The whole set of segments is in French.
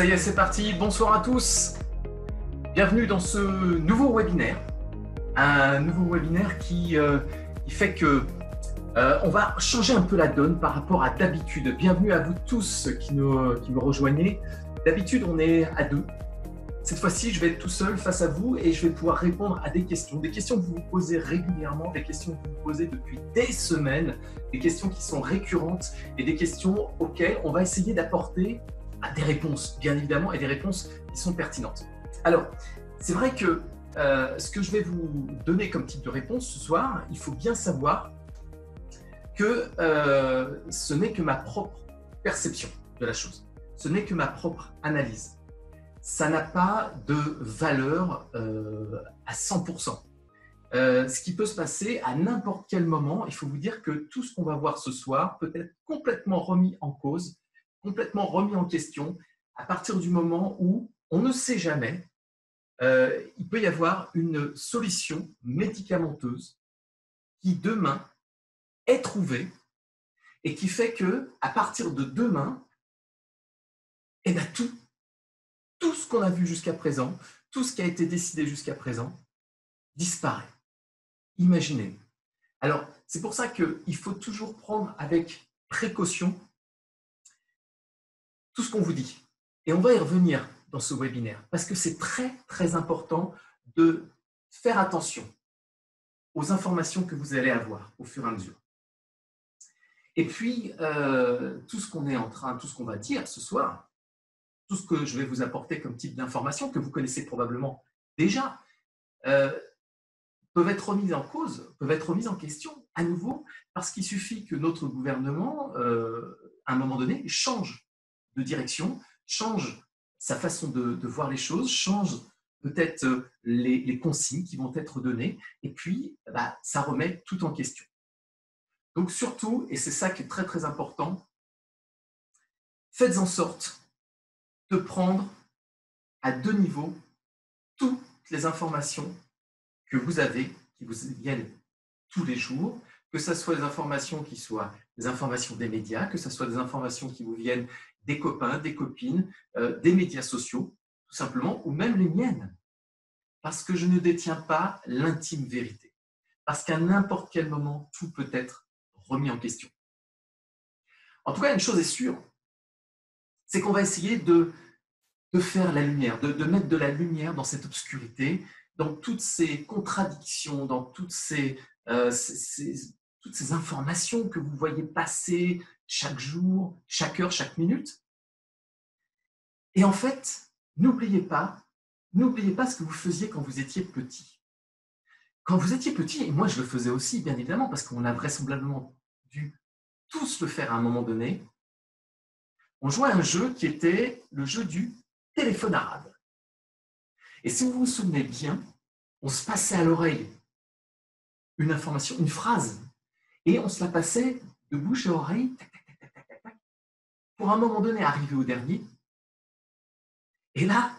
y est, c'est parti. Bonsoir à tous. Bienvenue dans ce nouveau webinaire. Un nouveau webinaire qui fait que on va changer un peu la donne par rapport à d'habitude. Bienvenue à vous tous qui me rejoignez. D'habitude, on est à deux. Cette fois-ci, je vais être tout seul face à vous et je vais pouvoir répondre à des questions que vous vous posez régulièrement, des questions que vous vous posez depuis des semaines, des questions qui sont récurrentes et des questions auxquelles on va essayer d'apporter des réponses, bien évidemment, et des réponses qui sont pertinentes. Alors, c'est vrai que ce que je vais vous donner comme type de réponse ce soir, il faut bien savoir que ce n'est que ma propre perception de la chose. Ce n'est que ma propre analyse. Ça n'a pas de valeur à 100%. Ce qui peut se passer à n'importe quel moment, il faut vous dire que tout ce qu'on va voir ce soir peut être complètement remis en cause, complètement remis en question à partir du moment où on ne sait jamais, il peut y avoir une solution médicamenteuse qui demain est trouvée et qui fait que à partir de demain, eh bien, tout ce qu'on a vu jusqu'à présent, tout ce qui a été décidé jusqu'à présent, disparaît. Imaginez. Alors, c'est pour ça qu'il faut toujours prendre avec précaution tout ce qu'on vous dit. Et on va y revenir dans ce webinaire, parce que c'est très, très important de faire attention aux informations que vous allez avoir au fur et à mesure. Et puis, tout ce qu'on va dire ce soir, tout ce que je vais vous apporter comme type d'informations que vous connaissez probablement déjà, peuvent être remises en cause, peuvent être remises en question à nouveau, parce qu'il suffit que notre gouvernement, à un moment donné, change de direction, change sa façon de voir les choses, change peut-être les consignes qui vont être données, et puis ça remet tout en question. Donc surtout, et c'est ça qui est très très important, faites en sorte de prendre à deux niveaux toutes les informations que vous avez, qui vous viennent tous les jours, que ce soit des informations qui soient des informations des médias, que ce soit des informations qui vous viennent des copains, des copines, des médias sociaux, tout simplement, ou même les miennes. Parce que je ne détiens pas l'intime vérité. Parce qu'à n'importe quel moment, tout peut être remis en question. En tout cas, une chose est sûre, c'est qu'on va essayer de faire la lumière, de mettre de la lumière dans cette obscurité, dans toutes ces contradictions, dans toutes ces informations que vous voyez passer chaque jour, chaque heure, chaque minute. Et en fait, n'oubliez pas ce que vous faisiez quand vous étiez petit. Quand vous étiez petit, et moi je le faisais aussi, bien évidemment, parce qu'on a vraisemblablement dû tous le faire à un moment donné, on jouait à un jeu qui était le jeu du téléphone arabe. Et si vous vous souvenez bien, on se passait à l'oreille une information, une phrase, et on se la passait de bouche à oreille, tac, tac, tac, tac, tac, tac, pour à un moment donné arriver au dernier. Et là,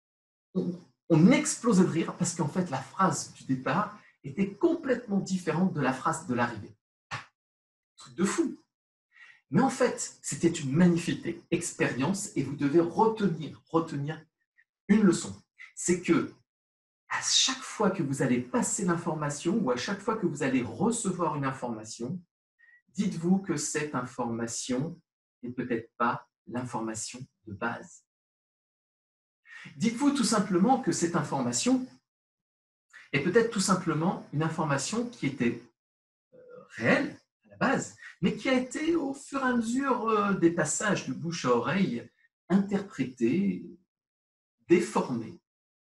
on explosait de rire parce qu'en fait, la phrase du départ était complètement différente de la phrase de l'arrivée. Truc de fou. Mais en fait, c'était une magnifique expérience et vous devez retenir une leçon. C'est que à chaque fois que vous allez passer l'information ou à chaque fois que vous allez recevoir une information, dites-vous que cette information n'est peut-être pas l'information de base. Dites-vous tout simplement que cette information est peut-être tout simplement une information qui était réelle à la base, mais qui a été au fur et à mesure des passages de bouche à oreille interprétée, déformée.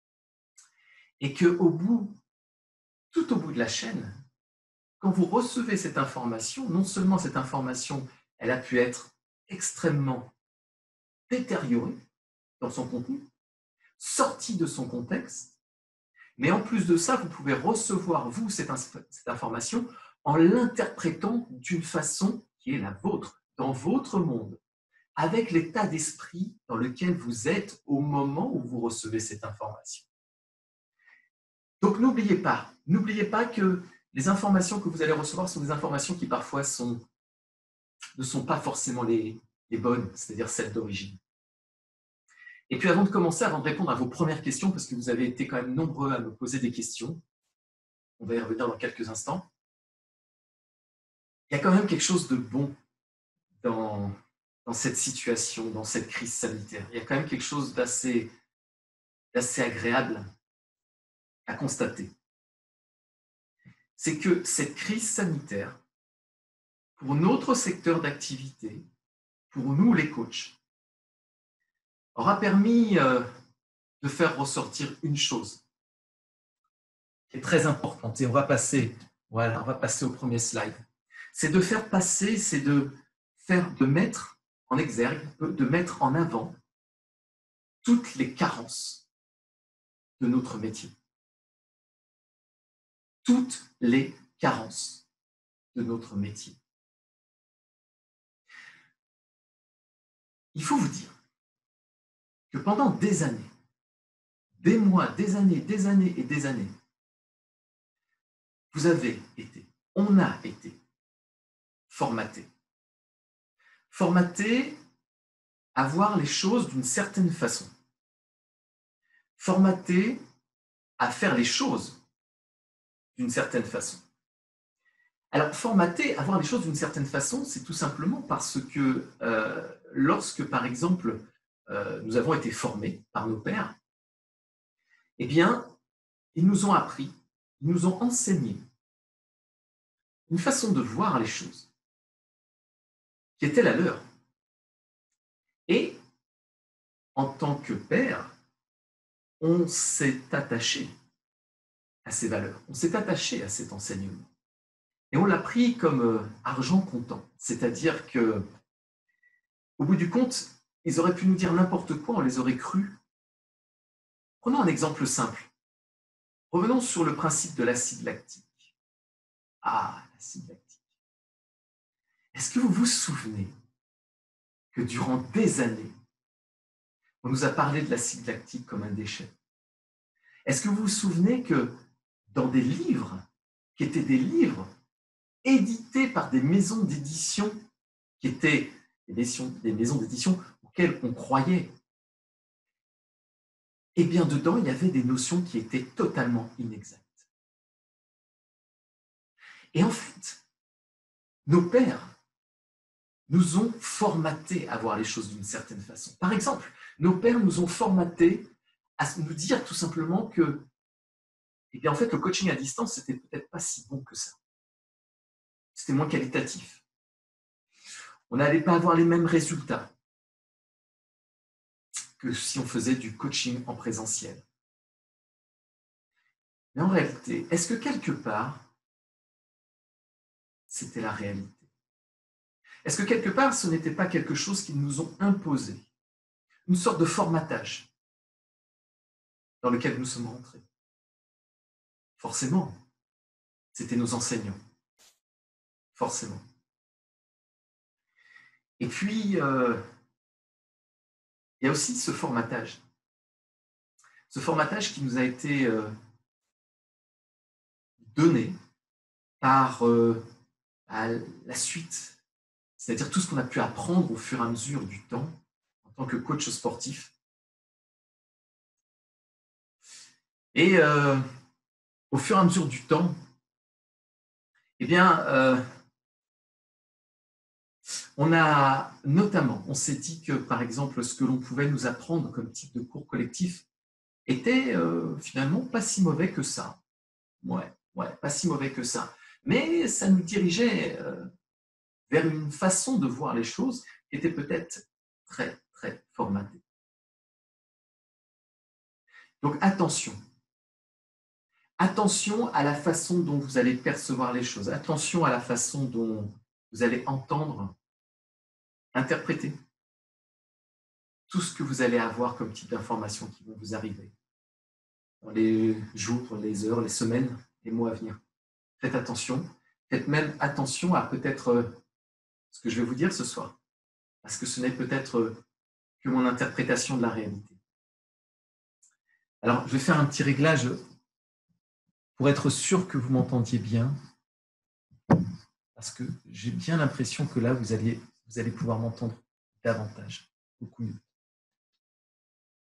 Et que tout au bout de la chaîne, quand vous recevez cette information, non seulement cette information, elle a pu être extrêmement détériorée dans son contenu, sortie de son contexte, mais en plus de ça, vous pouvez recevoir, vous, cette information en l'interprétant d'une façon qui est la vôtre, dans votre monde, avec l'état d'esprit dans lequel vous êtes au moment où vous recevez cette information. Donc n'oubliez pas que les informations que vous allez recevoir sont des informations qui parfois ne sont pas forcément les bonnes, c'est-à-dire celles d'origine. Et puis avant de commencer, avant de répondre à vos premières questions, parce que vous avez été quand même nombreux à me poser des questions, on va y revenir dans quelques instants, il y a quand même quelque chose de bon dans cette situation, dans cette crise sanitaire. Il y a quand même quelque chose d'assez agréable à constater. C'est que cette crise sanitaire, pour notre secteur d'activité, pour nous les coachs, aura permis de faire ressortir une chose qui est très importante. Et on va passer au premier slide. C'est de faire passer, c'est de mettre en exergue, de mettre en avant toutes les carences de notre métier. Toutes les carences de notre métier. Il faut vous dire que pendant des années, des mois, des années et des années, on a été formatés à voir les choses d'une certaine façon, formatés à faire les choses d'une certaine façon. Alors, formatés à voir les choses d'une certaine façon, c'est tout simplement parce que lorsque, par exemple, nous avons été formés par nos pères, eh bien, ils nous ont appris, ils nous ont enseigné une façon de voir les choses qui était la leur. Et en tant que père, on s'est attaché à ces valeurs, on s'est attaché à cet enseignement. Et on l'a pris comme argent comptant, c'est-à-dire que, au bout du compte, ils auraient pu nous dire n'importe quoi, on les aurait crus. Prenons un exemple simple. Revenons sur le principe de l'acide lactique. Ah, l'acide lactique. Est-ce que vous vous souvenez que durant des années, on nous a parlé de l'acide lactique comme un déchet? Est-ce que vous vous souvenez que dans des livres, qui étaient des livres édités par des maisons d'édition, qui étaient des maisons d'édition auxquelles on croyait, eh bien dedans, il y avait des notions qui étaient totalement inexactes. Et en fait, nos pères nous ont formatés à voir les choses d'une certaine façon. Par exemple, nos pères nous ont formatés à nous dire tout simplement que, eh bien, en fait, le coaching à distance, c'était peut-être pas si bon que ça. C'était moins qualitatif. On n'allait pas avoir les mêmes résultats que si on faisait du coaching en présentiel. Mais en réalité, est-ce que quelque part, c'était la réalité? Est-ce que quelque part, ce n'était pas quelque chose qu'ils nous ont imposé? Une sorte de formatage dans lequel nous sommes rentrés. Forcément, c'était nos enseignants. Forcément. Et puis, il y a aussi ce formatage. Ce formatage qui nous a été donné par la suite, c'est-à-dire tout ce qu'on a pu apprendre au fur et à mesure du temps en tant que coach sportif. Et au fur et à mesure du temps, eh bien, on s'est dit que, par exemple, ce que l'on pouvait nous apprendre comme type de cours collectif était finalement pas si mauvais que ça. Ouais, pas si mauvais que ça. Mais ça nous dirigeait vers une façon de voir les choses qui était peut-être très, très formatée. Donc attention. Attention à la façon dont vous allez percevoir les choses. Attention à la façon dont vous allez entendre, interpréter tout ce que vous allez avoir comme type d'informations qui vont vous arriver dans les jours, les heures, les semaines, les mois à venir. Faites attention. Faites même attention à peut-être ce que je vais vous dire ce soir, parce que ce n'est peut-être que mon interprétation de la réalité. Alors, je vais faire un petit réglage pour être sûr que vous m'entendiez bien, parce que j'ai bien l'impression que là, vous allez pouvoir m'entendre davantage, beaucoup mieux.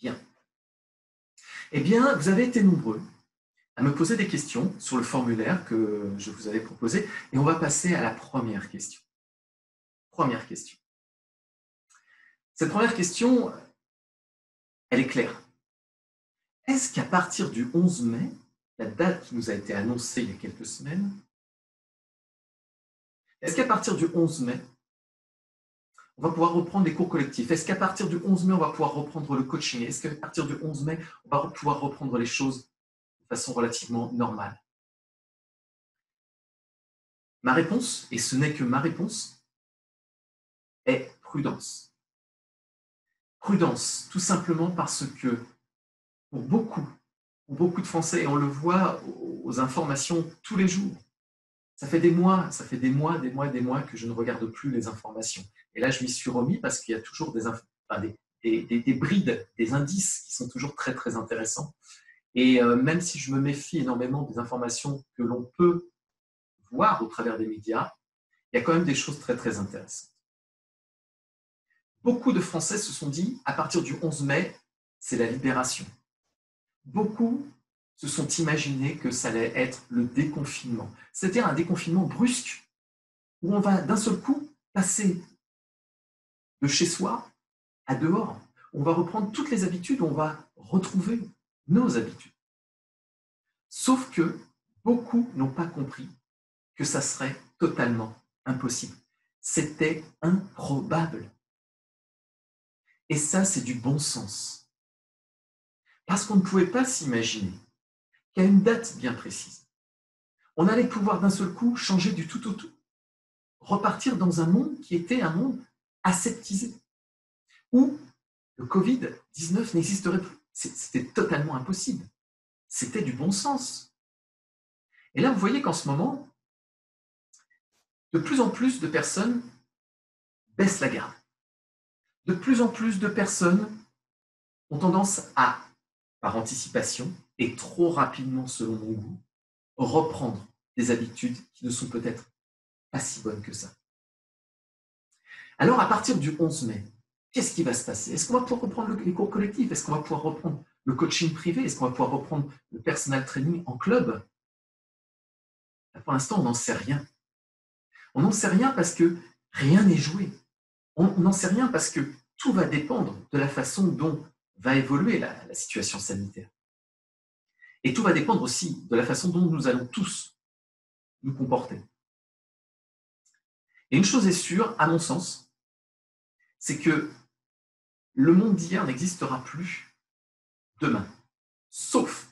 Bien. Eh bien, vous avez été nombreux à me poser des questions sur le formulaire que je vous avais proposé et on va passer à la première question. Première question. Cette première question, elle est claire. Est-ce qu'à partir du 11 mai, la date qui nous a été annoncée il y a quelques semaines, est-ce qu'à partir du 11 mai, on va pouvoir reprendre les cours collectifs? Est-ce qu'à partir du 11 mai, on va pouvoir reprendre le coaching? Est-ce qu'à partir du 11 mai, on va pouvoir reprendre les choses de façon relativement normale? Ma réponse, et ce n'est que ma réponse, est prudence. Prudence, tout simplement parce que pour beaucoup de Français, et on le voit aux informations tous les jours, ça fait des mois que je ne regarde plus les informations. Et là, je m'y suis remis parce qu'il y a toujours des brides, des indices qui sont toujours très, très intéressants. Et même si je me méfie énormément des informations que l'on peut voir au travers des médias, il y a quand même des choses très, très intéressantes. Beaucoup de Français se sont dit, à partir du 11 mai, c'est la libération. Beaucoup se sont imaginés que ça allait être le déconfinement, c'est-à-dire un déconfinement brusque, où on va d'un seul coup passer de chez soi à dehors. On va reprendre toutes les habitudes, on va retrouver nos habitudes. Sauf que beaucoup n'ont pas compris que ça serait totalement impossible. C'était improbable. Et ça, c'est du bon sens. Parce qu'on ne pouvait pas s'imaginer qu'à une date bien précise, on allait pouvoir d'un seul coup changer du tout au tout, repartir dans un monde qui était un monde aseptisé, où le Covid-19 n'existerait plus. C'était totalement impossible. C'était du bon sens. Et là, vous voyez qu'en ce moment, de plus en plus de personnes baissent la garde. De plus en plus de personnes ont tendance à, par anticipation, et trop rapidement selon mon goût, reprendre des habitudes qui ne sont peut-être pas si bonnes que ça. Alors, à partir du 11 mai, qu'est-ce qui va se passer? Est-ce qu'on va pouvoir reprendre les cours collectifs? Est-ce qu'on va pouvoir reprendre le coaching privé? Est-ce qu'on va pouvoir reprendre le personal training en club? Pour l'instant, on n'en sait rien. On n'en sait rien parce que rien n'est joué. On n'en sait rien parce que tout va dépendre de la façon dont va évoluer la situation sanitaire. Et tout va dépendre aussi de la façon dont nous allons tous nous comporter. Et une chose est sûre, à mon sens, c'est que le monde d'hier n'existera plus demain. Sauf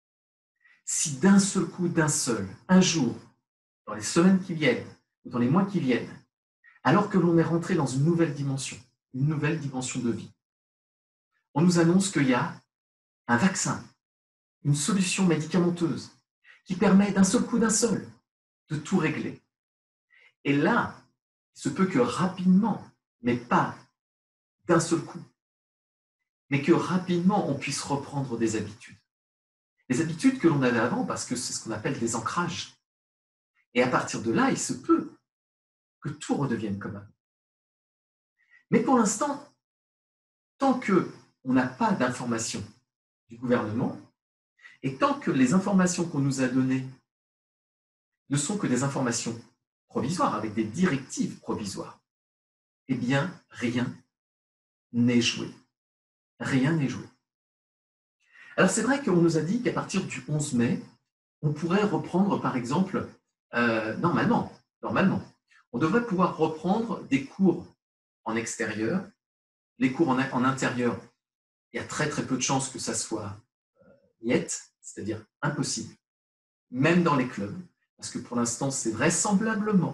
si d'un seul coup, un jour, dans les semaines qui viennent, ou dans les mois qui viennent, alors que l'on est rentré dans une nouvelle dimension de vie, on nous annonce qu'il y a un vaccin, une solution médicamenteuse qui permet d'un seul coup, de tout régler. Et là, il se peut que rapidement, mais pas d'un seul coup, mais que rapidement on puisse reprendre des habitudes. Des habitudes que l'on avait avant, parce que c'est ce qu'on appelle des ancrages. Et à partir de là, il se peut que tout redevienne comme avant. Mais pour l'instant, tant qu'on n'a pas d'informations du gouvernement, et tant que les informations qu'on nous a données ne sont que des informations provisoires, avec des directives provisoires, eh bien, rien n'est joué. Rien n'est joué. Alors, c'est vrai qu'on nous a dit qu'à partir du 11 mai, on pourrait reprendre, par exemple, normalement, on devrait pouvoir reprendre des cours en extérieur. Les cours en intérieur, il y a très très peu de chances que ça soit niette, c'est-à-dire impossible, même dans les clubs, parce que pour l'instant, c'est vraisemblablement,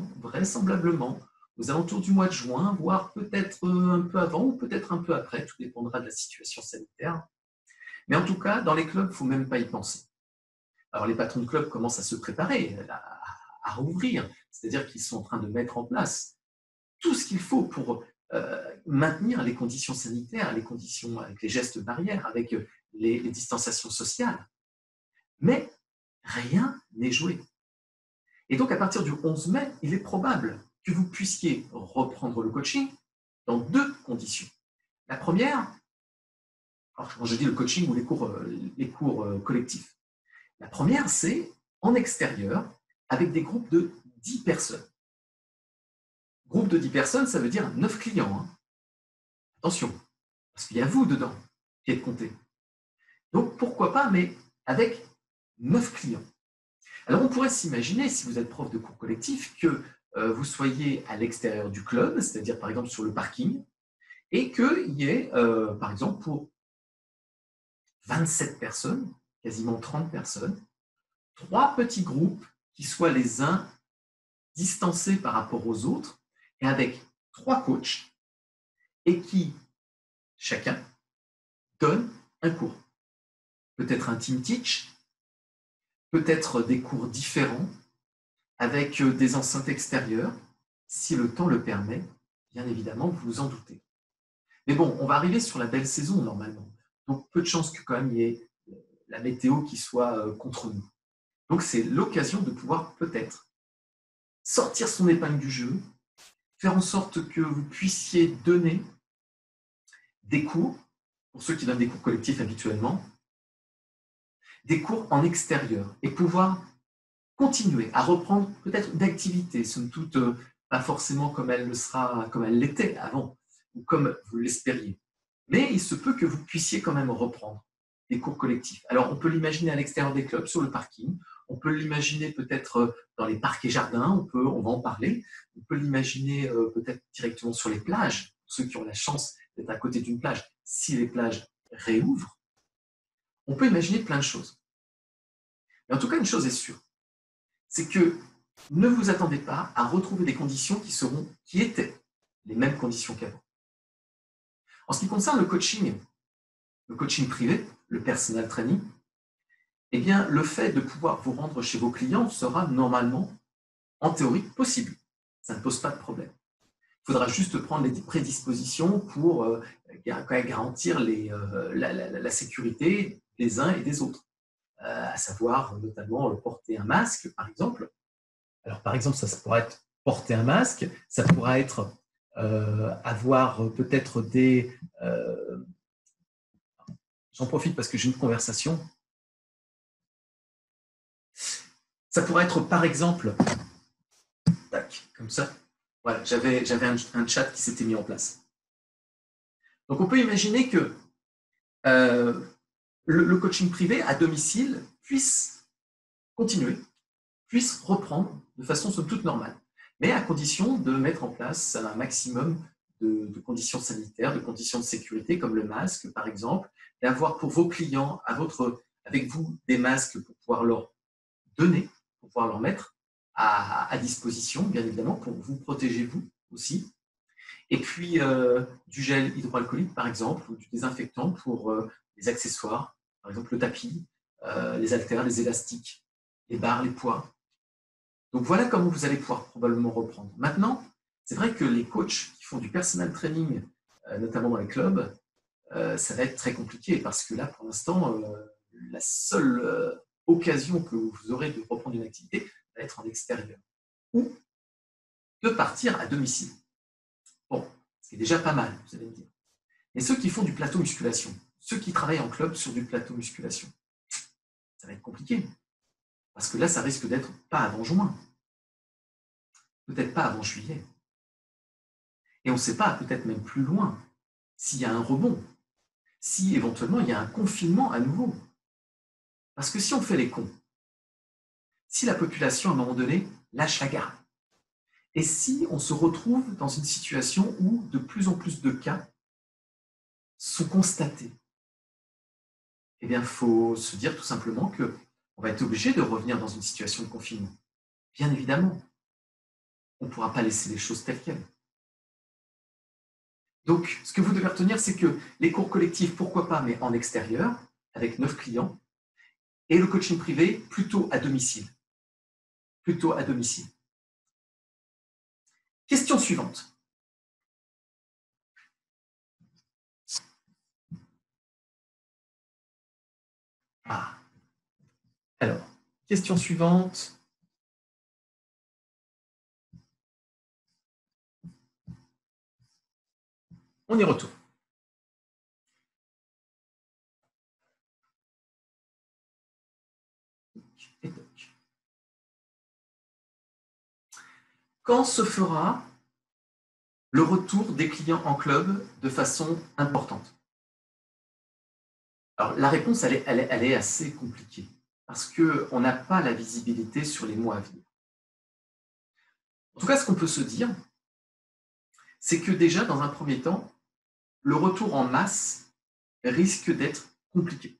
aux alentours du mois de juin, voire peut-être un peu avant ou peut-être un peu après, tout dépendra de la situation sanitaire. Mais en tout cas, dans les clubs, il ne faut même pas y penser. Alors les patrons de clubs commencent à se préparer, à rouvrir, c'est-à-dire qu'ils sont en train de mettre en place tout ce qu'il faut pour maintenir les conditions sanitaires, les conditions avec les gestes barrières, avec les distanciations sociales. Mais rien n'est joué. Et donc, à partir du 11 mai, il est probable que vous puissiez reprendre le coaching dans deux conditions. La première, Alors, quand je dis le coaching ou les cours collectifs. La première, c'est en extérieur, avec des groupes de 10 personnes. Groupe de 10 personnes, ça veut dire 9 clients. Hein. Attention, parce qu'il y a vous dedans qui êtes compté. Donc, pourquoi pas, mais avec 9 clients. Alors, on pourrait s'imaginer, si vous êtes prof de cours collectif, que vous soyez à l'extérieur du club, c'est-à-dire par exemple sur le parking, et qu'il y ait, par exemple, pour 27 personnes, quasiment 30 personnes, 3 petits groupes qui soient les uns distancés par rapport aux autres, et avec 3 coachs, et qui, chacun, donne un cours. Peut-être un team teach, peut-être des cours différents, avec des enceintes extérieures, si le temps le permet, bien évidemment, vous vous en doutez. Mais bon, on va arriver sur la belle saison normalement. Donc, peu de chances que quand même il y ait la météo qui soit contre nous. Donc, c'est l'occasion de pouvoir peut-être sortir son épingle du jeu, faire en sorte que vous puissiez donner des cours, pour ceux qui donnent des cours collectifs habituellement, des cours en extérieur et pouvoir continuer à reprendre peut-être une activité, somme toute pas forcément comme elle le sera, comme elle l'était avant, ou comme vous l'espériez. Mais il se peut que vous puissiez quand même reprendre des cours collectifs. Alors, on peut l'imaginer à l'extérieur des clubs, sur le parking. On peut l'imaginer peut-être dans les parcs et jardins. On va en parler. On peut l'imaginer peut-être directement sur les plages, pour ceux qui ont la chance d'être à côté d'une plage. Si les plages réouvrent, on peut imaginer plein de choses. Mais en tout cas, une chose est sûre, c'est que ne vous attendez pas à retrouver des conditions qui étaient les mêmes conditions qu'avant. En ce qui concerne le coaching privé, le personal training, eh bien, le fait de pouvoir vous rendre chez vos clients sera normalement, en théorie, possible. Ça ne pose pas de problème. Il faudra juste prendre les prédispositions pour garantir la sécurité des uns et des autres, à savoir notamment porter un masque, par exemple. Alors, par exemple, ça pourrait être porter un masque, ça pourrait être avoir peut-être des... J'en profite parce que j'ai une conversation. Ça pourrait être, par exemple, tac, comme ça. Voilà, j'avais un chat qui s'était mis en place. Donc, on peut imaginer que le coaching privé à domicile puisse continuer, puisse reprendre de façon somme toute normale, mais à condition de mettre en place un maximum de conditions sanitaires, de conditions de sécurité, comme le masque, par exemple, d'avoir pour vos clients, avec vous, des masques pour pouvoir leur donner, pour pouvoir leur mettre à disposition, bien évidemment, pour vous protéger vous aussi. Et puis, du gel hydroalcoolique, par exemple, ou du désinfectant pour les accessoires, par exemple le tapis, les haltères, les élastiques, les barres, les poids. Donc, voilà comment vous allez pouvoir probablement reprendre. Maintenant, c'est vrai que les coachs qui font du personal training, notamment dans les clubs, ça va être très compliqué parce que là, pour l'instant, la seule occasion que vous aurez de reprendre une activité va être en extérieur ou de partir à domicile. Bon, ce qui est déjà pas mal, vous allez me dire. Mais ceux qui font du plateau musculation, ceux qui travaillent en club sur du plateau musculation, ça va être compliqué. Parce que là, ça risque d'être pas avant juin. Peut-être pas avant juillet. Et on ne sait pas, peut-être même plus loin, s'il y a un rebond, si éventuellement il y a un confinement à nouveau. Parce que si on fait les cons, si la population, à un moment donné, lâche la garde, et si on se retrouve dans une situation où de plus en plus de cas sont constatés, eh bien, il faut se dire tout simplement qu'on va être obligé de revenir dans une situation de confinement. Bien évidemment, on ne pourra pas laisser les choses telles quelles. Donc, ce que vous devez retenir, c'est que les cours collectifs, pourquoi pas, mais en extérieur, avec 9 clients, et le coaching privé, plutôt à domicile. Plutôt à domicile. Question suivante. Ah. Alors, question suivante. On y retourne. Quand se fera le retour des clients en club de façon importante? Alors, la réponse, elle est assez compliquée parce qu'on n'a pas la visibilité sur les mois à venir. En tout cas, ce qu'on peut se dire, c'est que déjà, dans un premier temps, le retour en masse risque d'être compliqué.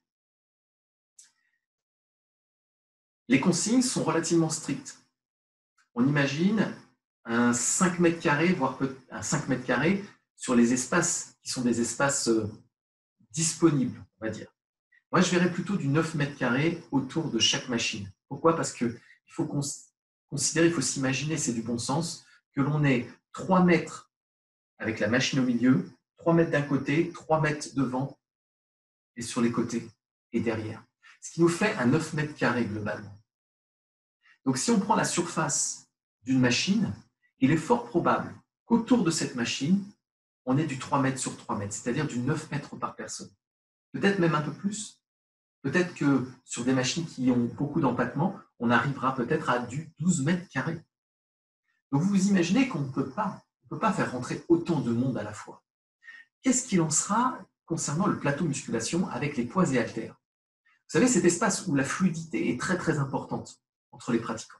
Les consignes sont relativement strictes. On imagine un 5 mètres carrés, voire un 5 mètres carrés sur les espaces qui sont des espaces disponibles, on va dire. Moi, je verrais plutôt du 9 mètres carrés autour de chaque machine. Pourquoi? Parce qu'il faut considérer, il faut s'imaginer, c'est du bon sens, que l'on ait 3 mètres avec la machine au milieu, 3 mètres d'un côté, 3 mètres devant et sur les côtés et derrière. Ce qui nous fait un 9 mètres carrés globalement. Donc, si on prend la surface d'une machine, il est fort probable qu'autour de cette machine, on ait du 3 mètres sur 3 mètres, c'est-à-dire du 9 mètres par personne. Peut-être même un peu plus. Peut-être que sur des machines qui ont beaucoup d'empattement, on arrivera peut-être à du 12 mètres carrés. Donc, vous imaginez qu'on ne peut pas faire rentrer autant de monde à la fois. Qu'est-ce qu'il en sera concernant le plateau musculation avec les poids et haltères? Vous savez, cet espace où la fluidité est très très importante entre les pratiquants.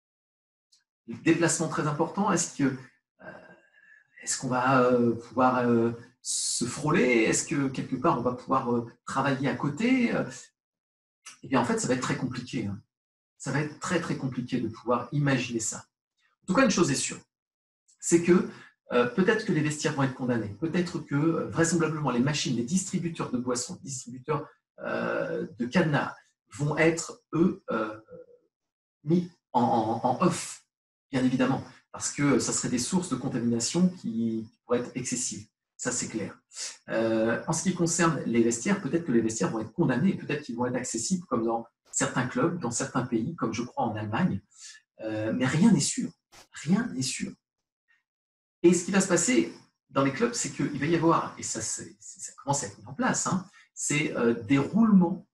Le déplacement très important, est-ce qu'on va pouvoir se frôler? Est-ce que quelque part on va pouvoir travailler à côté? Eh bien en fait, ça va être très compliqué. Hein. Ça va être très très compliqué de pouvoir imaginer ça. En tout cas, une chose est sûre, c'est que peut-être que les vestiaires vont être condamnés, peut-être que vraisemblablement les machines, les distributeurs de boissons, les distributeurs de cadenas vont être, eux, mis en off, bien évidemment, parce que ça serait des sources de contamination qui pourraient être excessives. Ça, c'est clair. En ce qui concerne les vestiaires, peut-être que les vestiaires vont être condamnés, peut-être qu'ils vont être accessibles comme dans certains clubs, dans certains pays, comme je crois en Allemagne, mais rien n'est sûr. Rien n'est sûr. Et ce qui va se passer dans les clubs, c'est qu'il va y avoir, et ça commence à être mis en place, hein, c'est des roulements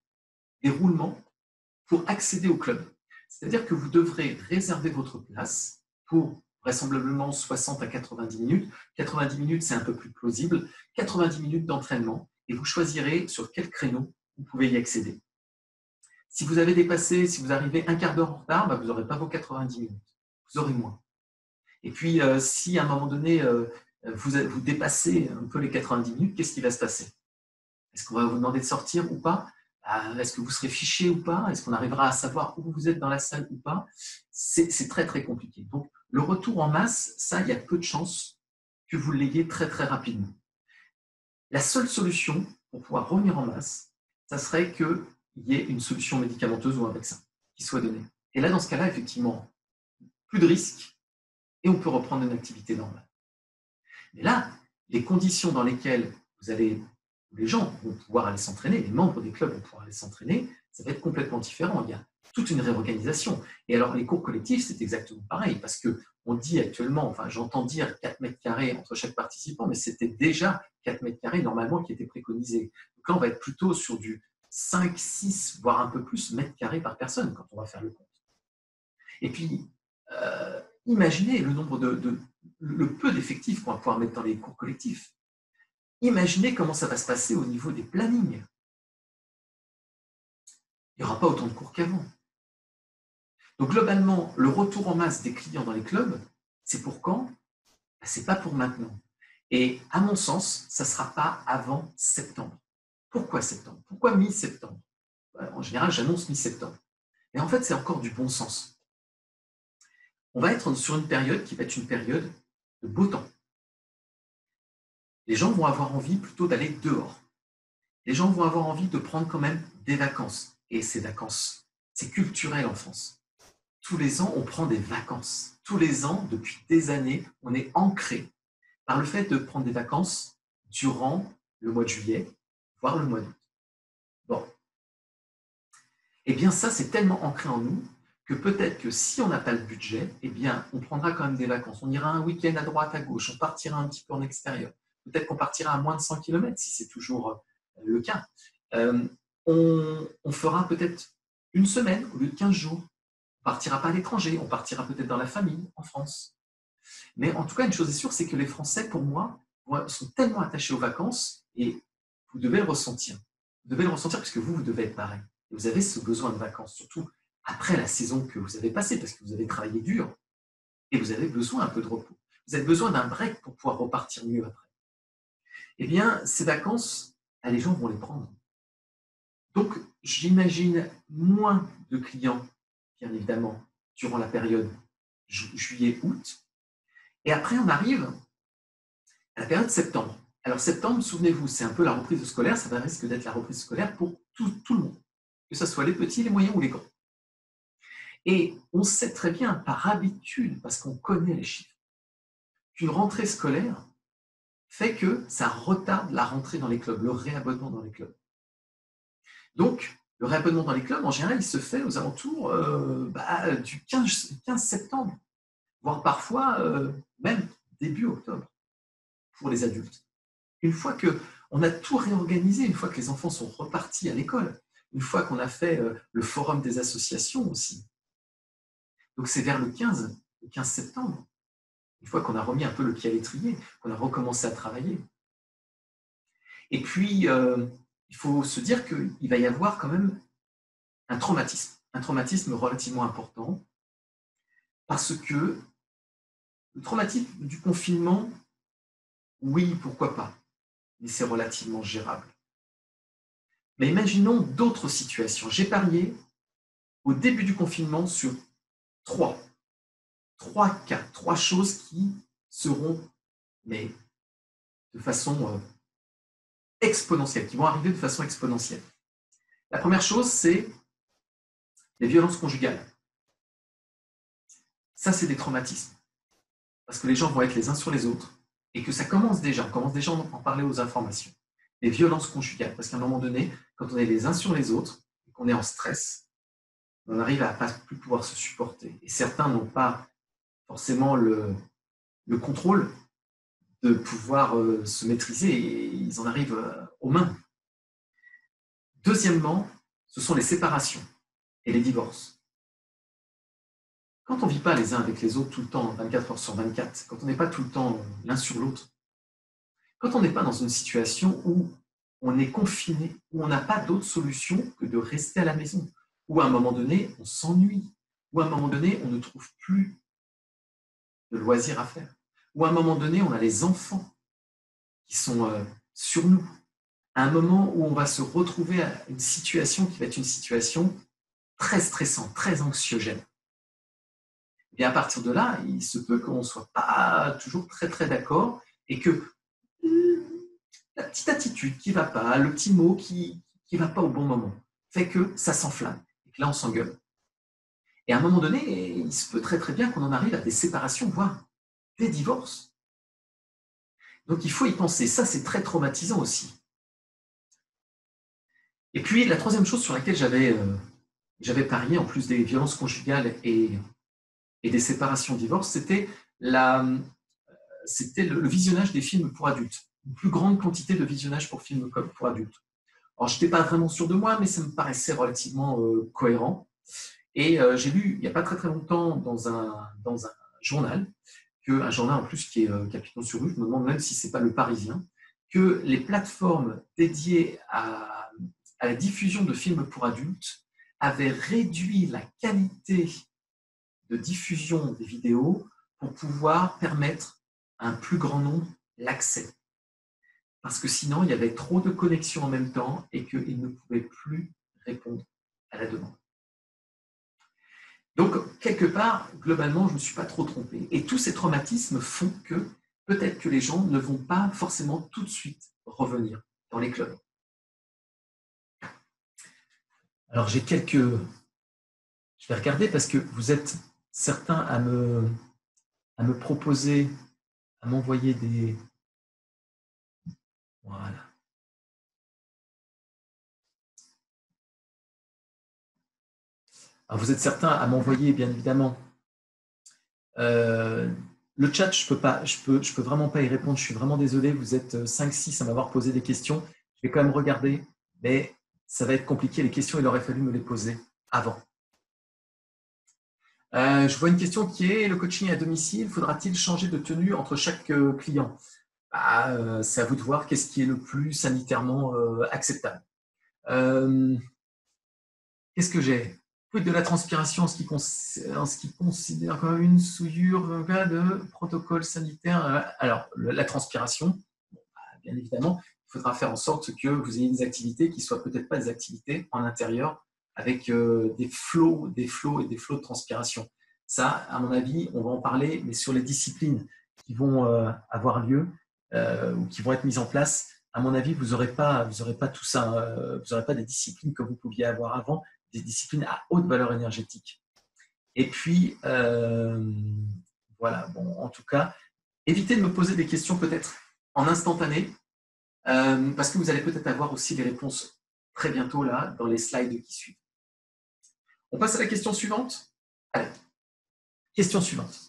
pour accéder au club. C'est-à-dire que vous devrez réserver votre place pour vraisemblablement 60 à 90 minutes. 90 minutes, c'est un peu plus plausible. 90 minutes d'entraînement et vous choisirez sur quel créneau vous pouvez y accéder. Si vous avez dépassé, si vous arrivez un quart d'heure en retard, vous n'aurez pas vos 90 minutes. Vous aurez moins. Et puis, si à un moment donné, vous dépassez un peu les 90 minutes, qu'est-ce qui va se passer? Est-ce qu'on va vous demander de sortir ou pas? Est-ce que vous serez fiché ou pas? Est-ce qu'on arrivera à savoir où vous êtes dans la salle ou pas? C'est très, très compliqué. Donc, le retour en masse, ça, il y a peu de chances que vous l'ayez très, très rapidement. La seule solution pour pouvoir revenir en masse, ça serait qu'il y ait une solution médicamenteuse ou un vaccin qui soit donné. Et là, dans ce cas-là, effectivement, plus de risques et on peut reprendre une activité normale. Mais là, les conditions dans lesquelles les gens vont pouvoir aller s'entraîner, les membres des clubs vont pouvoir aller s'entraîner, ça va être complètement différent. Il y a toute une réorganisation. Et alors, les cours collectifs, c'est exactement pareil, parce qu'on dit actuellement, enfin, j'entends dire 4 mètres carrés entre chaque participant, mais c'était déjà 4 mètres carrés normalement qui était préconisé. Donc là, on va être plutôt sur du 5, 6, voire un peu plus mètres carrés par personne quand on va faire le compte. Et puis, imaginez le nombre le peu d'effectifs qu'on va pouvoir mettre dans les cours collectifs. Imaginez comment ça va se passer au niveau des plannings. Il n'y aura pas autant de cours qu'avant. Donc globalement, le retour en masse des clients dans les clubs, c'est pour quand? Ce n'est pas pour maintenant. Et à mon sens, ça ne sera pas avant septembre. Pourquoi septembre? Pourquoi mi-septembre? En général, j'annonce mi-septembre. Mais en fait, c'est encore du bon sens. On va être sur une période qui va être une période de beau temps. Les gens vont avoir envie plutôt d'aller dehors. Les gens vont avoir envie de prendre quand même des vacances. Et ces vacances, c'est culturel en France. Tous les ans, on prend des vacances. Tous les ans, depuis des années, on est ancré par le fait de prendre des vacances durant le mois de juillet, voire le mois d'août. Bon. Eh bien, ça, c'est tellement ancré en nous que peut-être que si on n'a pas le budget, eh bien, on prendra quand même des vacances. On ira un week-end à droite, à gauche, on partira un petit peu en extérieur. Peut-être qu'on partira à moins de 100 km, si c'est toujours le cas. On fera peut-être une semaine au lieu de 15 jours. On ne partira pas à l'étranger, on partira peut-être dans la famille, en France. Mais en tout cas, une chose est sûre, c'est que les Français, pour moi, sont tellement attachés aux vacances et vous devez le ressentir. Vous devez le ressentir parce que vous devez être pareil. Vous avez ce besoin de vacances, surtout après la saison que vous avez passée, parce que vous avez travaillé dur et vous avez besoin un peu de repos. Vous avez besoin d'un break pour pouvoir repartir mieux après. Eh bien, ces vacances, les gens vont les prendre. Donc, j'imagine moins de clients, bien évidemment, durant la période juillet-août. Et après, on arrive à la période septembre. Alors, septembre, souvenez-vous, c'est un peu la reprise scolaire. Ça risque d'être la reprise scolaire pour tout le monde, que ce soit les petits, les moyens ou les grands. Et on sait très bien, par habitude, parce qu'on connaît les chiffres, qu'une rentrée scolaire fait que ça retarde la rentrée dans les clubs, le réabonnement dans les clubs. Donc, le réabonnement dans les clubs, en général, il se fait aux alentours du 15 septembre, voire parfois même début octobre pour les adultes. Une fois qu'on a tout réorganisé, une fois que les enfants sont repartis à l'école, une fois qu'on a fait le forum des associations aussi. Donc, c'est vers le 15 septembre, une fois qu'on a remis un peu le pied à l'étrier, qu'on a recommencé à travailler. Et puis, il faut se dire qu'il va y avoir quand même un traumatisme relativement important, parce que le traumatisme du confinement, oui, pourquoi pas, mais c'est relativement gérable. Mais imaginons d'autres situations. J'ai parié au début du confinement sur trois cas, trois choses qui seront, mais de façon exponentielle, qui vont arriver de façon exponentielle. La première chose, c'est les violences conjugales. Ça, c'est des traumatismes. Parce que les gens vont être les uns sur les autres et que ça commence déjà, on commence déjà à en parler aux informations. Les violences conjugales, parce qu'à un moment donné, quand on est les uns sur les autres et qu'on est en stress, on arrive à ne pas plus pouvoir se supporter. Et certains n'ont pas forcément le contrôle de pouvoir se maîtriser et ils en arrivent aux mains. Deuxièmement, ce sont les séparations et les divorces. Quand on ne vit pas les uns avec les autres tout le temps, 24 heures sur 24, quand on n'est pas tout le temps l'un sur l'autre, quand on n'est pas dans une situation où on est confiné, où on n'a pas d'autre solution que de rester à la maison, où à un moment donné, on s'ennuie, où à un moment donné, on ne trouve plus de loisirs à faire, où à un moment donné, on a les enfants qui sont sur nous, à un moment où on va se retrouver à une situation qui va être une situation très stressante, très anxiogène. Et à partir de là, il se peut qu'on ne soit pas toujours très très d'accord et que la petite attitude qui ne va pas, le petit mot qui ne va pas au bon moment, fait que ça s'enflamme et que là on s'engueule. Et à un moment donné, il se peut très très bien qu'on en arrive à des séparations, voire des divorces. Donc il faut y penser. Ça, c'est très traumatisant aussi. Et puis la troisième chose sur laquelle j'avais parié, en plus des violences conjugales et des séparations divorces, c'était le visionnage des films pour adultes. Une plus grande quantité de visionnage pour films pour adultes. Alors, je n'étais pas vraiment sûr de moi, mais ça me paraissait relativement cohérent. Et j'ai lu, il n'y a pas très très longtemps, dans un journal, un journal en plus qui est Capitaux sur rue, je me demande même si ce n'est pas Le Parisien, que les plateformes dédiées à la diffusion de films pour adultes avaient réduit la qualité de diffusion des vidéos pour pouvoir permettre à un plus grand nombre l'accès. Parce que sinon, il y avait trop de connexions en même temps et qu'ils ne pouvaient plus répondre à la demande. Donc, quelque part, globalement, je ne me suis pas trop trompé. Et tous ces traumatismes font que peut-être que les gens ne vont pas forcément tout de suite revenir dans les clubs. Alors, j'ai quelques... Je vais regarder parce que vous êtes certains à me proposer, à m'envoyer des... Voilà. Alors, vous êtes certains à m'envoyer, bien évidemment, le chat, je peux vraiment pas y répondre. Je suis vraiment désolé. Vous êtes 5-6 à m'avoir posé des questions. Je vais quand même regarder, mais ça va être compliqué. Les questions, il aurait fallu me les poser avant. Je vois une question qui est, le coaching à domicile, faudra-t-il changer de tenue entre chaque client? C'est à vous de voir qu'est-ce qui est le plus sanitairement acceptable. Qu'est-ce que j'ai? De la transpiration en ce qui considère comme une souillure de protocole sanitaire. Alors, la transpiration, bien évidemment, il faudra faire en sorte que vous ayez des activités qui ne soient peut-être pas des activités en intérieur avec des flots et des flots de transpiration. Ça, à mon avis, on va en parler, mais sur les disciplines qui vont avoir lieu ou qui vont être mises en place, à mon avis, vous n'aurez pas tout ça. Vous n'aurez pas des disciplines comme vous pouviez avoir avant, des disciplines à haute valeur énergétique. Et puis, voilà, bon, en tout cas, évitez de me poser des questions peut-être en instantané, parce que vous allez peut-être avoir aussi les réponses très bientôt là, dans les slides qui suivent. On passe à la question suivante. Allez, question suivante.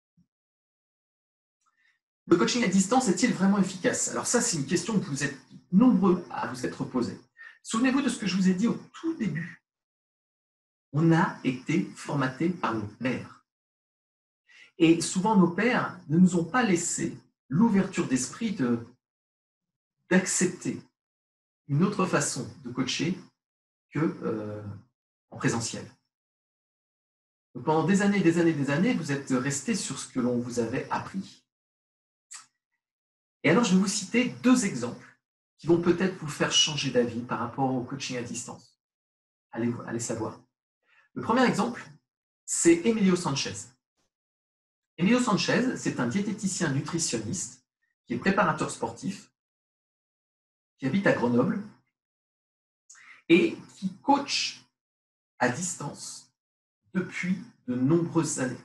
Le coaching à distance est-il vraiment efficace? Alors ça, c'est une question que vous êtes nombreux à vous être posée. Souvenez-vous de ce que je vous ai dit au tout début. On a été formaté par nos pères. Et souvent, nos pères ne nous ont pas laissé l'ouverture d'esprit d'accepter une autre façon de coacher que en présentiel. Donc, pendant des années, vous êtes resté sur ce que l'on vous avait appris. Et alors, je vais vous citer 2 exemples qui vont peut-être vous faire changer d'avis par rapport au coaching à distance. Allez savoir. Le premier exemple, c'est Emilio Sanchez. Emilio Sanchez, c'est un diététicien nutritionniste qui est préparateur sportif, qui habite à Grenoble et qui coach à distance depuis de nombreuses années.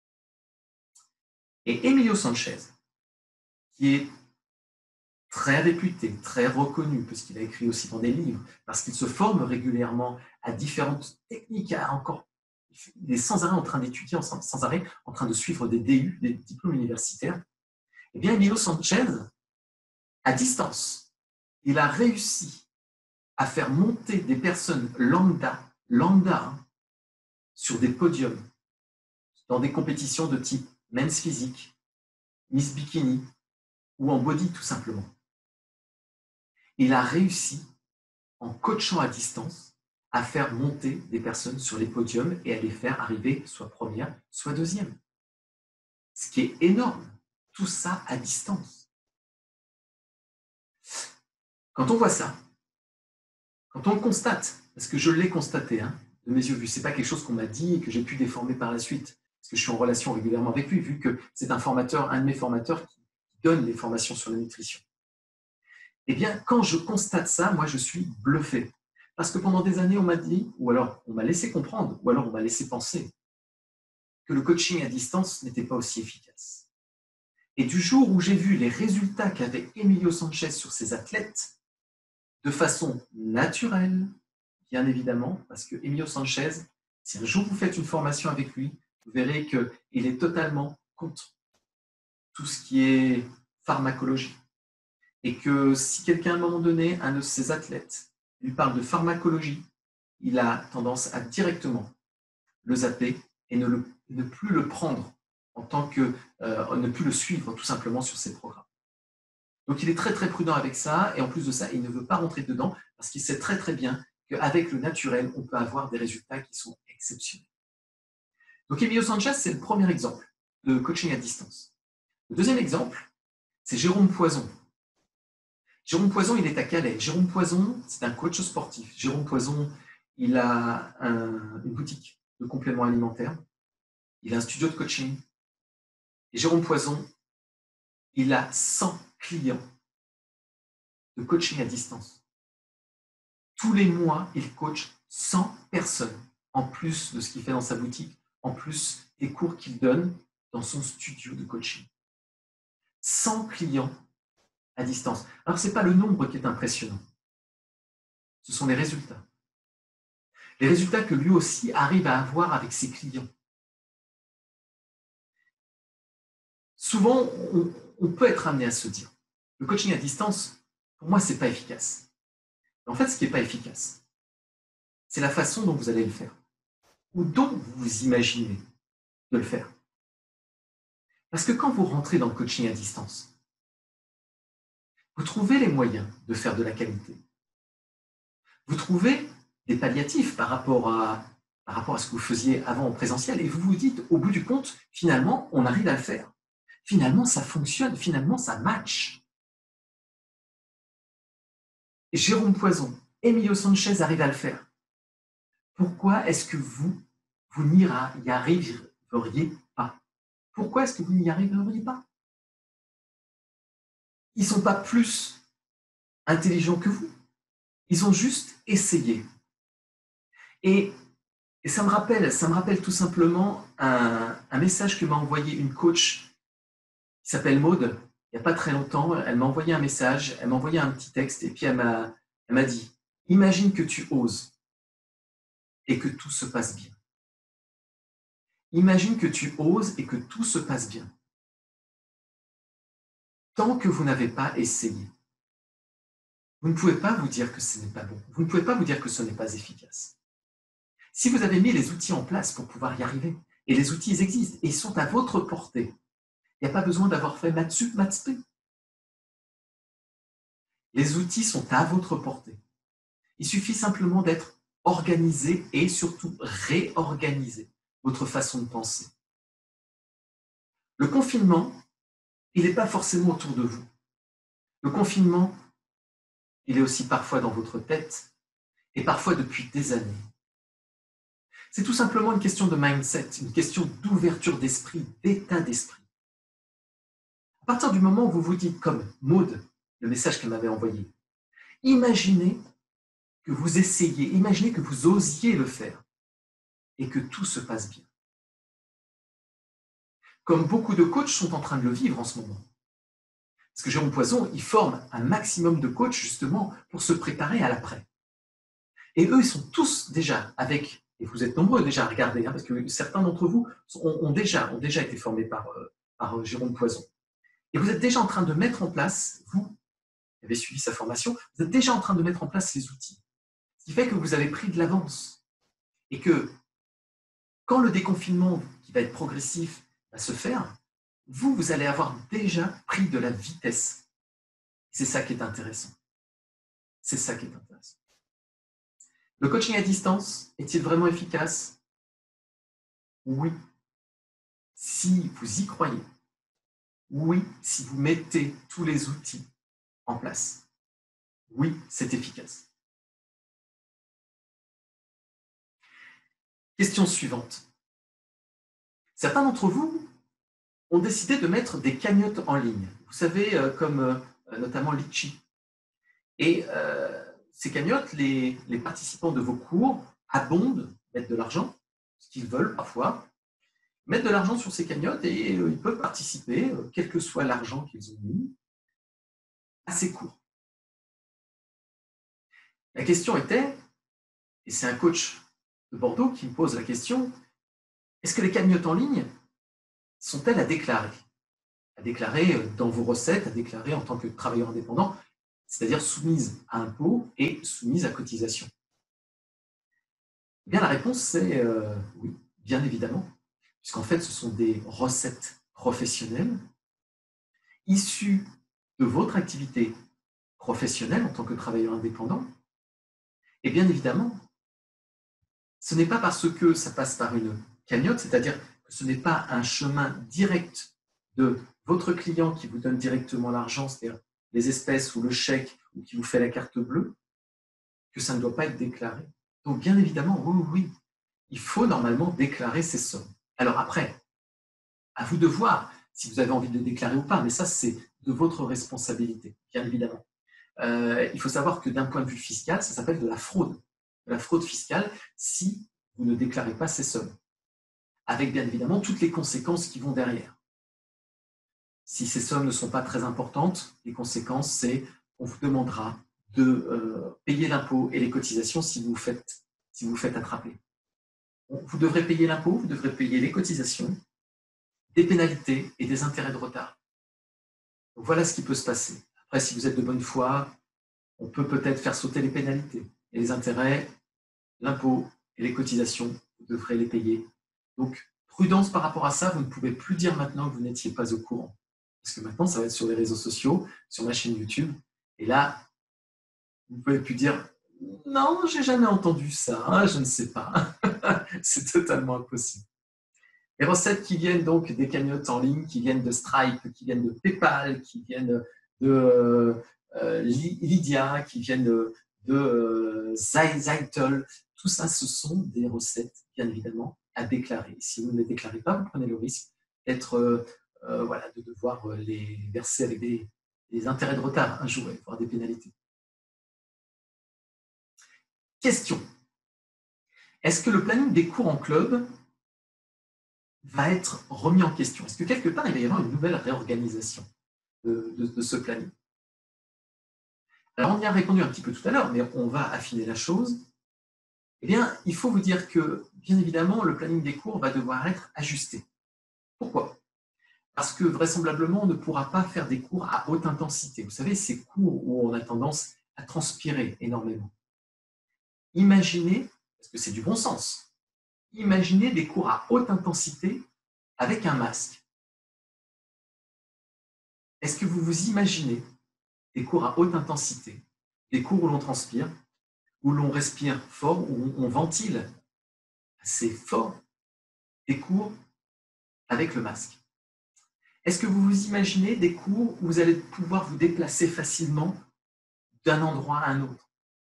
Et Emilio Sanchez, qui est très réputé, très reconnu, parce qu'il a écrit aussi dans des livres, parce qu'il se forme régulièrement à différentes techniques, il est sans arrêt en train d'étudier, sans arrêt en train de suivre des DU, des diplômes universitaires. Eh bien, Emilio Sanchez, à distance, il a réussi à faire monter des personnes lambda, sur des podiums, dans des compétitions de type Men's Physique, Miss Bikini ou en body tout simplement. Il a réussi, en coachant à distance, à faire monter des personnes sur les podiums et à les faire arriver soit première, soit deuxième. Ce qui est énorme, tout ça à distance. Quand on voit ça, quand on le constate, parce que je l'ai constaté de mes yeux vus, ce n'est pas quelque chose qu'on m'a dit et que j'ai pu déformer par la suite, parce que je suis en relation régulièrement avec lui, vu que c'est un de mes formateurs qui donne des formations sur la nutrition. Eh bien, quand je constate ça, moi, je suis bluffé. Parce que pendant des années, on m'a dit, ou alors on m'a laissé comprendre, ou alors on m'a laissé penser que le coaching à distance n'était pas aussi efficace. Et du jour où j'ai vu les résultats qu'avait Emilio Sanchez sur ses athlètes, de façon naturelle, bien évidemment, parce que Emilio Sanchez, si un jour vous faites une formation avec lui, vous verrez qu'il est totalement contre tout ce qui est pharmacologie. Et que si quelqu'un, à un moment donné, un de ses athlètes, lui parle de pharmacologie, il a tendance à directement le zapper et ne plus le prendre en tant que, ne plus le suivre tout simplement sur ses programmes. Donc il est très très prudent avec ça, et en plus de ça, il ne veut pas rentrer dedans parce qu'il sait très très bien qu'avec le naturel, on peut avoir des résultats qui sont exceptionnels. Donc Emilio Sanchez, c'est le premier exemple de coaching à distance. Le deuxième exemple, c'est Jérôme Poison. Jérôme Poison, il est à Calais. Jérôme Poison, c'est un coach sportif. Jérôme Poison, il a une boutique de compléments alimentaires. Il a un studio de coaching. Et Jérôme Poison, il a 100 clients de coaching à distance. Tous les mois, il coach 100 personnes, en plus de ce qu'il fait dans sa boutique, en plus des cours qu'il donne dans son studio de coaching. 100 clients à distance. Alors, ce n'est pas le nombre qui est impressionnant. Ce sont les résultats. Les résultats que lui aussi arrive à avoir avec ses clients. Souvent, on peut être amené à se dire, le coaching à distance, pour moi, ce n'est pas efficace. Mais en fait, ce qui n'est pas efficace, c'est la façon dont vous allez le faire, ou dont vous vous imaginez de le faire. Parce que quand vous rentrez dans le coaching à distance, vous trouvez les moyens de faire de la qualité. Vous trouvez des palliatifs par rapport à ce que vous faisiez avant en présentiel et vous vous dites, au bout du compte, finalement, on arrive à le faire. Finalement, ça fonctionne, finalement, ça match. Jérôme Poison, Emilio Sanchez arrivent à le faire. Pourquoi est-ce que vous n'y arriveriez pas? Pourquoi est-ce que vous n'y arriveriez pas? Ils ne sont pas plus intelligents que vous. Ils ont juste essayé. Et ça me rappelle tout simplement un message que m'a envoyé une coach qui s'appelle Maude, il n'y a pas très longtemps. Elle m'a envoyé un message, elle m'a envoyé un petit texte et puis elle m'a dit « Imagine que tu oses et que tout se passe bien. Imagine que tu oses et que tout se passe bien. Tant que vous n'avez pas essayé, vous ne pouvez pas vous dire que ce n'est pas bon. Vous ne pouvez pas vous dire que ce n'est pas efficace. Si vous avez mis les outils en place pour pouvoir y arriver, et les outils ils existent et ils sont à votre portée, il n'y a pas besoin d'avoir fait maths sup, maths spé. Les outils sont à votre portée. Il suffit simplement d'être organisé et surtout réorganiser votre façon de penser. Le confinement, il n'est pas forcément autour de vous. Le confinement, il est aussi parfois dans votre tête et parfois depuis des années. C'est tout simplement une question de mindset, une question d'ouverture d'esprit, d'état d'esprit. À partir du moment où vous vous dites, comme Maude, le message qu'elle m'avait envoyé, imaginez que vous essayez, imaginez que vous osiez le faire et que tout se passe bien. Comme beaucoup de coachs sont en train de le vivre en ce moment. Parce que Jérôme Poison, il forme un maximum de coachs justement pour se préparer à l'après. Et eux, ils sont tous déjà avec, et vous êtes nombreux déjà à regarder, parce que certains d'entre vous ont déjà été formés par Jérôme Poison. Et vous êtes déjà en train de mettre en place, vous qui avez suivi sa formation, vous êtes déjà en train de mettre en place les outils. Ce qui fait que vous avez pris de l'avance. Et que quand le déconfinement, qui va être progressif, va se faire, vous allez avoir déjà pris de la vitesse. C'est ça qui est intéressant. C'est ça qui est intéressant. Le coaching à distance est-il vraiment efficace? Oui. Si vous y croyez. Oui, si vous mettez tous les outils en place. Oui, c'est efficace. Question suivante. Certains d'entre vous ont décidé de mettre des cagnottes en ligne. Vous savez, comme notamment Litchi. Et ces cagnottes, les participants de vos cours abondent, mettent de l'argent, ce qu'ils veulent parfois, mettent de l'argent sur ces cagnottes et ils peuvent participer, quel que soit l'argent qu'ils ont mis, à ces cours. La question était, et c'est un coach de Bordeaux qui me pose la question, est-ce que les cagnottes en ligne sont-elles à déclarer? À déclarer dans vos recettes, à déclarer en tant que travailleur indépendant, c'est-à-dire soumises à impôt et soumises à cotisation? Eh bien, la réponse, c'est oui, bien évidemment, puisqu'en fait, ce sont des recettes professionnelles issues de votre activité professionnelle en tant que travailleur indépendant. Et bien évidemment, ce n'est pas parce que ça passe par une cagnotte, c'est-à-dire que ce n'est pas un chemin direct de votre client qui vous donne directement l'argent, c'est-à-dire les espèces ou le chèque, ou qui vous fait la carte bleue, que ça ne doit pas être déclaré. Donc, bien évidemment, oui, il faut normalement déclarer ces sommes. Alors après, à vous de voir si vous avez envie de les déclarer ou pas, mais ça, c'est de votre responsabilité, bien évidemment. Il faut savoir que d'un point de vue fiscal, ça s'appelle de la fraude. De la fraude fiscale si vous ne déclarez pas ces sommes. Avec bien évidemment toutes les conséquences qui vont derrière. Si ces sommes ne sont pas très importantes, les conséquences, c'est qu'on vous demandera de payer l'impôt et les cotisations si vous vous faites attraper. Vous devrez payer l'impôt, vous devrez payer les cotisations, des pénalités et des intérêts de retard. Donc voilà ce qui peut se passer. Après, si vous êtes de bonne foi, on peut peut-être faire sauter les pénalités. Et les intérêts, l'impôt et les cotisations, vous devrez les payer. Donc, Prudence par rapport à ça, vous ne pouvez plus dire maintenant que vous n'étiez pas au courant. Parce que maintenant, ça va être sur les réseaux sociaux, sur ma chaîne YouTube. Et là, vous ne pouvez plus dire « Non, j'ai jamais entendu ça, je ne sais pas. » C'est totalement impossible. Les recettes qui viennent donc des cagnottes en ligne, qui viennent de Stripe, qui viennent de PayPal, qui viennent de Lydia, qui viennent de Zytel, tout ça, ce sont des recettes, bien évidemment, à déclarer. Si vous ne les déclarez pas, vous prenez le risque d'être, voilà, de devoir les verser avec des intérêts de retard un jour, voire des pénalités. Question. Est-ce que le planning des cours en club va être remis en question? Est-ce que quelque part, il va y avoir une nouvelle réorganisation de ce planning? Alors, on y a répondu un petit peu tout à l'heure, mais on va affiner la chose. Eh bien, il faut vous dire que, bien évidemment, le planning des cours va devoir être ajusté. Pourquoi? Parce que vraisemblablement, on ne pourra pas faire des cours à haute intensité. Vous savez, ces cours où on a tendance à transpirer énormément. Imaginez, parce que c'est du bon sens, imaginez des cours à haute intensité avec un masque. Est-ce que vous vous imaginez des cours à haute intensité, des cours où l'on transpire, où l'on respire fort, où on ventile assez fort, des cours avec le masque? Est-ce que vous vous imaginez des cours où vous allez pouvoir vous déplacer facilement d'un endroit à un autre?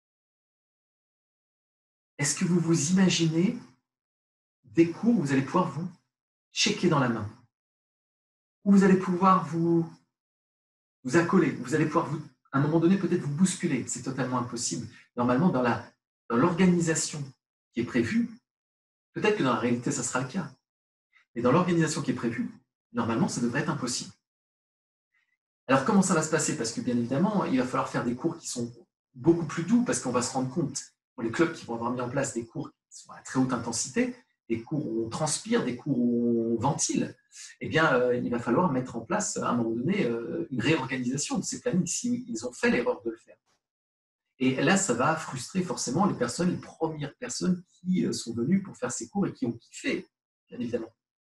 Est-ce que vous vous imaginez des cours où vous allez pouvoir vous checker dans la main, où vous allez pouvoir vous accoler, où vous allez pouvoir, à un moment donné, peut-être vous bousculer? C'est totalement impossible. Normalement, dans l'organisation qui est prévue, peut-être que dans la réalité, ça sera le cas, mais dans l'organisation qui est prévue, normalement, ça devrait être impossible. Alors, comment ça va se passer? Parce que, bien évidemment, il va falloir faire des cours qui sont beaucoup plus doux, parce qu'on va se rendre compte, pour les clubs qui vont avoir mis en place des cours qui sont à très haute intensité, des cours où on transpire, des cours où on ventile, eh bien, il va falloir mettre en place, à un moment donné, une réorganisation de ces plannings, s'ils ont fait l'erreur de le faire. Et là, ça va frustrer forcément les premières personnes qui sont venues pour faire ces cours et qui ont kiffé, bien évidemment.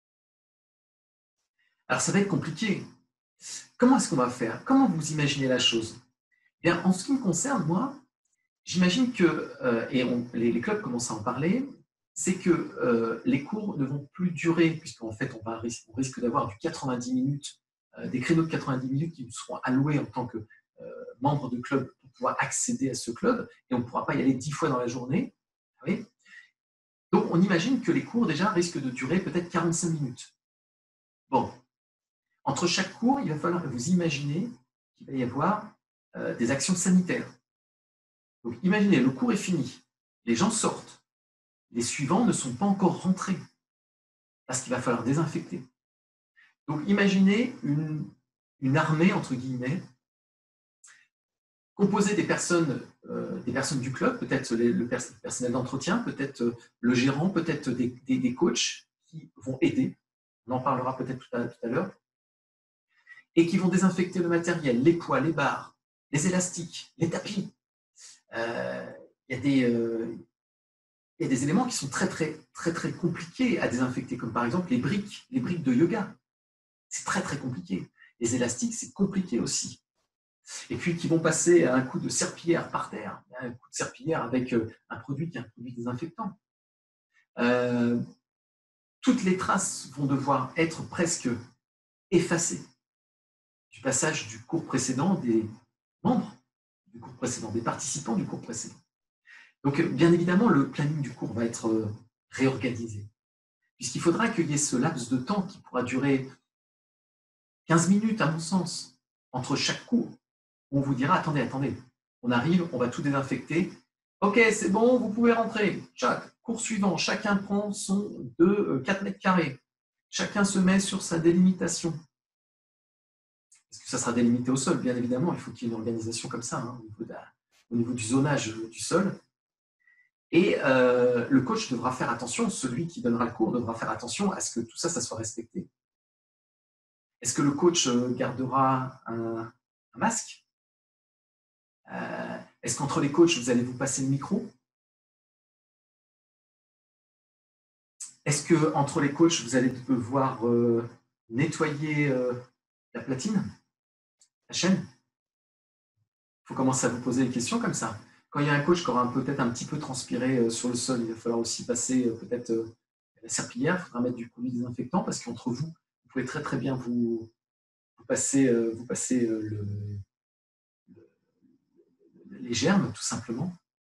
Alors, ça va être compliqué. Comment est-ce qu'on va faire? Comment vous imaginez la chose? Bien, en ce qui me concerne, moi, j'imagine que, et les clubs commencent à en parler, c'est que les cours ne vont plus durer, puisqu'en fait, on risque d'avoir du 90 minutes, des créneaux de 90 minutes qui nous seront alloués en tant que membre de club pour pouvoir accéder à ce club, et on ne pourra pas y aller 10 fois dans la journée. Oui. Donc, on imagine que les cours, déjà, risquent de durer peut-être 45 minutes. Bon. Entre chaque cours, il va falloir vous imaginer qu'il va y avoir des actions sanitaires. Donc, imaginez, le cours est fini, les gens sortent, les suivants ne sont pas encore rentrés, parce qu'il va falloir désinfecter. Donc, imaginez une armée, entre guillemets, composée des personnes du club, peut-être le personnel d'entretien, peut-être le gérant, peut-être des coachs qui vont aider, on en parlera peut-être tout à l'heure, et qui vont désinfecter le matériel, les poids, les barres, les élastiques, les tapis. Il y a des éléments qui sont très compliqués à désinfecter, comme par exemple les briques de yoga. C'est très compliqué. Les élastiques, c'est compliqué aussi. Et puis qui vont passer à un coup de serpillière par terre, un coup de serpillière avec un produit qui est un produit désinfectant. Toutes les traces vont devoir être presque effacées du passage du cours précédent, des membres du cours précédent, des participants du cours précédent. Donc, bien évidemment, le planning du cours va être réorganisé, puisqu'il faudra qu'il y ait ce laps de temps qui pourra durer 15 minutes, à mon sens, entre chaque cours, où on vous dira, attendez, on arrive, on va tout désinfecter, ok, c'est bon, vous pouvez rentrer. Chaque cours suivant, chacun prend son 4 mètres carrés, chacun se met sur sa délimitation. Est-ce que ça sera délimité au sol? Bien évidemment, il faut qu'il y ait une organisation comme ça, hein, au niveau du zonage du sol. Et le coach devra faire attention, celui qui donnera le cours devra faire attention à ce que tout ça soit respecté. Est-ce que le coach gardera un masque? Est-ce qu'entre les coachs, vous allez vous passer le micro? Est-ce que entre les coachs, vous allez devoir nettoyer la platine, la chaîne? Il faut commencer à vous poser des questions comme ça. Quand il y a un coach qui aura peut-être un petit peu transpiré sur le sol, il va falloir aussi passer peut-être la serpillière, il faudra mettre du produit désinfectant parce qu'entre vous, vous pouvez très très bien vous passer, les germes tout simplement.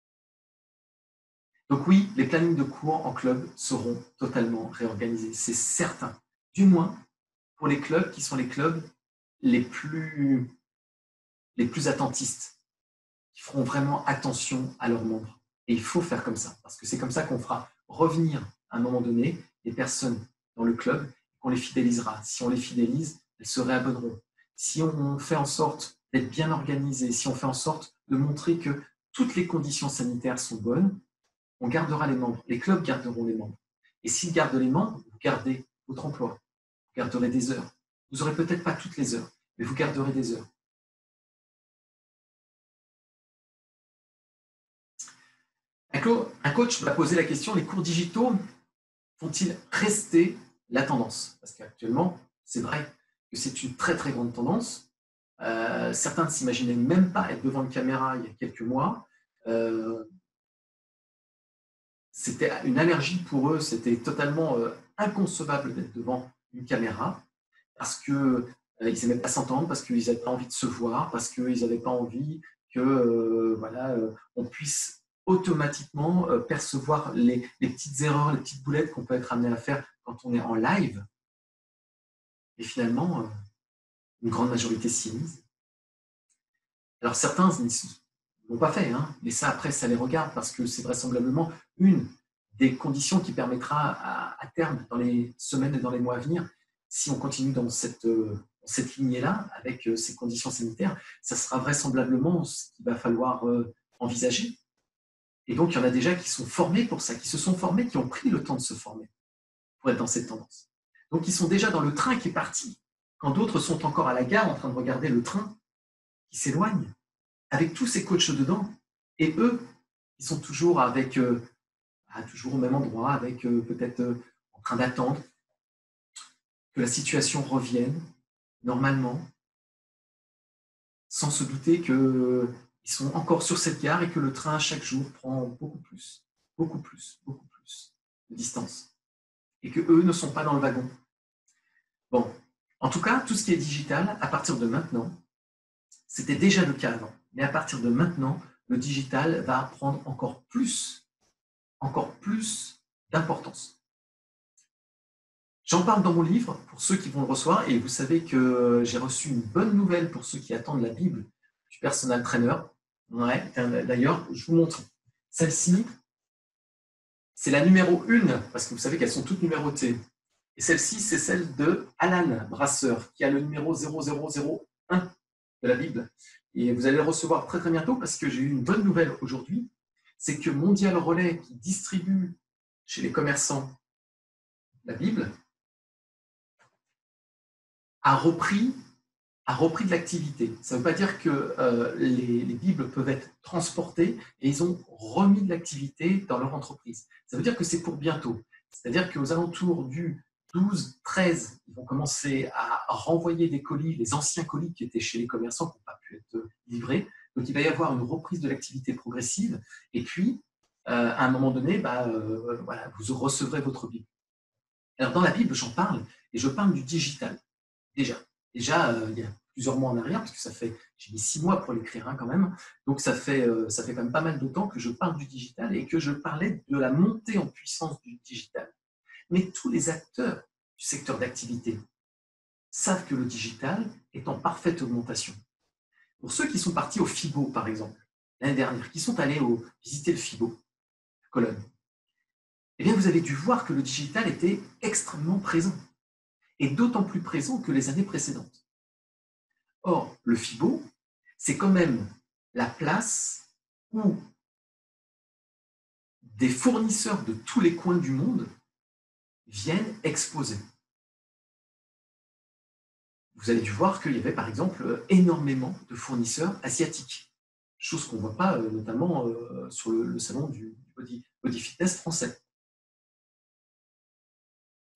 Donc oui, les plannings de cours en club seront totalement réorganisés, c'est certain. Du moins pour les clubs qui sont les clubs les plus attentistes, qui feront vraiment attention à leurs membres. Et il faut faire comme ça, parce que c'est comme ça qu'on fera revenir à un moment donné les personnes dans le club, qu'on les fidélisera. Si on les fidélise, elles se réabonneront. Si on fait en sorte d'être bien organisé, si on fait en sorte de montrer que toutes les conditions sanitaires sont bonnes, on gardera les membres. Les clubs garderont les membres. Et s'ils gardent les membres, vous gardez votre emploi. Vous garderez des heures. Vous n'aurez peut-être pas toutes les heures, mais vous garderez des heures. Un coach va poser la question, les cours digitaux vont-ils rester la tendance? Parce qu'actuellement, c'est vrai que c'est une très très grande tendance. Certains ne s'imaginaient même pas être devant une caméra il y a quelques mois. C'était une allergie pour eux, c'était totalement inconcevable d'être devant une caméra parce qu'ils n'aimaient pas s'entendre, parce qu'ils n'avaient pas envie de se voir, parce qu'ils n'avaient pas envie que on puisse automatiquement percevoir les petites erreurs, les petites boulettes qu'on peut être amené à faire quand on est en live. Et finalement, une grande majorité s'y est mise. Alors certains ne l'ont pas fait, hein, mais ça après, ça les regarde parce que c'est vraisemblablement une des conditions qui permettra à terme, dans les semaines et dans les mois à venir, si on continue dans cette lignée-là, avec ces conditions sanitaires, ça sera vraisemblablement ce qu'il va falloir envisager. Et donc, il y en a déjà qui sont formés pour ça, qui se sont formés, qui ont pris le temps de se former pour être dans cette tendance. Donc, ils sont déjà dans le train qui est parti, quand d'autres sont encore à la gare en train de regarder le train qui s'éloigne, avec tous ces coachs dedans. Et eux, ils sont toujours toujours au même endroit, avec peut-être en train d'attendre que la situation revienne normalement, sans se douter qu'ils sont encore sur cette gare et que le train, chaque jour, prend beaucoup plus de distance. Et qu'eux ne sont pas dans le wagon. Bon, en tout cas, tout ce qui est digital, à partir de maintenant, c'était déjà le cas avant, mais à partir de maintenant, le digital va prendre encore plus d'importance. J'en parle dans mon livre pour ceux qui vont le recevoir et vous savez que j'ai reçu une bonne nouvelle pour ceux qui attendent la Bible du personal trainer. Ouais, d'ailleurs, je vous montre. Celle-ci, c'est la numéro 1 parce que vous savez qu'elles sont toutes numérotées. Et celle-ci, c'est celle de Alan Brasseur qui a le numéro 0001 de la Bible. Et vous allez le recevoir très très bientôt parce que j'ai eu une bonne nouvelle aujourd'hui. C'est que Mondial Relais, qui distribue chez les commerçants la Bible, a repris de l'activité. Ça ne veut pas dire que les Bibles peuvent être transportées et ils ont remis de l'activité dans leur entreprise. Ça veut dire que c'est pour bientôt. C'est-à-dire qu'aux alentours du 12, 13, ils vont commencer à renvoyer des colis, les anciens colis qui étaient chez les commerçants qui n'ont pas pu être livrés. Donc il va y avoir une reprise de l'activité progressive et puis à un moment donné, voilà, vous recevrez votre Bible. Alors dans la Bible, j'en parle et je parle du digital. Déjà, il y a plusieurs mois en arrière, parce que j'ai mis 6 mois pour l'écrire quand même, donc ça fait quand même pas mal de temps que je parle du digital et que je parlais de la montée en puissance du digital. Mais tous les acteurs du secteur d'activité savent que le digital est en parfaite augmentation. Pour ceux qui sont partis au FIBO, par exemple, l'année dernière, qui sont allés visiter le FIBO, à Cologne, eh bien, vous avez dû voir que le digital était extrêmement présent, et d'autant plus présent que les années précédentes. Or, le FIBO, c'est quand même la place où des fournisseurs de tous les coins du monde viennent exposer. Vous avez dû voir qu'il y avait par exemple énormément de fournisseurs asiatiques, chose qu'on ne voit pas notamment sur le salon du body fitness français.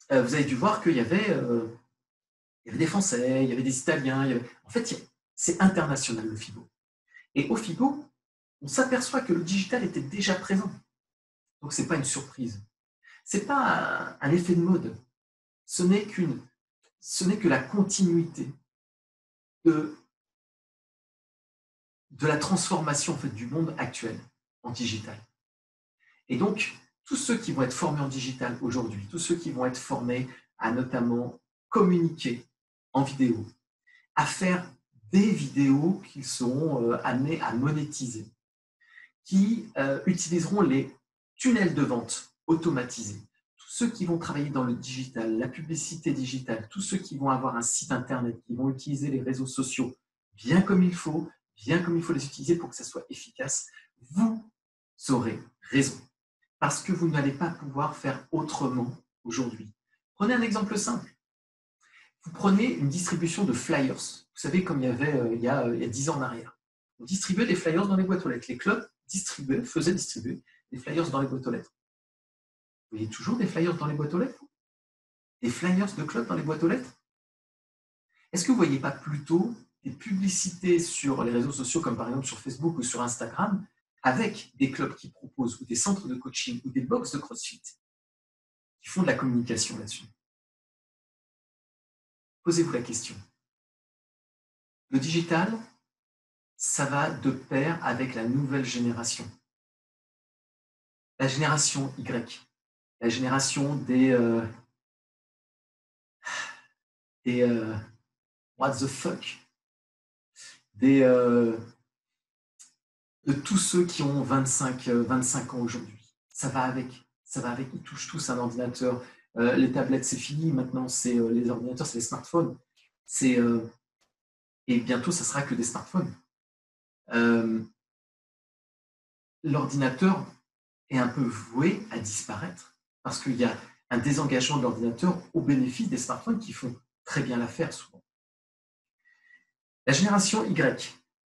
vous avez dû voir qu'il y avait des Français, il y avait des Italiens. En fait, c'est international le FIBO. Et au FIBO, on s'aperçoit que le digital était déjà présent. Donc, ce n'est pas une surprise. Ce n'est pas un effet de mode. Ce n'est que la continuité de la transformation en fait, du monde actuel en digital. Et donc, tous ceux qui vont être formés en digital aujourd'hui, tous ceux qui vont être formés à notamment communiquer en vidéo, à faire des vidéos qui seront amenées à monétiser, qui utiliseront les tunnels de vente automatisés, tous ceux qui vont travailler dans le digital, la publicité digitale, tous ceux qui vont avoir un site internet, qui vont utiliser les réseaux sociaux bien comme il faut les utiliser pour que ça soit efficace, vous aurez raison. Parce que vous n'allez pas pouvoir faire autrement aujourd'hui. Prenez un exemple simple. Vous prenez une distribution de flyers. Vous savez, comme il y avait il y a 10 ans en arrière. On distribuait des flyers dans les boîtes aux lettres. Les clubs faisaient distribuer des flyers dans les boîtes aux lettres. Vous voyez toujours des flyers dans les boîtes aux lettres? Des flyers de clubs dans les boîtes aux lettres? Est-ce que vous ne voyez pas plutôt des publicités sur les réseaux sociaux, comme par exemple sur Facebook ou sur Instagram, avec des clubs qui proposent, ou des centres de coaching, ou des box de CrossFit, qui font de la communication là-dessus? Posez-vous la question. Le digital, ça va de pair avec la nouvelle génération. La génération Y, la génération des what the fuck, de tous ceux qui ont 25 ans aujourd'hui. Ça va avec, ils touchent tous un ordinateur. Les tablettes, c'est fini, maintenant, c'est les ordinateurs, c'est les smartphones. Et bientôt, ça sera que des smartphones. L'ordinateur est un peu voué à disparaître parce qu'il y a un désengagement de l'ordinateur au bénéfice des smartphones qui font très bien l'affaire souvent. La génération Y,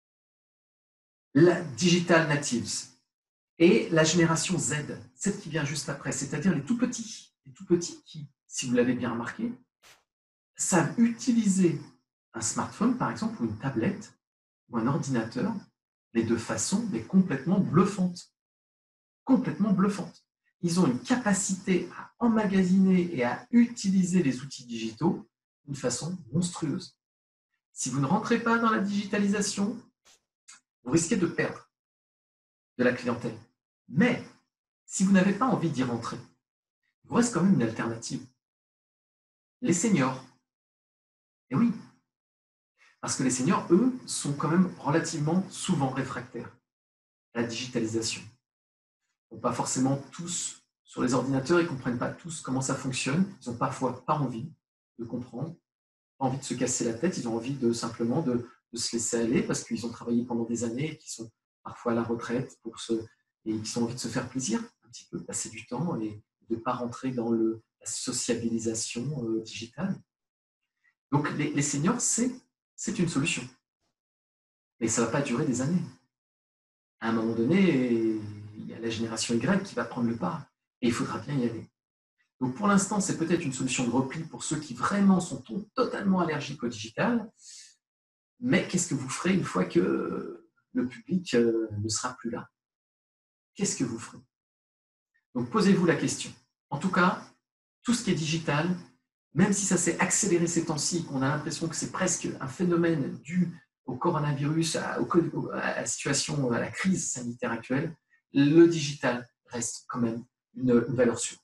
la digital natives, et la génération Z, celle qui vient juste après, c'est-à-dire les tout petits qui, si vous l'avez bien remarqué, savent utiliser un smartphone, par exemple, ou une tablette, ou un ordinateur, mais de façon complètement bluffante. Complètement bluffante. Ils ont une capacité à emmagasiner et à utiliser les outils digitaux d'une façon monstrueuse. Si vous ne rentrez pas dans la digitalisation, vous risquez de perdre de la clientèle. Mais si vous n'avez pas envie d'y rentrer, il vous reste quand même une alternative. Les seniors. Et oui, parce que les seniors, eux, sont quand même relativement souvent réfractaires à la digitalisation. Ils n'ont pas forcément tous sur les ordinateurs, ils ne comprennent pas tous comment ça fonctionne. Ils n'ont parfois pas envie de comprendre, pas envie de se casser la tête, ils ont envie simplement de se laisser aller parce qu'ils ont travaillé pendant des années et qu'ils sont parfois à la retraite et qu'ils ont envie de se faire plaisir, un petit peu, passer du temps et de ne pas rentrer dans la sociabilisation digitale. Donc les seniors, c'est une solution. Mais ça ne va pas durer des années. À un moment donné, il y a la génération Y qui va prendre le pas et il faudra bien y aller. Donc pour l'instant, c'est peut-être une solution de repli pour ceux qui vraiment sont totalement allergiques au digital. Mais qu'est-ce que vous ferez une fois que le public ne sera plus là? Qu'est-ce que vous ferez? Donc posez-vous la question. En tout cas, tout ce qui est digital, même si ça s'est accéléré ces temps-ci, qu'on a l'impression que c'est presque un phénomène dû au coronavirus, à la situation, à la crise sanitaire actuelle, le digital reste quand même une valeur sûre.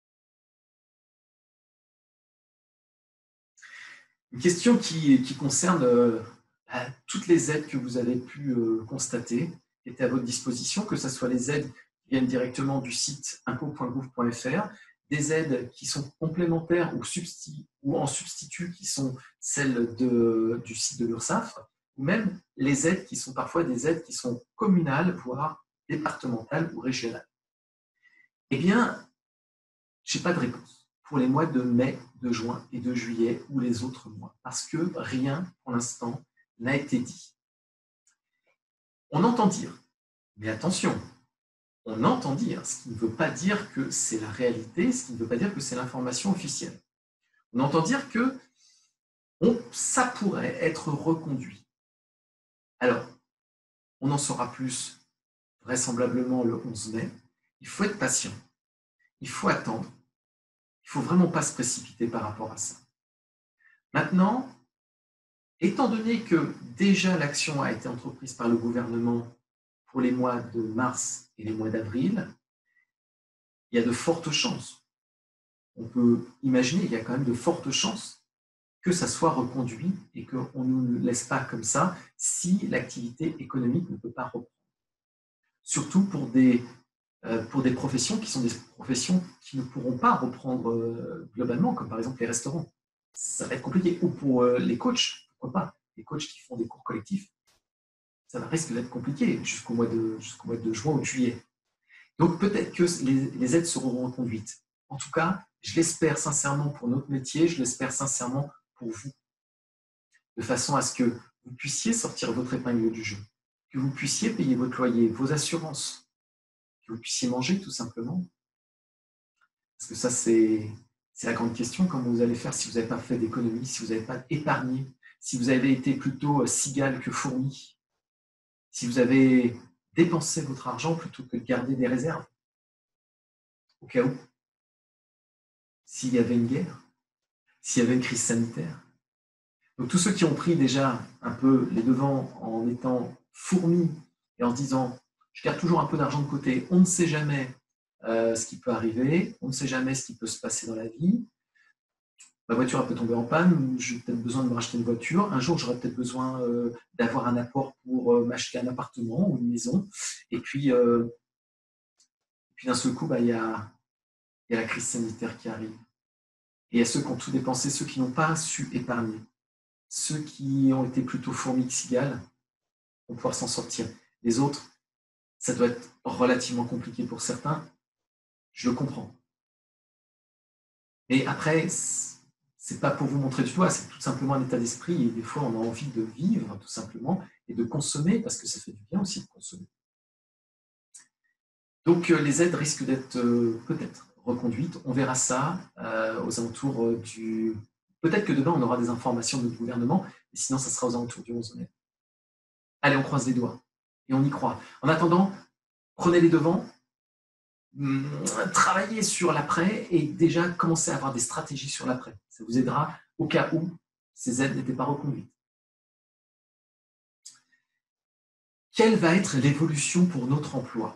Une question qui concerne toutes les aides que vous avez pu constater, qui étaient à votre disposition, que ce soit les aides qui viennent directement du site impôts.gouv.fr, des aides qui sont complémentaires ou en substitut, qui sont celles du site de l'URSSAF, ou même les aides qui sont parfois des aides qui sont communales, voire départementales ou régionales. Eh bien, je n'ai pas de réponse pour les mois de mai, de juin et de juillet ou les autres mois, parce que rien, pour l'instant, n'a été dit. On entend dire, mais attention, On entend dire, ce qui ne veut pas dire que c'est la réalité, ce qui ne veut pas dire que c'est l'information officielle. On entend dire que ça pourrait être reconduit. Alors, on en saura plus vraisemblablement le 11 mai. Il faut être patient, il faut attendre, il ne faut vraiment pas se précipiter par rapport à ça. Maintenant, étant donné que déjà l'action a été entreprise par le gouvernement pour les mois de mars et les mois d'avril, il y a de fortes chances, on peut imaginer, il y a quand même de fortes chances que ça soit reconduit et qu'on ne nous laisse pas comme ça si l'activité économique ne peut pas reprendre. Surtout pour des professions qui sont des professions qui ne pourront pas reprendre globalement, comme par exemple les restaurants. Ça va être compliqué. Ou pour les coachs, pourquoi pas, les coachs qui font des cours collectifs, ça risque d'être compliqué jusqu'au mois de juin ou de juillet. Donc peut-être que les aides seront reconduites. En tout cas, je l'espère sincèrement pour notre métier, je l'espère sincèrement pour vous, de façon à ce que vous puissiez sortir votre épingle du jeu, que vous puissiez payer votre loyer, vos assurances, que vous puissiez manger tout simplement. Parce que ça, c'est la grande question, comment vous allez faire si vous n'avez pas fait d'économie, si vous n'avez pas épargné, si vous avez été plutôt cigale que fourmi, si vous avez dépensé votre argent plutôt que de garder des réserves, au cas où, s'il y avait une guerre, s'il y avait une crise sanitaire. Donc tous ceux qui ont pris déjà un peu les devants en étant fourmis et en se disant « je garde toujours un peu d'argent de côté, on ne sait jamais ce qui peut arriver, on ne sait jamais ce qui peut se passer dans la vie, ma voiture peut tomber en panne, ou j'ai peut-être besoin de me racheter une voiture, un jour j'aurai peut-être besoin d'avoir un apport pour m'acheter un appartement ou une maison, et puis d'un seul coup, il y a la crise sanitaire qui arrive. Et il y a ceux qui ont tout dépensé, ceux qui n'ont pas su épargner. Ceux qui ont été plutôt fourmis que cigales vont pouvoir s'en sortir. Les autres, ça doit être relativement compliqué pour certains. Je le comprends. Mais après, c'est pas pour vous montrer du doigt, c'est tout simplement un état d'esprit. Et des fois, on a envie de vivre, tout simplement, et de consommer, parce que ça fait du bien aussi de consommer. Donc, les aides risquent d'être peut-être reconduites. On verra ça aux alentours du... Peut-être que demain, on aura des informations de notre gouvernement, mais sinon, ça sera aux alentours du 11 mai. Allez, on croise les doigts et on y croit. En attendant, prenez les devants, travaillez sur l'après et déjà commencez à avoir des stratégies sur l'après. Ça vous aidera au cas où ces aides n'étaient pas reconduites. Quelle va être l'évolution pour notre emploi?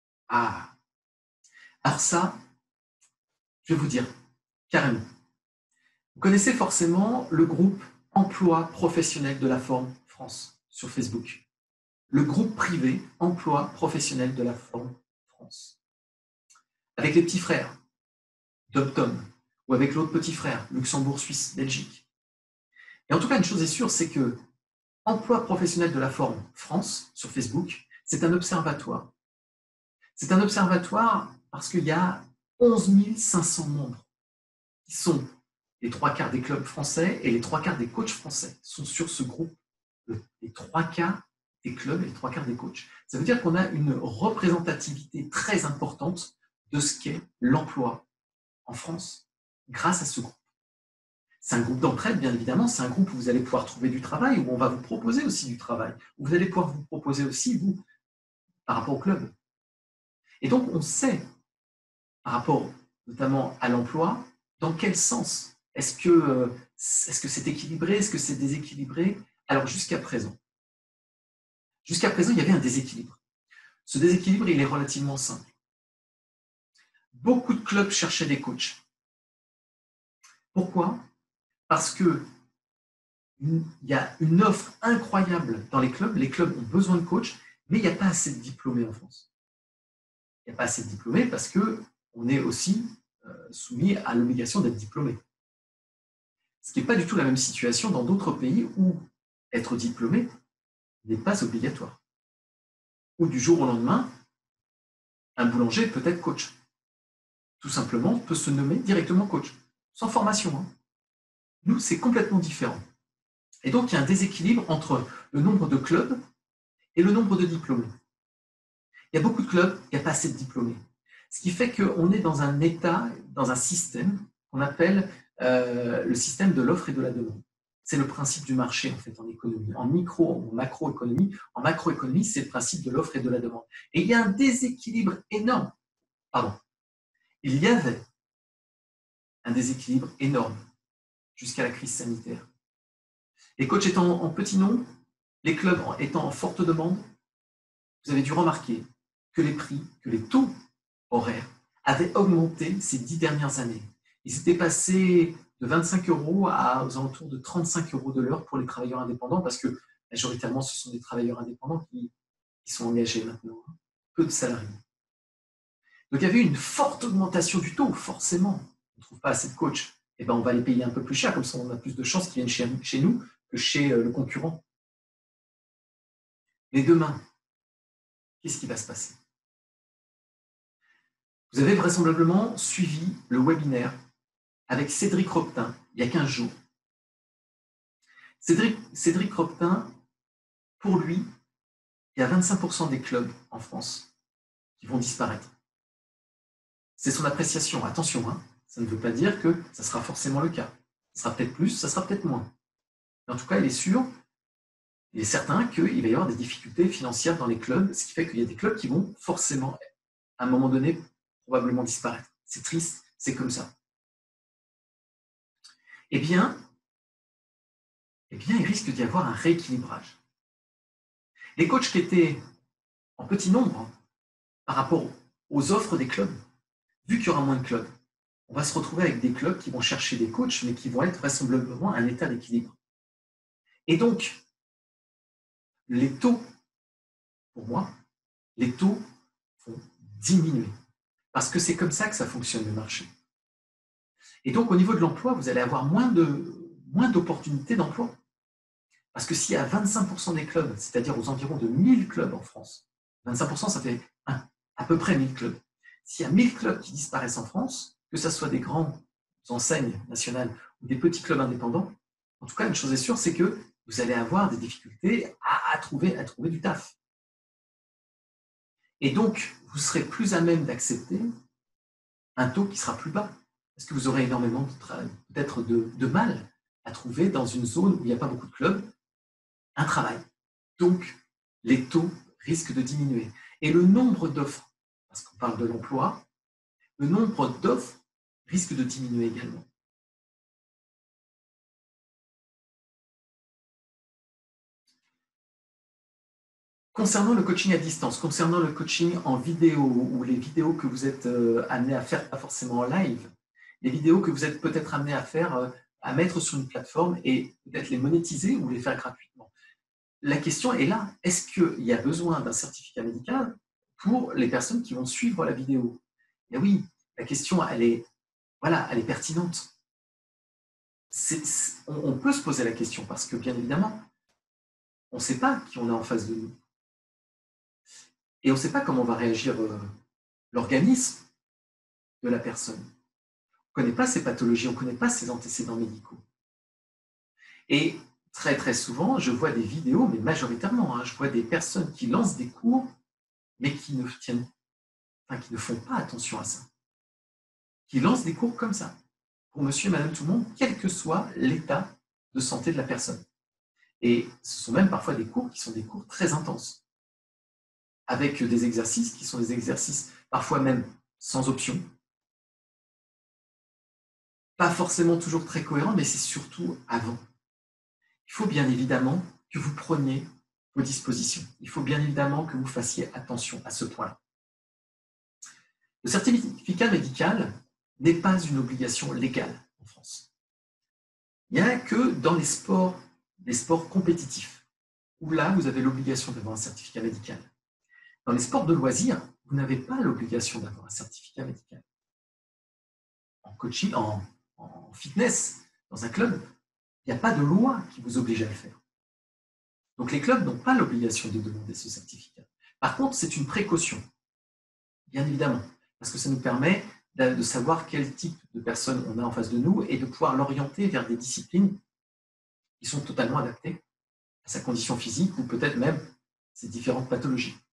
Alors ça, je vais vous dire carrément. Vous connaissez forcément le groupe Emploi professionnel de la forme France sur Facebook. Le groupe privé Emploi professionnel de la forme France. Avec les petits frères, DomTom, ou avec l'autre petit frère, Luxembourg, Suisse, Belgique. Et en tout cas, une chose est sûre, c'est que Emploi professionnel de la forme France sur Facebook, c'est un observatoire. C'est un observatoire parce qu'il y a 11 500 membres qui sont les 3/4 des clubs français et les 3/4 des coachs français sont sur ce groupe. Les 3/4 des clubs et les 3/4 des coachs. Ça veut dire qu'on a une représentativité très importante de ce qu'est l'emploi en France grâce à ce groupe. C'est un groupe d'entraide, bien évidemment. C'est un groupe où vous allez pouvoir trouver du travail, où on va vous proposer aussi du travail, où vous allez pouvoir vous proposer aussi, vous, par rapport au club. Et donc, on sait, par rapport notamment à l'emploi, dans quel sens est-ce que c'est équilibré, est-ce que c'est déséquilibré? Alors, jusqu'à présent, il y avait un déséquilibre. Ce déséquilibre, il est relativement simple. Beaucoup de clubs cherchaient des coachs. Pourquoi? Parce qu'il y a une offre incroyable dans les clubs. Les clubs ont besoin de coachs, mais il n'y a pas assez de diplômés en France. Il n'y a pas assez de diplômés parce qu'on est aussi soumis à l'obligation d'être diplômé. Ce qui n'est pas du tout la même situation dans d'autres pays où être diplômé n'est pas obligatoire. Ou du jour au lendemain, un boulanger peut être coach. Tout simplement, peut se nommer directement coach, sans formation. Hein. Nous, c'est complètement différent. Et donc, il y a un déséquilibre entre le nombre de clubs et le nombre de diplômés. Il y a beaucoup de clubs, il n'y a pas assez de diplômés. Ce qui fait qu'on est dans un état, dans un système qu'on appelle le système de l'offre et de la demande. C'est le principe du marché, en fait, en économie. En micro, en macroéconomie. En macroéconomie, c'est le principe de l'offre et de la demande. Et il y a un déséquilibre énorme. Pardon. Il y avait un déséquilibre énorme jusqu'à la crise sanitaire. Les coachs étant en petit nombre, les clubs étant en forte demande, vous avez dû remarquer que les prix, que les taux horaires avaient augmenté ces 10 dernières années. Ils étaient passés de 25 € aux alentours de 35 € de l'heure pour les travailleurs indépendants, parce que majoritairement, ce sont des travailleurs indépendants qui sont engagés maintenant, peu de salariés. Donc il y avait une forte augmentation du taux, forcément. On ne trouve pas assez de coachs, et ben on va les payer un peu plus cher, comme ça on a plus de chances qu'ils viennent chez nous que chez le concurrent. Mais demain, qu'est-ce qui va se passer? Vous avez vraisemblablement suivi le webinaire avec Cédric Roptin il y a 15 jours. Cédric Roptin, pour lui, il y a 25% des clubs en France qui vont disparaître. C'est son appréciation. Attention, hein, ça ne veut pas dire que ça sera forcément le cas. Ça sera peut-être plus, ça sera peut-être moins. Mais en tout cas, il est sûr, il est certain qu'il va y avoir des difficultés financières dans les clubs, ce qui fait qu'il y a des clubs qui vont forcément, à un moment donné, probablement disparaître. C'est triste, c'est comme ça. Eh bien, il risque d'y avoir un rééquilibrage. Les coachs qui étaient en petit nombre par rapport aux offres des clubs, vu qu'il y aura moins de clubs, on va se retrouver avec des clubs qui vont chercher des coachs, mais qui vont être vraisemblablement à un état d'équilibre. Et donc, les taux, pour moi, les taux vont diminuer. Parce que c'est comme ça que ça fonctionne le marché. Et donc, au niveau de l'emploi, vous allez avoir moins d'opportunités d'emploi. Parce que s'il y a 25% des clubs, c'est-à-dire aux environs de 1000 clubs en France, 25%, ça fait à peu près 1000 clubs. S'il y a 1000 clubs qui disparaissent en France, que ce soit des grandes enseignes nationales ou des petits clubs indépendants, en tout cas, une chose est sûre, c'est que vous allez avoir des difficultés à trouver du taf. Et donc, vous serez plus à même d'accepter un taux qui sera plus bas, parce que vous aurez énormément peut-être de mal à trouver dans une zone où il n'y a pas beaucoup de clubs un travail. Donc, les taux risquent de diminuer. Et le nombre d'offres, parce qu'on parle de l'emploi, le nombre d'offres risque de diminuer également. Concernant le coaching à distance, concernant le coaching en vidéo ou les vidéos que vous êtes amené à faire, pas forcément en live, les vidéos que vous êtes peut-être amené à faire, à mettre sur une plateforme et peut-être les monétiser ou les faire gratuitement. La question est là, est-ce qu'il y a besoin d'un certificat médical pour les personnes qui vont suivre la vidéo? Et oui, la question, elle est pertinente. On peut se poser la question parce que, bien évidemment, on ne sait pas qui on a en face de nous. Et on ne sait pas comment va réagir l'organisme de la personne. On ne connaît pas ses pathologies, on ne connaît pas ses antécédents médicaux. Et très très souvent, je vois des vidéos, mais majoritairement, je vois des personnes qui lancent des cours, mais qui ne font pas attention à ça. Qui lancent des cours comme ça, pour monsieur et madame tout le monde, quel que soit l'état de santé de la personne. Et ce sont même parfois des cours qui sont des cours très intenses, avec des exercices qui sont des exercices parfois même sans option, pas forcément toujours très cohérents, mais c'est surtout avant. Il faut bien évidemment que vous preniez vos dispositions. Il faut bien évidemment que vous fassiez attention à ce point-là. Le certificat médical n'est pas une obligation légale en France. Il n'y a que dans les sports compétitifs, où là, vous avez l'obligation d'avoir un certificat médical. Dans les sports de loisirs, vous n'avez pas l'obligation d'avoir un certificat médical. En coaching, en fitness, dans un club, il n'y a pas de loi qui vous oblige à le faire. Donc les clubs n'ont pas l'obligation de demander ce certificat. Par contre, c'est une précaution, bien évidemment, parce que ça nous permet de savoir quel type de personne on a en face de nous et de pouvoir l'orienter vers des disciplines qui sont totalement adaptées à sa condition physique ou peut-être même ses différentes pathologies.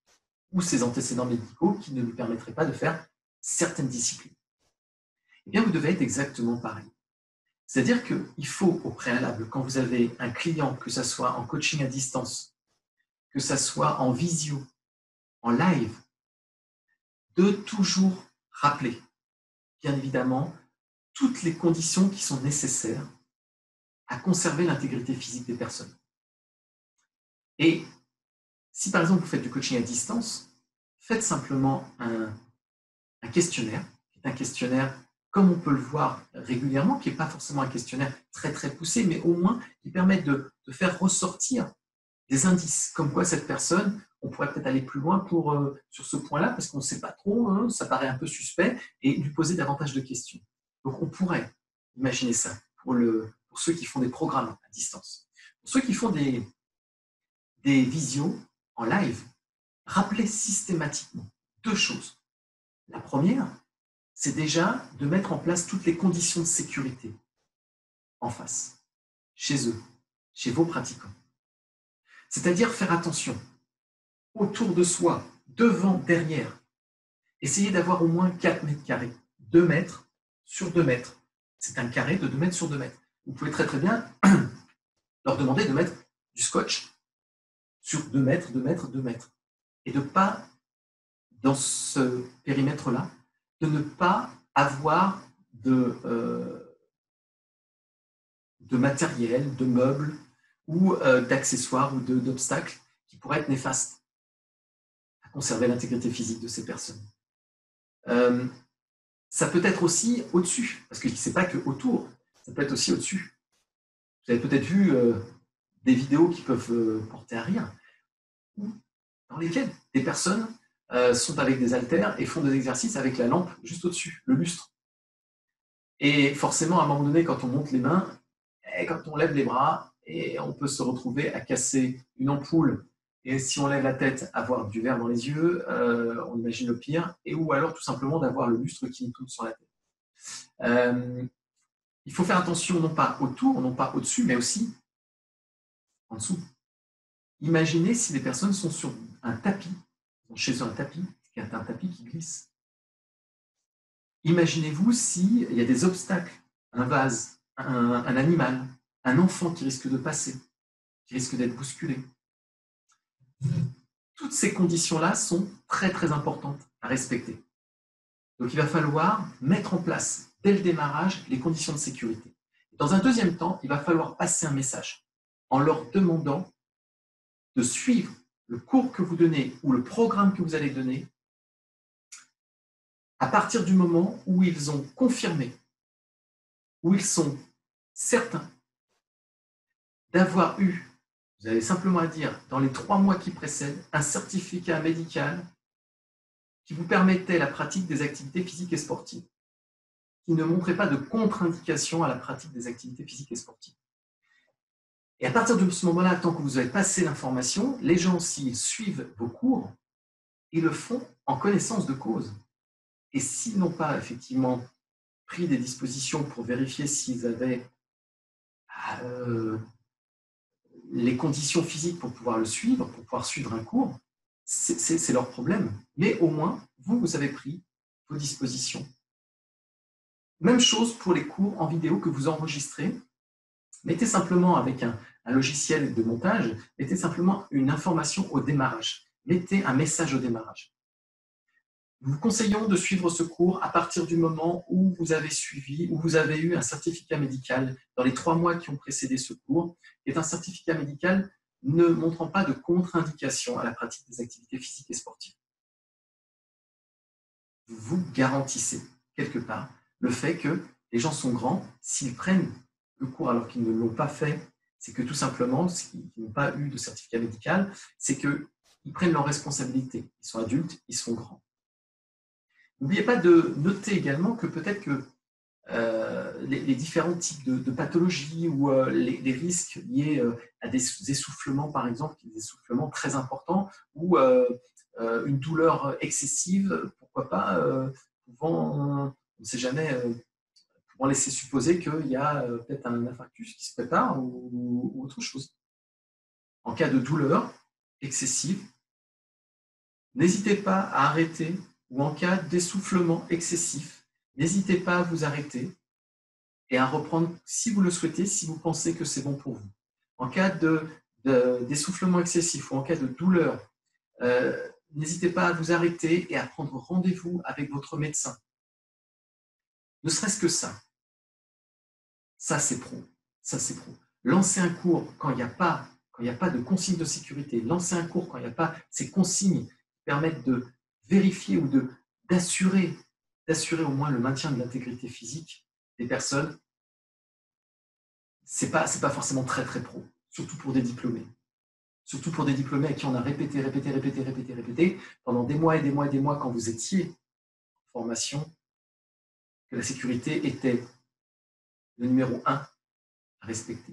ou ses antécédents médicaux qui ne lui permettraient pas de faire certaines disciplines. Eh bien, vous devez être exactement pareil. C'est-à-dire qu'il faut au préalable, quand vous avez un client, que ce soit en coaching à distance, que ce soit en visio, en live, de toujours rappeler, bien évidemment, toutes les conditions qui sont nécessaires à conserver l'intégrité physique des personnes. Et si par exemple vous faites du coaching à distance, faites simplement un questionnaire, qui est un questionnaire comme on peut le voir régulièrement, qui n'est pas forcément un questionnaire très très poussé, mais au moins qui permet de faire ressortir des indices, comme quoi cette personne, on pourrait peut-être aller plus loin sur ce point-là, parce qu'on ne sait pas trop, hein, ça paraît un peu suspect, et lui poser davantage de questions. Donc on pourrait imaginer ça pour ceux qui font des programmes à distance. Pour ceux qui font des visios en live, rappelez systématiquement 2 choses. La première, c'est déjà de mettre en place toutes les conditions de sécurité en face, chez eux, chez vos pratiquants. C'est-à-dire faire attention autour de soi, devant, derrière. Essayez d'avoir au moins 4 mètres carrés, 2 mètres sur 2 mètres. C'est un carré de 2 mètres sur 2 mètres. Vous pouvez très très bien leur demander de mettre du scotch sur 2 mètres, 2 mètres, 2 mètres. Et de ne pas, dans ce périmètre-là, de ne pas avoir de matériel, de meubles ou d'accessoires ou d'obstacles qui pourraient être néfastes à conserver l'intégrité physique de ces personnes. Ça peut être aussi au-dessus, parce que ce n'est pas que autour, ça peut être aussi au-dessus. Vous avez peut-être vu des vidéos qui peuvent porter à rire, dans lesquelles des personnes sont avec des haltères et font des exercices avec la lampe juste au-dessus, le lustre. Et forcément, à un moment donné, quand on monte les mains, et quand on lève les bras, et on peut se retrouver à casser une ampoule, et si on lève la tête, avoir du verre dans les yeux, on imagine le pire, ou alors tout simplement d'avoir le lustre qui nous tombe sur la tête. Il faut faire attention non pas autour, non pas au-dessus, mais aussi en dessous. Imaginez si les personnes sont sur un tapis, chez eux un tapis, qui est un tapis qui glisse. Imaginez-vous s'il y a des obstacles, un vase, un animal, un enfant qui risque de passer, qui risque d'être bousculé. Toutes ces conditions-là sont très très importantes à respecter. Donc il va falloir mettre en place dès le démarrage les conditions de sécurité. Dans un deuxième temps, il va falloir passer un message en leur demandant de suivre le cours que vous donnez ou le programme que vous allez donner à partir du moment où ils ont confirmé, où ils sont certains d'avoir eu, vous avez simplement à dire, dans les 3 mois qui précèdent, un certificat médical qui vous permettait la pratique des activités physiques et sportives, qui ne montrait pas de contre-indication à la pratique des activités physiques et sportives. Et à partir de ce moment-là, tant que vous avez passé l'information, les gens, s'ils suivent vos cours, ils le font en connaissance de cause. Et s'ils n'ont pas effectivement pris des dispositions pour vérifier s'ils avaient les conditions physiques pour pouvoir le suivre, pour pouvoir suivre un cours, c'est leur problème. Mais au moins, vous avez pris vos dispositions. Même chose pour les cours en vidéo que vous enregistrez. Mettez simplement avec un logiciel de montage, mettez simplement une information au démarrage. Mettez un message au démarrage. Nous vous conseillons de suivre ce cours à partir du moment où vous avez suivi, où vous avez eu un certificat médical dans les 3 mois qui ont précédé ce cours, qui est un certificat médical ne montrant pas de contre-indication à la pratique des activités physiques et sportives. Vous garantissez quelque part le fait que les gens sont grands, s'ils prennent le cours alors qu'ils ne l'ont pas fait, c'est que tout simplement, s'ils n'ont pas eu de certificat médical, c'est qu'ils prennent leurs responsabilités. Ils sont adultes, ils sont grands. N'oubliez pas de noter également que peut-être que les différents types de pathologies ou les risques liés à des essoufflements, par exemple, des essoufflements très importants, ou une douleur excessive, pourquoi pas, on ne sait jamais, pouvant laisser supposer qu'il y a peut-être un infarctus qui se prépare ou autre chose. En cas de douleur excessive, N'hésitez pas à arrêter ou en cas d'essoufflement excessif, n'hésitez pas à vous arrêter et à reprendre si vous le souhaitez, si vous pensez que c'est bon pour vous. En cas d'essoufflement excessif ou en cas de douleur, n'hésitez pas à vous arrêter et à prendre rendez-vous avec votre médecin. Ne serait-ce que ça. Ça, c'est pro. Ça, c'est pro. Lancer un cours quand il n'y a pas de consignes de sécurité, lancer un cours quand il n'y a pas ces consignes qui permettent de vérifier ou d'assurer au moins le maintien de l'intégrité physique des personnes, c'est pas forcément très très pro, surtout pour des diplômés. Surtout pour des diplômés à qui on a répété pendant des mois et des mois et des mois quand vous étiez en formation, que la sécurité était le numéro 1 à respecter.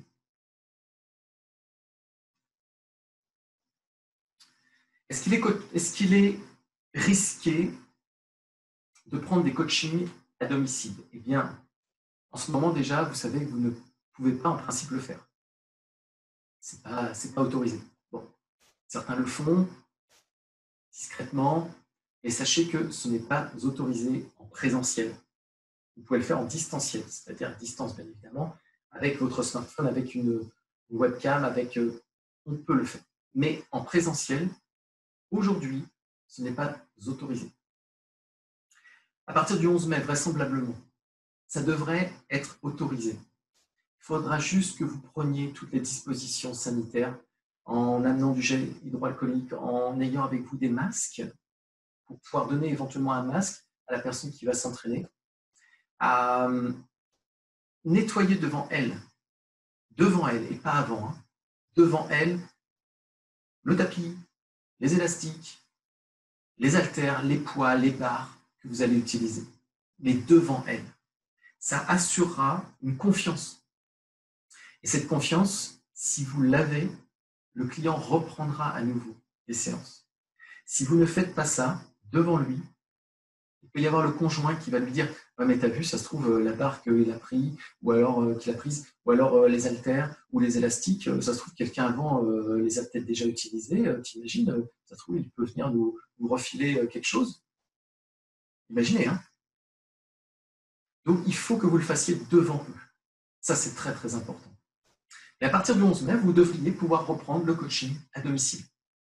Est-ce qu'il est risqué de prendre des coachings à domicile? Eh bien, en ce moment déjà, vous savez que vous ne pouvez pas en principe le faire. C'est pas autorisé. Bon, certains le font discrètement, et sachez que ce n'est pas autorisé en présentiel. Vous pouvez le faire en distanciel, c'est-à-dire à distance, bien évidemment, avec votre smartphone, avec une webcam, on peut le faire. Mais en présentiel, aujourd'hui, ce n'est pas autorisé. À partir du 11 mai, vraisemblablement, ça devrait être autorisé. Il faudra juste que vous preniez toutes les dispositions sanitaires en amenant du gel hydroalcoolique, en ayant avec vous des masques pour pouvoir donner éventuellement un masque à la personne qui va s'entraîner, à nettoyer devant elle et pas avant, hein, devant elle, le tapis, les élastiques, les haltères, les poids, les barres que vous allez utiliser, mais devant elle. Ça assurera une confiance. Et cette confiance, si vous l'avez, le client reprendra à nouveau les séances. Si vous ne faites pas ça devant lui, il peut y avoir le conjoint qui va lui dire « Ouais, mais t'as vu, ça se trouve, la barre qu'il a pris, ou alors qu'il a prise, ou alors les haltères ou les élastiques, ça se trouve, quelqu'un avant les a peut-être déjà utilisés, t'imagines, ça se trouve, il peut venir nous refiler quelque chose. » Imaginez, hein. Donc, il faut que vous le fassiez devant eux. Ça, c'est très, très important. Et à partir du 11 mai, vous devriez pouvoir reprendre le coaching à domicile.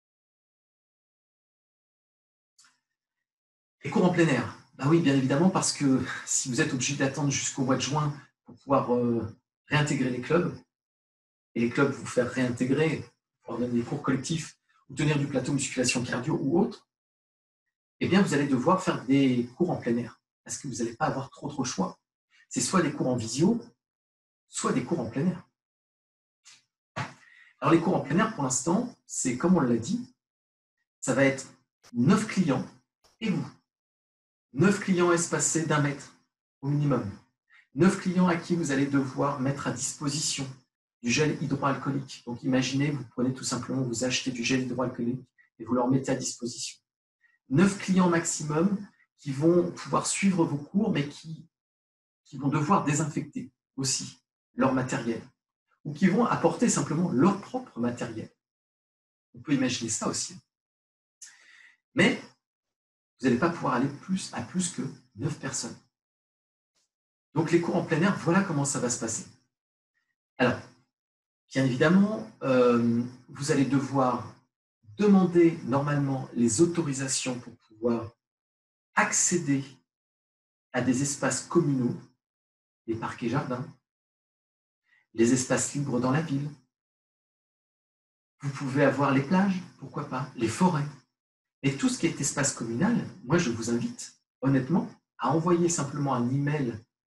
Les cours en plein air. Bah oui, bien évidemment, parce que si vous êtes obligé d'attendre jusqu'au mois de juin pour pouvoir réintégrer les clubs, et les clubs vous faire réintégrer, pour donner des cours collectifs, ou tenir du plateau musculation cardio ou autre, eh bien, vous allez devoir faire des cours en plein air, parce que vous n'allez pas avoir trop de choix. C'est soit des cours en visio, soit des cours en plein air. Alors, les cours en plein air, pour l'instant, c'est comme on l'a dit, ça va être 9 clients et vous. 9 clients espacés d'1 mètre au minimum. 9 clients à qui vous allez devoir mettre à disposition du gel hydroalcoolique. Donc, imaginez, vous prenez tout simplement, vous achetez du gel hydroalcoolique et vous leur mettez à disposition. 9 clients maximum qui vont pouvoir suivre vos cours, mais qui vont devoir désinfecter aussi leur matériel, ou qui vont apporter simplement leur propre matériel. On peut imaginer ça aussi. Mais vous n'allez pas pouvoir aller à plus que 9 personnes. Donc les cours en plein air, voilà comment ça va se passer. Alors, bien évidemment, vous allez devoir demander normalement les autorisations pour pouvoir accéder à des espaces communaux, les parcs et jardins, les espaces libres dans la ville. Vous pouvez avoir les plages, pourquoi pas, les forêts. Et tout ce qui est espace communal, moi je vous invite honnêtement à envoyer simplement un email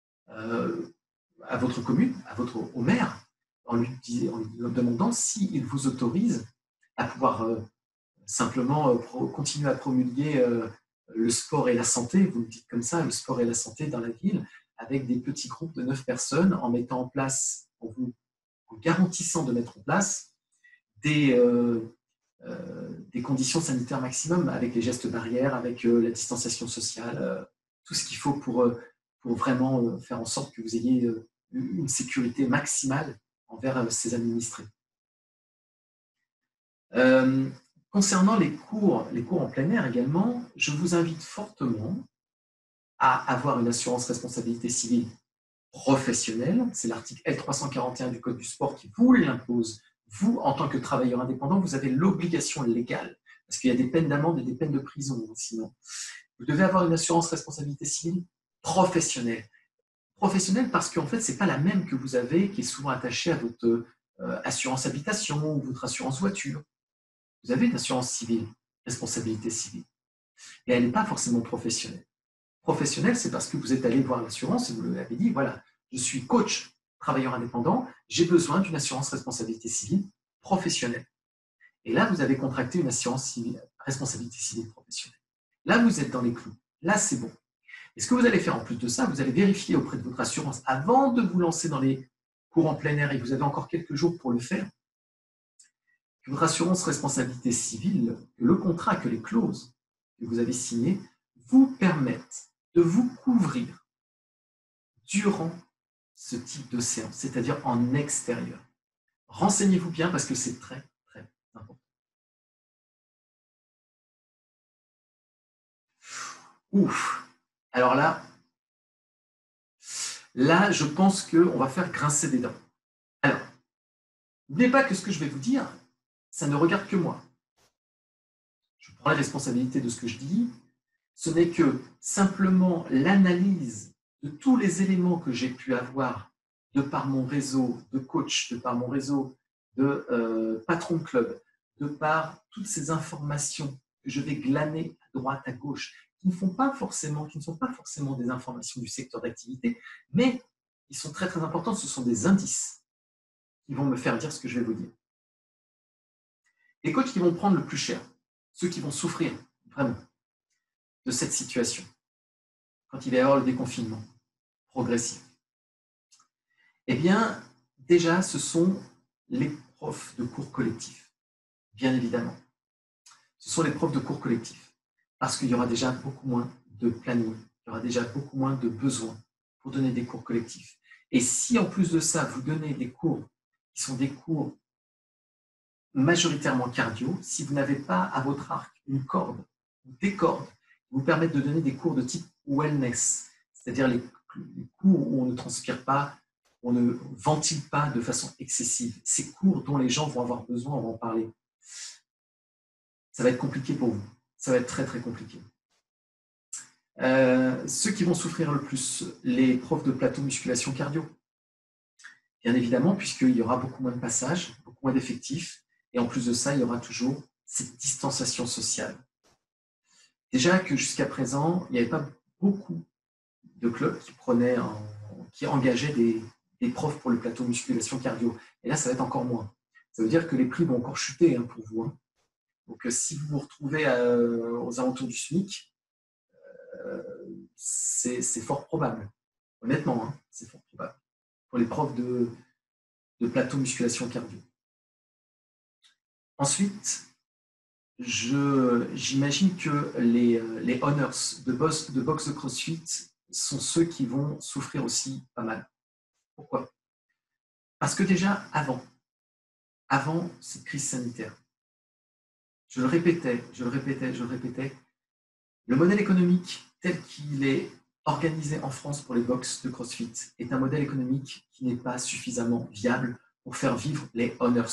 à votre commune, au maire, en lui demandant s'il vous autorise à pouvoir simplement continuer à promulguer le sport et la santé, vous le dites comme ça, le sport et la santé dans la ville, avec des petits groupes de 9 personnes, en mettant en place, en garantissant de mettre en place des conditions sanitaires maximum, avec les gestes barrières, avec la distanciation sociale, tout ce qu'il faut pour vraiment faire en sorte que vous ayez une sécurité maximale envers ces administrés. Concernant les cours en plein air également, je vous invite fortement à avoir une assurance responsabilité civile professionnelle. C'est l'article L341 du Code du sport qui vous l'impose. Vous, en tant que travailleur indépendant, vous avez l'obligation légale, parce qu'il y a des peines d'amende et des peines de prison sinon. Vous devez avoir une assurance responsabilité civile professionnelle. Professionnelle parce qu'en fait, ce n'est pas la même que vous avez, qui est souvent attachée à votre assurance habitation ou votre assurance voiture. Vous avez une assurance civile, responsabilité civile, et elle n'est pas forcément professionnelle. Professionnelle, c'est parce que vous êtes allé voir l'assurance et vous lui avez dit, voilà, je suis coach, travailleur indépendant, j'ai besoin d'une assurance responsabilité civile professionnelle. Et là, vous avez contracté une assurance civile, responsabilité civile professionnelle. Là, vous êtes dans les clous. Là, c'est bon. Et ce que vous allez faire en plus de ça, vous allez vérifier auprès de votre assurance, avant de vous lancer dans les cours en plein air, et vous avez encore quelques jours pour le faire, que votre assurance responsabilité civile, que le contrat, que les clauses que vous avez signées vous permettent de vous couvrir durant ce type de séance, c'est-à-dire en extérieur. Renseignez-vous bien parce que c'est très, très important. Ouf! Alors là, je pense qu'on va faire grincer des dents. Alors, n'oubliez pas que ce que je vais vous dire, ça ne regarde que moi. Je prends la responsabilité de ce que je dis. Ce n'est que simplement l'analyse de tous les éléments que j'ai pu avoir de par mon réseau de coach, de par mon réseau de patron de club, de par toutes ces informations que je vais glaner à droite, à gauche, qui ne sont pas forcément des informations du secteur d'activité, mais qui sont très très importantes, ce sont des indices qui vont me faire dire ce que je vais vous dire. Les coachs qui vont prendre le plus cher, ceux qui vont souffrir vraiment de cette situation, quand il va y avoir le déconfinement progressif, eh bien, déjà, ce sont les profs de cours collectifs, bien évidemment. Ce sont les profs de cours collectifs, parce qu'il y aura déjà beaucoup moins de planning, il y aura déjà beaucoup moins de besoins pour donner des cours collectifs. Et si, en plus de ça, vous donnez des cours qui sont des cours majoritairement cardio, si vous n'avez pas à votre arc une corde ou des cordes qui vous permettent de donner des cours de type wellness, c'est-à-dire les cours où on ne transpire pas, on ne ventile pas de façon excessive, ces cours dont les gens vont avoir besoin, on va en parler, ça va être compliqué pour vous. Ça va être très, très compliqué. Ceux qui vont souffrir le plus, les profs de plateau musculation cardio. Bien évidemment, puisqu'il y aura beaucoup moins de passages, beaucoup moins d'effectifs, et en plus de ça, il y aura toujours cette distanciation sociale. Déjà que jusqu'à présent, il n'y avait pas beaucoup de clubs qui engageaient des profs pour le plateau musculation cardio. Et là, ça va être encore moins. Ça veut dire que les prix vont encore chuter pour vous. Donc, si vous vous retrouvez aux alentours du SMIC, c'est fort probable. Honnêtement, c'est fort probable. Pour les profs de plateau musculation cardio. Ensuite, j'imagine que les honors de boxe de CrossFit sont ceux qui vont souffrir aussi pas mal. Pourquoi? Parce que déjà, avant cette crise sanitaire, je le répétais, le modèle économique tel qu'il est organisé en France pour les box de CrossFit est un modèle économique qui n'est pas suffisamment viable pour faire vivre les honors.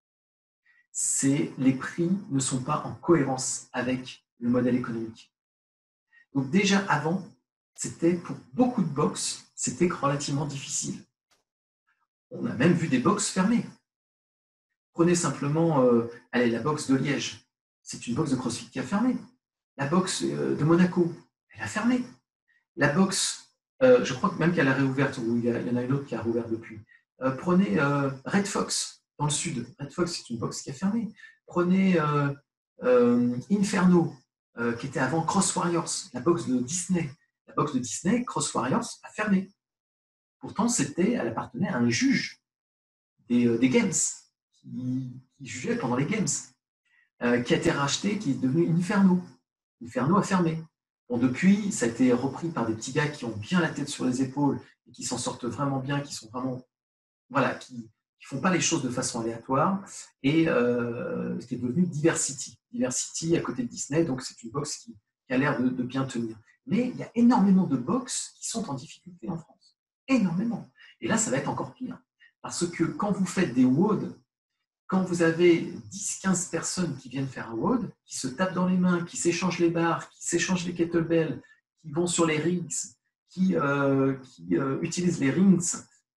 Les prix ne sont pas en cohérence avec le modèle économique. Donc déjà avant, c'était pour beaucoup de box, c'était relativement difficile. On a même vu des box fermées. Prenez simplement la box de Liège. C'est une box de CrossFit qui a fermé. La box de Monaco, elle a fermé. La box, je crois que même qu'elle a réouvert, ou il y en a une autre qui a rouvert depuis. Prenez Red Fox dans le sud. Red Fox, c'est une box qui a fermé. Prenez Inferno, qui était avant Cross Warriors, la box de Disney. La box de Disney, Cross Warriors, a fermé. Pourtant, elle appartenait à un juge des Games, qui jugeait pendant les Games, qui a été racheté, qui est devenu Inferno. Inferno a fermé. Bon, depuis, ça a été repris par des petits gars qui ont bien la tête sur les épaules et qui s'en sortent vraiment bien, qui sont vraiment, voilà, qui qui font pas les choses de façon aléatoire, et ce qui est devenu Diversity. Diversity à côté de Disney, donc c'est une box qui a l'air de bien tenir. Mais il y a énormément de box qui sont en difficulté en France. Énormément. Et là, ça va être encore pire. Parce que quand vous faites des WOD, quand vous avez 10-15 personnes qui viennent faire un WOD, qui se tapent dans les mains, qui s'échangent les barres, qui s'échangent les kettlebells, qui vont sur les rings, qui utilisent les rings,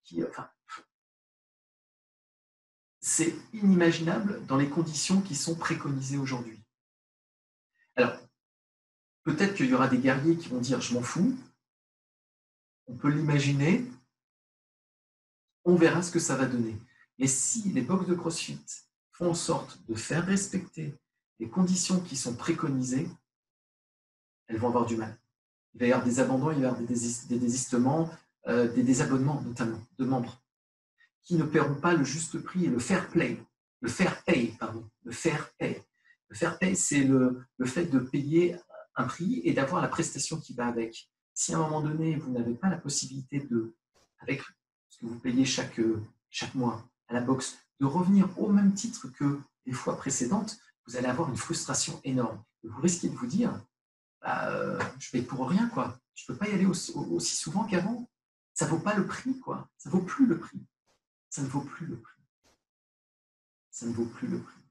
c'est inimaginable dans les conditions qui sont préconisées aujourd'hui. Alors, peut-être qu'il y aura des guerriers qui vont dire « je m'en fous », on peut l'imaginer, on verra ce que ça va donner. Mais si les box de CrossFit font en sorte de faire respecter les conditions qui sont préconisées, elles vont avoir du mal. Il va y avoir des abandons, il va y avoir des désistements, des désabonnements notamment de membres qui ne paieront pas le juste prix et le fair play. Le fair pay, pardon. Le fair pay. Le fair pay, c'est le fait de payer un prix et d'avoir la prestation qui va avec. Si à un moment donné, vous n'avez pas la possibilité de, avec ce que vous payez chaque mois à la boxe, de revenir au même titre que les fois précédentes, vous allez avoir une frustration énorme. Et vous risquez de vous dire, je paye pour rien, quoi. Je ne peux pas y aller aussi souvent qu'avant. Ça ne vaut pas le prix, quoi. Ça ne vaut plus le prix. Ça ne vaut plus le prix. Ça ne vaut plus le prix.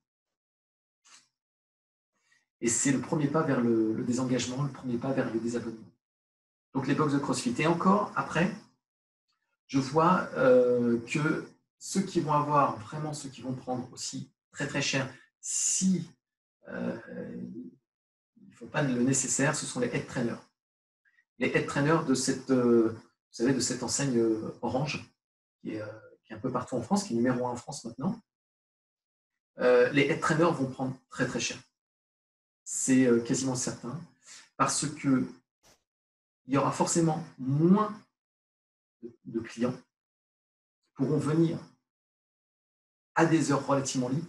Et c'est le premier pas vers le désengagement, le premier pas vers le désabonnement. Donc les box de CrossFit. Et encore, après, je vois que ceux qui vont avoir, vraiment ceux qui vont prendre aussi très très cher, si ils ne font pas le nécessaire, ce sont les head trainers. Les head trainers de cette, vous savez, de cette enseigne Orange, qui est un peu partout en France, qui est numéro 1 en France maintenant. Les head trainers vont prendre très très cher. C'est quasiment certain, parce qu'il y aura forcément moins de clients qui pourront venir à des heures relativement libres.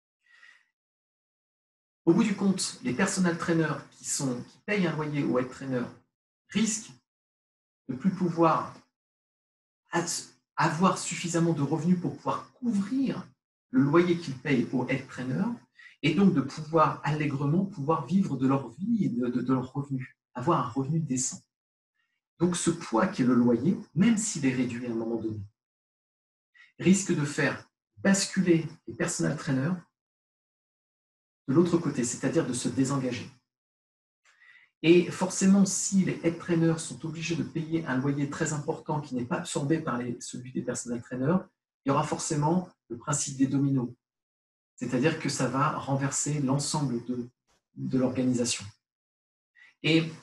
Au bout du compte, les personal trainers qui payent un loyer aux head trainers risquent de ne plus pouvoir avoir suffisamment de revenus pour pouvoir couvrir le loyer qu'ils payent aux head trainers et donc de pouvoir allègrement vivre de leur vie et de leurs revenus, avoir un revenu décent. Donc ce poids qui est le loyer, même s'il est réduit à un moment donné, risque de faire basculer les personal trainers de l'autre côté, c'est-à-dire de se désengager. Et forcément, si les head trainers sont obligés de payer un loyer très important qui n'est pas absorbé par celui des personal trainers, il y aura forcément le principe des dominos. C'est-à-dire que ça va renverser l'ensemble de l'organisation. Et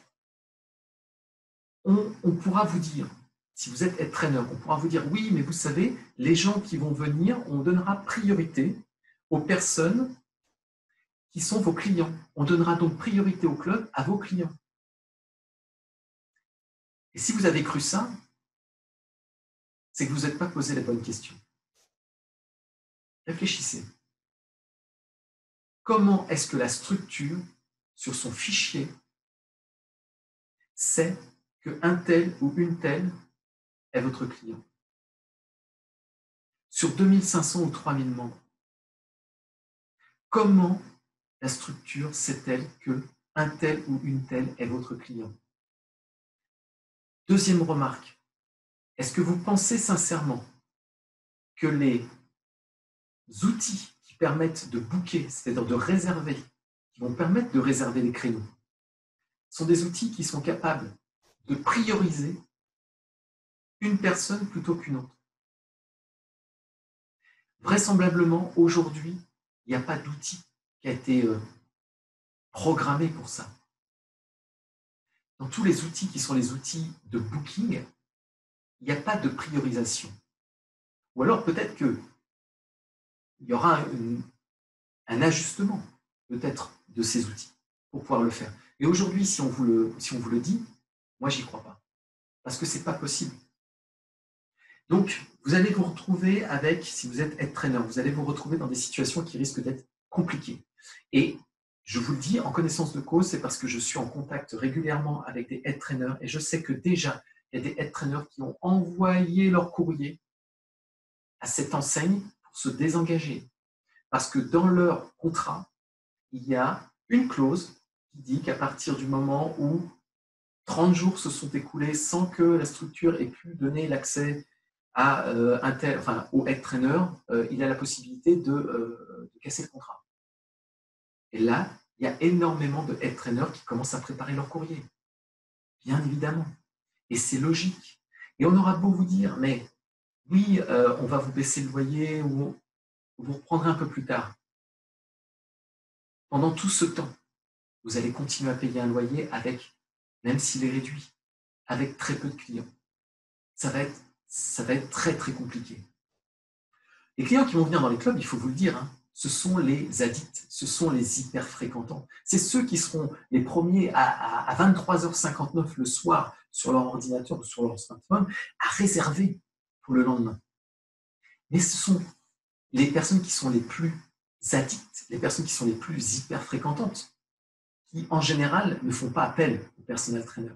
on pourra vous dire, si vous êtes head trainer, on pourra vous dire, oui, mais vous savez, les gens qui vont venir, on donnera priorité aux personnes qui sont vos clients. On donnera donc priorité au club à vos clients. Et si vous avez cru ça, c'est que vous n'êtes pas posé la bonne question. Réfléchissez. Comment est-ce que la structure, sur son fichier, sait qu'un tel ou une telle est votre client? Sur 2500 ou 3000 membres, comment la structure sait-elle qu'un tel ou une telle est votre client? Deuxième remarque, est-ce que vous pensez sincèrement que les outils qui permettent de booker, c'est-à-dire de réserver, qui vont permettre de réserver les créneaux, sont des outils qui sont capables de prioriser une personne plutôt qu'une autre? Vraisemblablement, aujourd'hui, il n'y a pas d'outil qui a été programmé pour ça. Dans tous les outils qui sont les outils de booking, il n'y a pas de priorisation. Ou alors peut-être qu'il y aura un ajustement peut-être de ces outils pour pouvoir le faire. Et aujourd'hui, si on vous le dit, moi, j'y crois pas. Parce que ce n'est pas possible. Donc, vous allez vous retrouver avec, si vous êtes head trainer, vous allez vous retrouver dans des situations qui risquent d'être compliquées. Et je vous le dis en connaissance de cause, c'est parce que je suis en contact régulièrement avec des head trainers et je sais que déjà, il y a des head trainers qui ont envoyé leur courrier à cette enseigne pour se désengager. Parce que dans leur contrat, il y a une clause qui dit qu'à partir du moment où 30 jours se sont écoulés sans que la structure ait pu donner l'accès à au head trainer, il a la possibilité de casser le contrat. Et là, il y a énormément de head trainers qui commencent à préparer leur courrier. Bien évidemment. Et c'est logique. Et on aura beau vous dire, mais oui, on va vous baisser le loyer ou vous reprendrez un peu plus tard. Pendant tout ce temps, vous allez continuer à payer un loyer avec, même s'il est réduit, avec très peu de clients. Ça va être très, très compliqué. Les clients qui vont venir dans les clubs, il faut vous le dire, hein, ce sont les addicts, ce sont les hyper fréquentants. C'est ceux qui seront les premiers à 23h59 le soir sur leur ordinateur ou sur leur smartphone à réserver pour le lendemain. Mais ce sont les personnes qui sont les plus addictes, les personnes qui sont les plus hyper fréquentantes, qui en général ne font pas appel au personal trainer.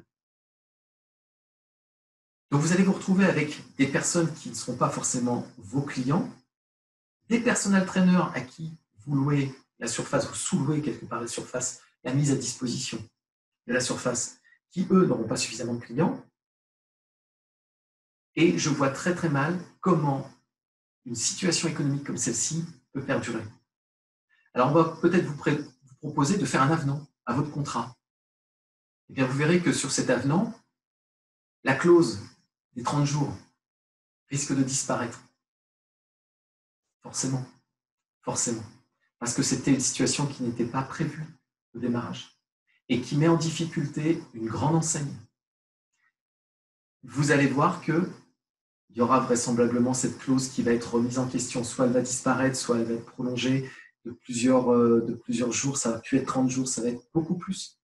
Donc vous allez vous retrouver avec des personnes qui ne seront pas forcément vos clients, des personal trainers à qui vous louez la surface, vous sous-louez quelque part la surface, la mise à disposition de la surface, qui eux n'auront pas suffisamment de clients. Et je vois très très mal comment une situation économique comme celle-ci peut perdurer. Alors on va peut-être vous proposer de faire un avenant à votre contrat. Et bien vous verrez que sur cet avenant, la clause des 30 jours risque de disparaître. Forcément. Forcément. Parce que c'était une situation qui n'était pas prévue au démarrage et qui met en difficulté une grande enseigne. Vous allez voir qu'il y aura vraisemblablement cette clause qui va être remise en question. Soit elle va disparaître, soit elle va être prolongée de plusieurs jours. Ça va plus être 30 jours, ça va être beaucoup plus.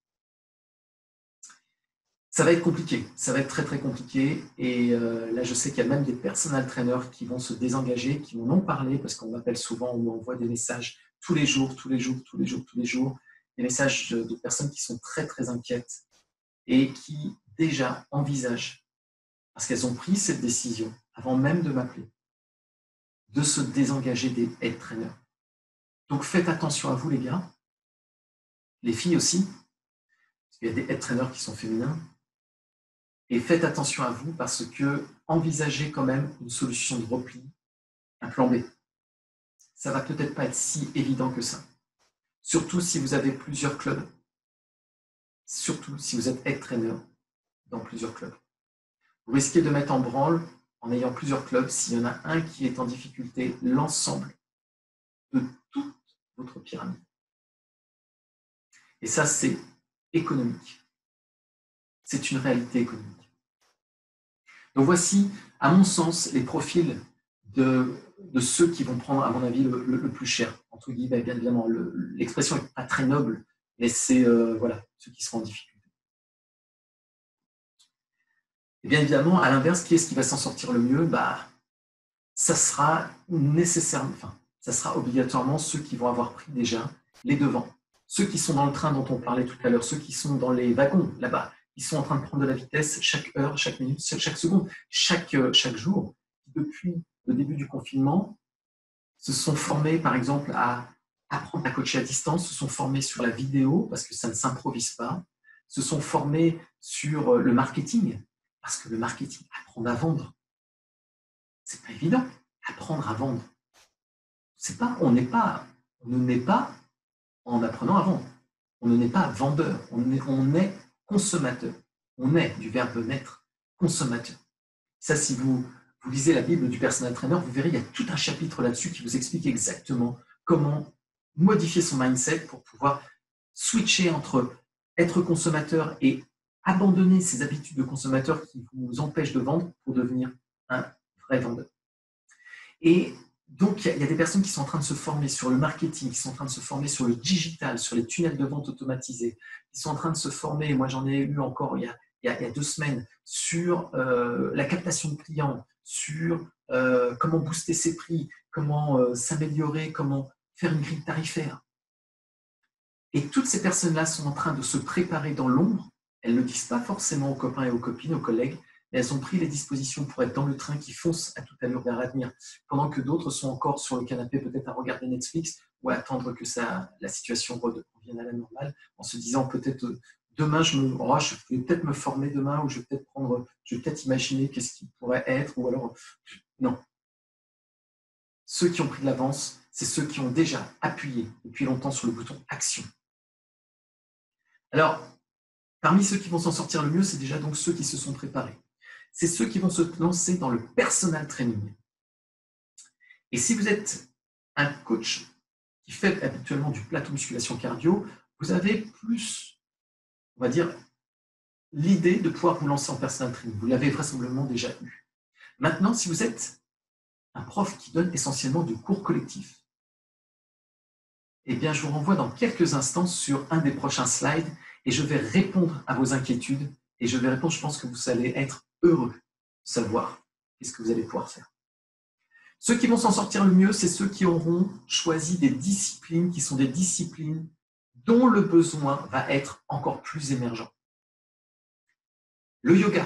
Ça va être compliqué, ça va être très très compliqué et là je sais qu'il y a même des personal trainers qui vont se désengager, qui m'en ont parlé parce qu'on m'appelle souvent, on m'envoie des messages tous les jours, des messages de personnes qui sont très très inquiètes et qui déjà envisagent, parce qu'elles ont pris cette décision avant même de m'appeler, de se désengager des head trainers. Donc faites attention à vous les gars, les filles aussi, parce qu'il y a des head trainers qui sont féminins. Et faites attention à vous parce que envisagez quand même une solution de repli, un plan B. Ça va peut-être pas être si évident que ça. Surtout si vous avez plusieurs clubs, surtout si vous êtes head trainer dans plusieurs clubs. Vous risquez de mettre en branle, en ayant plusieurs clubs, s'il y en a un qui est en difficulté, l'ensemble de toute votre pyramide. Et ça, c'est économique. C'est une réalité économique. Donc voici, à mon sens, les profils de ceux qui vont prendre, à mon avis, le plus cher. Entre guillemets, bien évidemment, l'expression n'est pas très noble, mais c'est voilà, ceux qui seront en difficulté. Et bien évidemment, à l'inverse, qui est-ce qui va s'en sortir le mieux? Ça sera nécessairement, ça sera obligatoirement ceux qui vont avoir pris déjà les devants. Ceux qui sont dans le train dont on parlait tout à l'heure, ceux qui sont dans les wagons là-bas, ils sont en train de prendre de la vitesse chaque heure, chaque minute, chaque seconde, chaque jour. Depuis le début du confinement, se sont formés, par exemple, à apprendre à coacher à distance, se sont formés sur la vidéo, parce que ça ne s'improvise pas, se sont formés sur le marketing, parce que le marketing, apprendre à vendre, c'est pas évident. Apprendre à vendre, on ne naît pas en apprenant à vendre. On ne naît pas vendeur, on est consommateur. On est, du verbe naître, consommateur. Ça, si vous lisez la Bible du personal trainer, vous verrez, il y a tout un chapitre là-dessus qui vous explique exactement comment modifier son mindset pour pouvoir switcher entre être consommateur et abandonner ces habitudes de consommateur qui vous empêchent de vendre pour devenir un vrai vendeur. Et donc, il y a des personnes qui sont en train de se former sur le marketing, qui sont en train de se former sur le digital, sur les tunnels de vente automatisés, qui sont en train de se former, moi j'en ai eu encore il y a 2 semaines, sur la captation de clients, sur comment booster ses prix, comment s'améliorer, comment faire une grille tarifaire. Et toutes ces personnes-là sont en train de se préparer dans l'ombre. Elles ne le disent pas forcément aux copains et aux copines, aux collègues, mais elles ont pris les dispositions pour être dans le train qui fonce à toute allure vers l'avenir, pendant que d'autres sont encore sur le canapé, peut-être à regarder Netflix ou à attendre que la situation revienne à la normale, en se disant peut-être demain, je vais peut-être me former demain, ou je vais peut-être imaginer qu'est-ce qui pourrait être, ou alors, non. Ceux qui ont pris de l'avance, c'est ceux qui ont déjà appuyé depuis longtemps sur le bouton action. Alors, parmi ceux qui vont s'en sortir le mieux, c'est déjà donc ceux qui se sont préparés. C'est ceux qui vont se lancer dans le personal training. Et si vous êtes un coach qui fait habituellement du plateau musculation cardio, vous avez plus, on va dire, l'idée de pouvoir vous lancer en personal training. Vous l'avez vraisemblablement déjà eu. Maintenant, si vous êtes un prof qui donne essentiellement du cours collectif, eh bien, je vous renvoie dans quelques instants sur un des prochains slides et je vais répondre à vos inquiétudes et je vais répondre, je pense que vous allez être heureux de savoir qu'est-ce que vous allez pouvoir faire. Ceux qui vont s'en sortir le mieux, c'est ceux qui auront choisi des disciplines qui sont des disciplines dont le besoin va être encore plus émergent. Le yoga,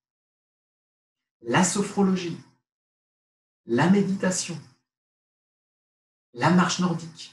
la sophrologie, la méditation, la marche nordique.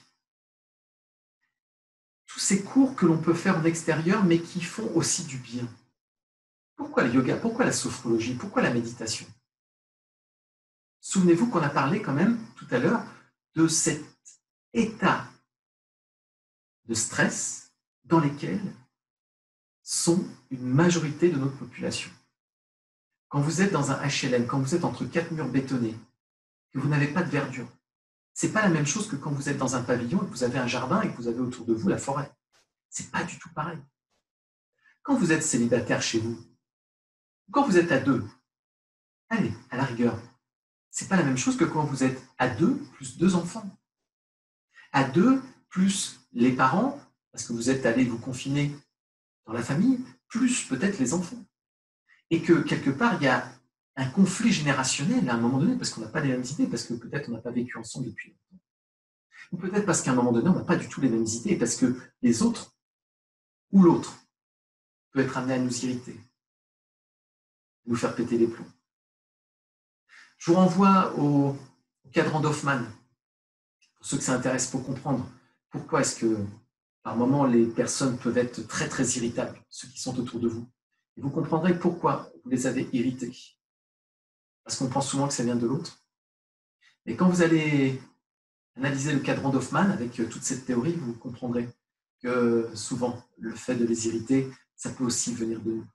Tous ces cours que l'on peut faire en extérieur, mais qui font aussi du bien. Pourquoi le yoga? Pourquoi la sophrologie? Pourquoi la méditation? Souvenez-vous qu'on a parlé quand même tout à l'heure de cet état de stress dans lequel sont une majorité de notre population. Quand vous êtes dans un HLM, quand vous êtes entre 4 murs bétonnés, que vous n'avez pas de verdure, ce n'est pas la même chose que quand vous êtes dans un pavillon et que vous avez un jardin et que vous avez autour de vous la forêt. Ce n'est pas du tout pareil. Quand vous êtes célibataire chez vous, quand vous êtes à deux, allez, à la rigueur, ce n'est pas la même chose que quand vous êtes à deux plus 2 enfants. À deux plus les parents, parce que vous êtes allés vous confiner dans la famille, plus peut-être les enfants. Et que quelque part, il y a un conflit générationnel à un moment donné, parce qu'on n'a pas les mêmes idées, parce que peut-être on n'a pas vécu ensemble depuis longtemps. Ou peut-être parce qu'à un moment donné, on n'a pas du tout les mêmes idées, parce que les autres, ou l'autre, peut être amené à nous irriter, nous faire péter les plombs. Je vous renvoie au cadran d'Hoffman, pour ceux que ça intéresse, pour comprendre pourquoi est-ce que, par moments, les personnes peuvent être très, très irritables, ceux qui sont autour de vous. Et vous comprendrez pourquoi vous les avez irrités. Parce qu'on pense souvent que ça vient de l'autre. Et quand vous allez analyser le cadran d'Hoffman avec toute cette théorie, vous comprendrez que souvent, le fait de les irriter, ça peut aussi venir de nous.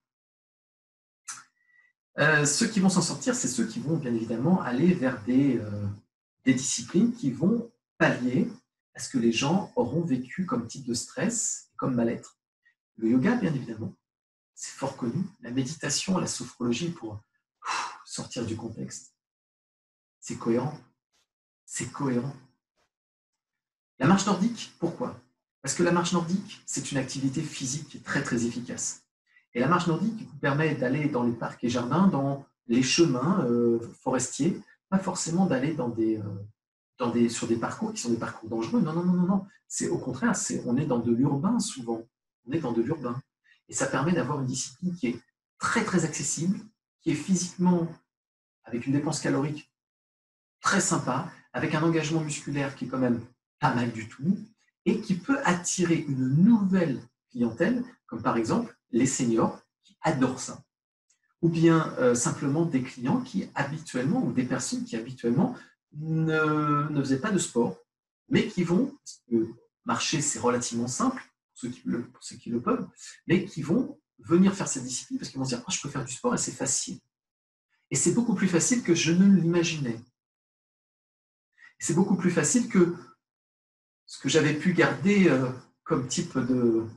Ceux qui vont s'en sortir, c'est ceux qui vont bien évidemment aller vers des disciplines qui vont pallier à ce que les gens auront vécu comme type de stress, comme mal-être. Le yoga, bien évidemment, c'est fort connu. La méditation, la sophrologie pour sortir du contexte. C'est cohérent. C'est cohérent. La marche nordique, pourquoi? Parce que la marche nordique, c'est une activité physique qui est très, très efficace. Et la marche nordique vous permet d'aller dans les parcs et jardins, dans les chemins forestiers, pas forcément d'aller sur des parcours qui sont des parcours dangereux. Non, non, non, non, non. C'est au contraire, on est dans de l'urbain souvent. On est dans de l'urbain. Et ça permet d'avoir une discipline qui est très, très accessible, qui est physiquement, avec une dépense calorique très sympa, avec un engagement musculaire qui est quand même pas mal du tout, et qui peut attirer une nouvelle clientèle, comme par exemple les seniors qui adorent ça, ou bien simplement des clients qui habituellement, ou des personnes qui habituellement ne faisaient pas de sport, mais qui vont, parce que marcher c'est relativement simple, pour ceux qui le peuvent, mais qui vont venir faire cette discipline parce qu'ils vont se dire « je peux faire du sport et c'est facile ». Et c'est beaucoup plus facile que je ne l'imaginais. C'est beaucoup plus facile que ce que j'avais pu garder comme type de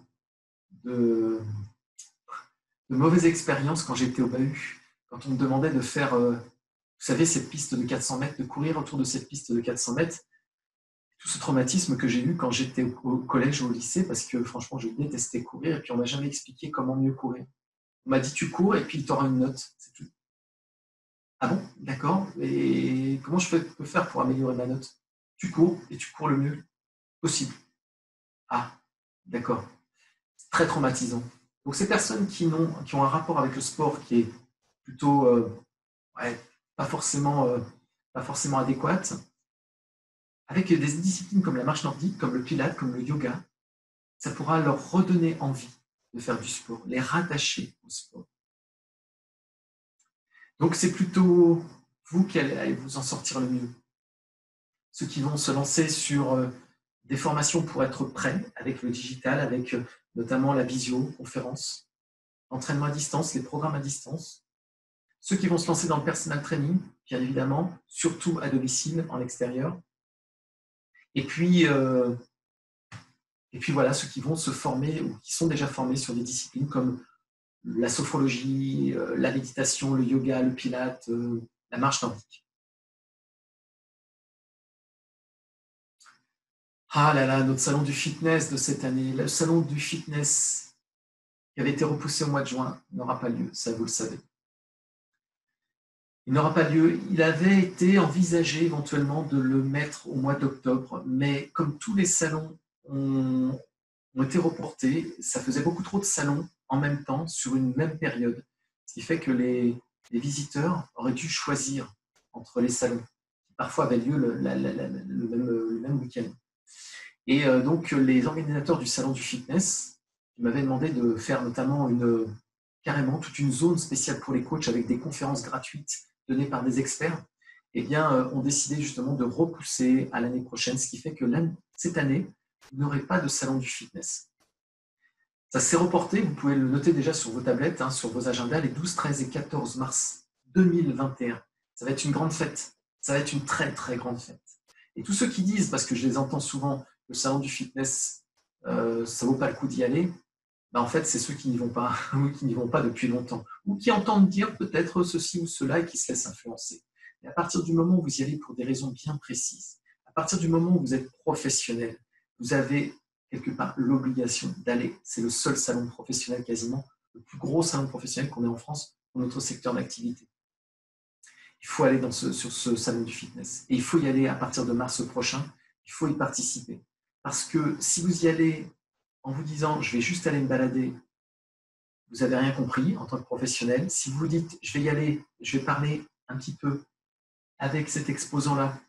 mauvaise expérience quand j'étais au bahut. Quand on me demandait de faire, vous savez, cette piste de 400 mètres, de courir autour de cette piste de 400 mètres, tout ce traumatisme que j'ai eu quand j'étais au collège ou au lycée, parce que franchement, je détestais courir, et puis on ne m'a jamais expliqué comment mieux courir. On m'a dit, tu cours, et puis tu auras une note, c'est tout. Ah bon, d'accord. Et comment je peux faire pour améliorer ma note? Tu cours, et tu cours le mieux possible. Ah, d'accord. C'est très traumatisant. Donc ces personnes qui ont un rapport avec le sport qui est plutôt ouais, pas forcément adéquates, avec des disciplines comme la marche nordique, comme le pilate, comme le yoga, ça pourra leur redonner envie de faire du sport, les rattacher au sport. Donc c'est plutôt vous qui allez vous en sortir le mieux. Ceux qui vont se lancer sur des formations pour être prêts avec le digital, avec notamment la visioconférence, l'entraînement à distance, les programmes à distance. Ceux qui vont se lancer dans le personal training, bien évidemment, surtout à domicile, en extérieur. Et puis voilà, ceux qui vont se former ou qui sont déjà formés sur des disciplines comme la sophrologie, la méditation, le yoga, le pilate, la marche nordique. Ah là là, notre salon du fitness de cette année, le salon du fitness qui avait été repoussé au mois de juin, n'aura pas lieu, ça vous le savez. Il n'aura pas lieu. Il avait été envisagé éventuellement de le mettre au mois d'octobre, mais comme tous les salons ont été reportés, ça faisait beaucoup trop de salons en même temps sur une même période, ce qui fait que les visiteurs auraient dû choisir entre les salons, qui parfois avaient lieu le même week-end. Et donc, les organisateurs du salon du fitness m'avaient demandé de faire notamment carrément toute une zone spéciale pour les coachs avec des conférences gratuites données par des experts, eh bien, ont décidé justement de repousser à l'année prochaine, ce qui fait que cette année, vous n'aurez pas de salon du fitness. Ça s'est reporté, vous pouvez le noter déjà sur vos tablettes, sur vos agendas, les 12, 13 et 14 mars 2021. Ça va être une grande fête. Ça va être une très, très grande fête. Et tous ceux qui disent, parce que je les entends souvent, le salon du fitness, ça ne vaut pas le coup d'y aller, en fait, c'est ceux qui n'y vont pas, ou qui n'y vont pas depuis longtemps, ou qui entendent dire peut-être ceci ou cela et qui se laissent influencer. Et à partir du moment où vous y allez pour des raisons bien précises, à partir du moment où vous êtes professionnel, vous avez quelque part l'obligation d'aller. C'est le seul salon professionnel quasiment, le plus gros salon professionnel qu'on ait en France pour notre secteur d'activité. Il faut aller sur ce salon du fitness. Et il faut y aller à partir de mars prochain. Il faut y participer. Parce que si vous y allez en vous disant « je vais juste aller me balader », vous n'avez rien compris en tant que professionnel. Si vous vous dites « je vais y aller, je vais parler un petit peu avec cet exposant-là,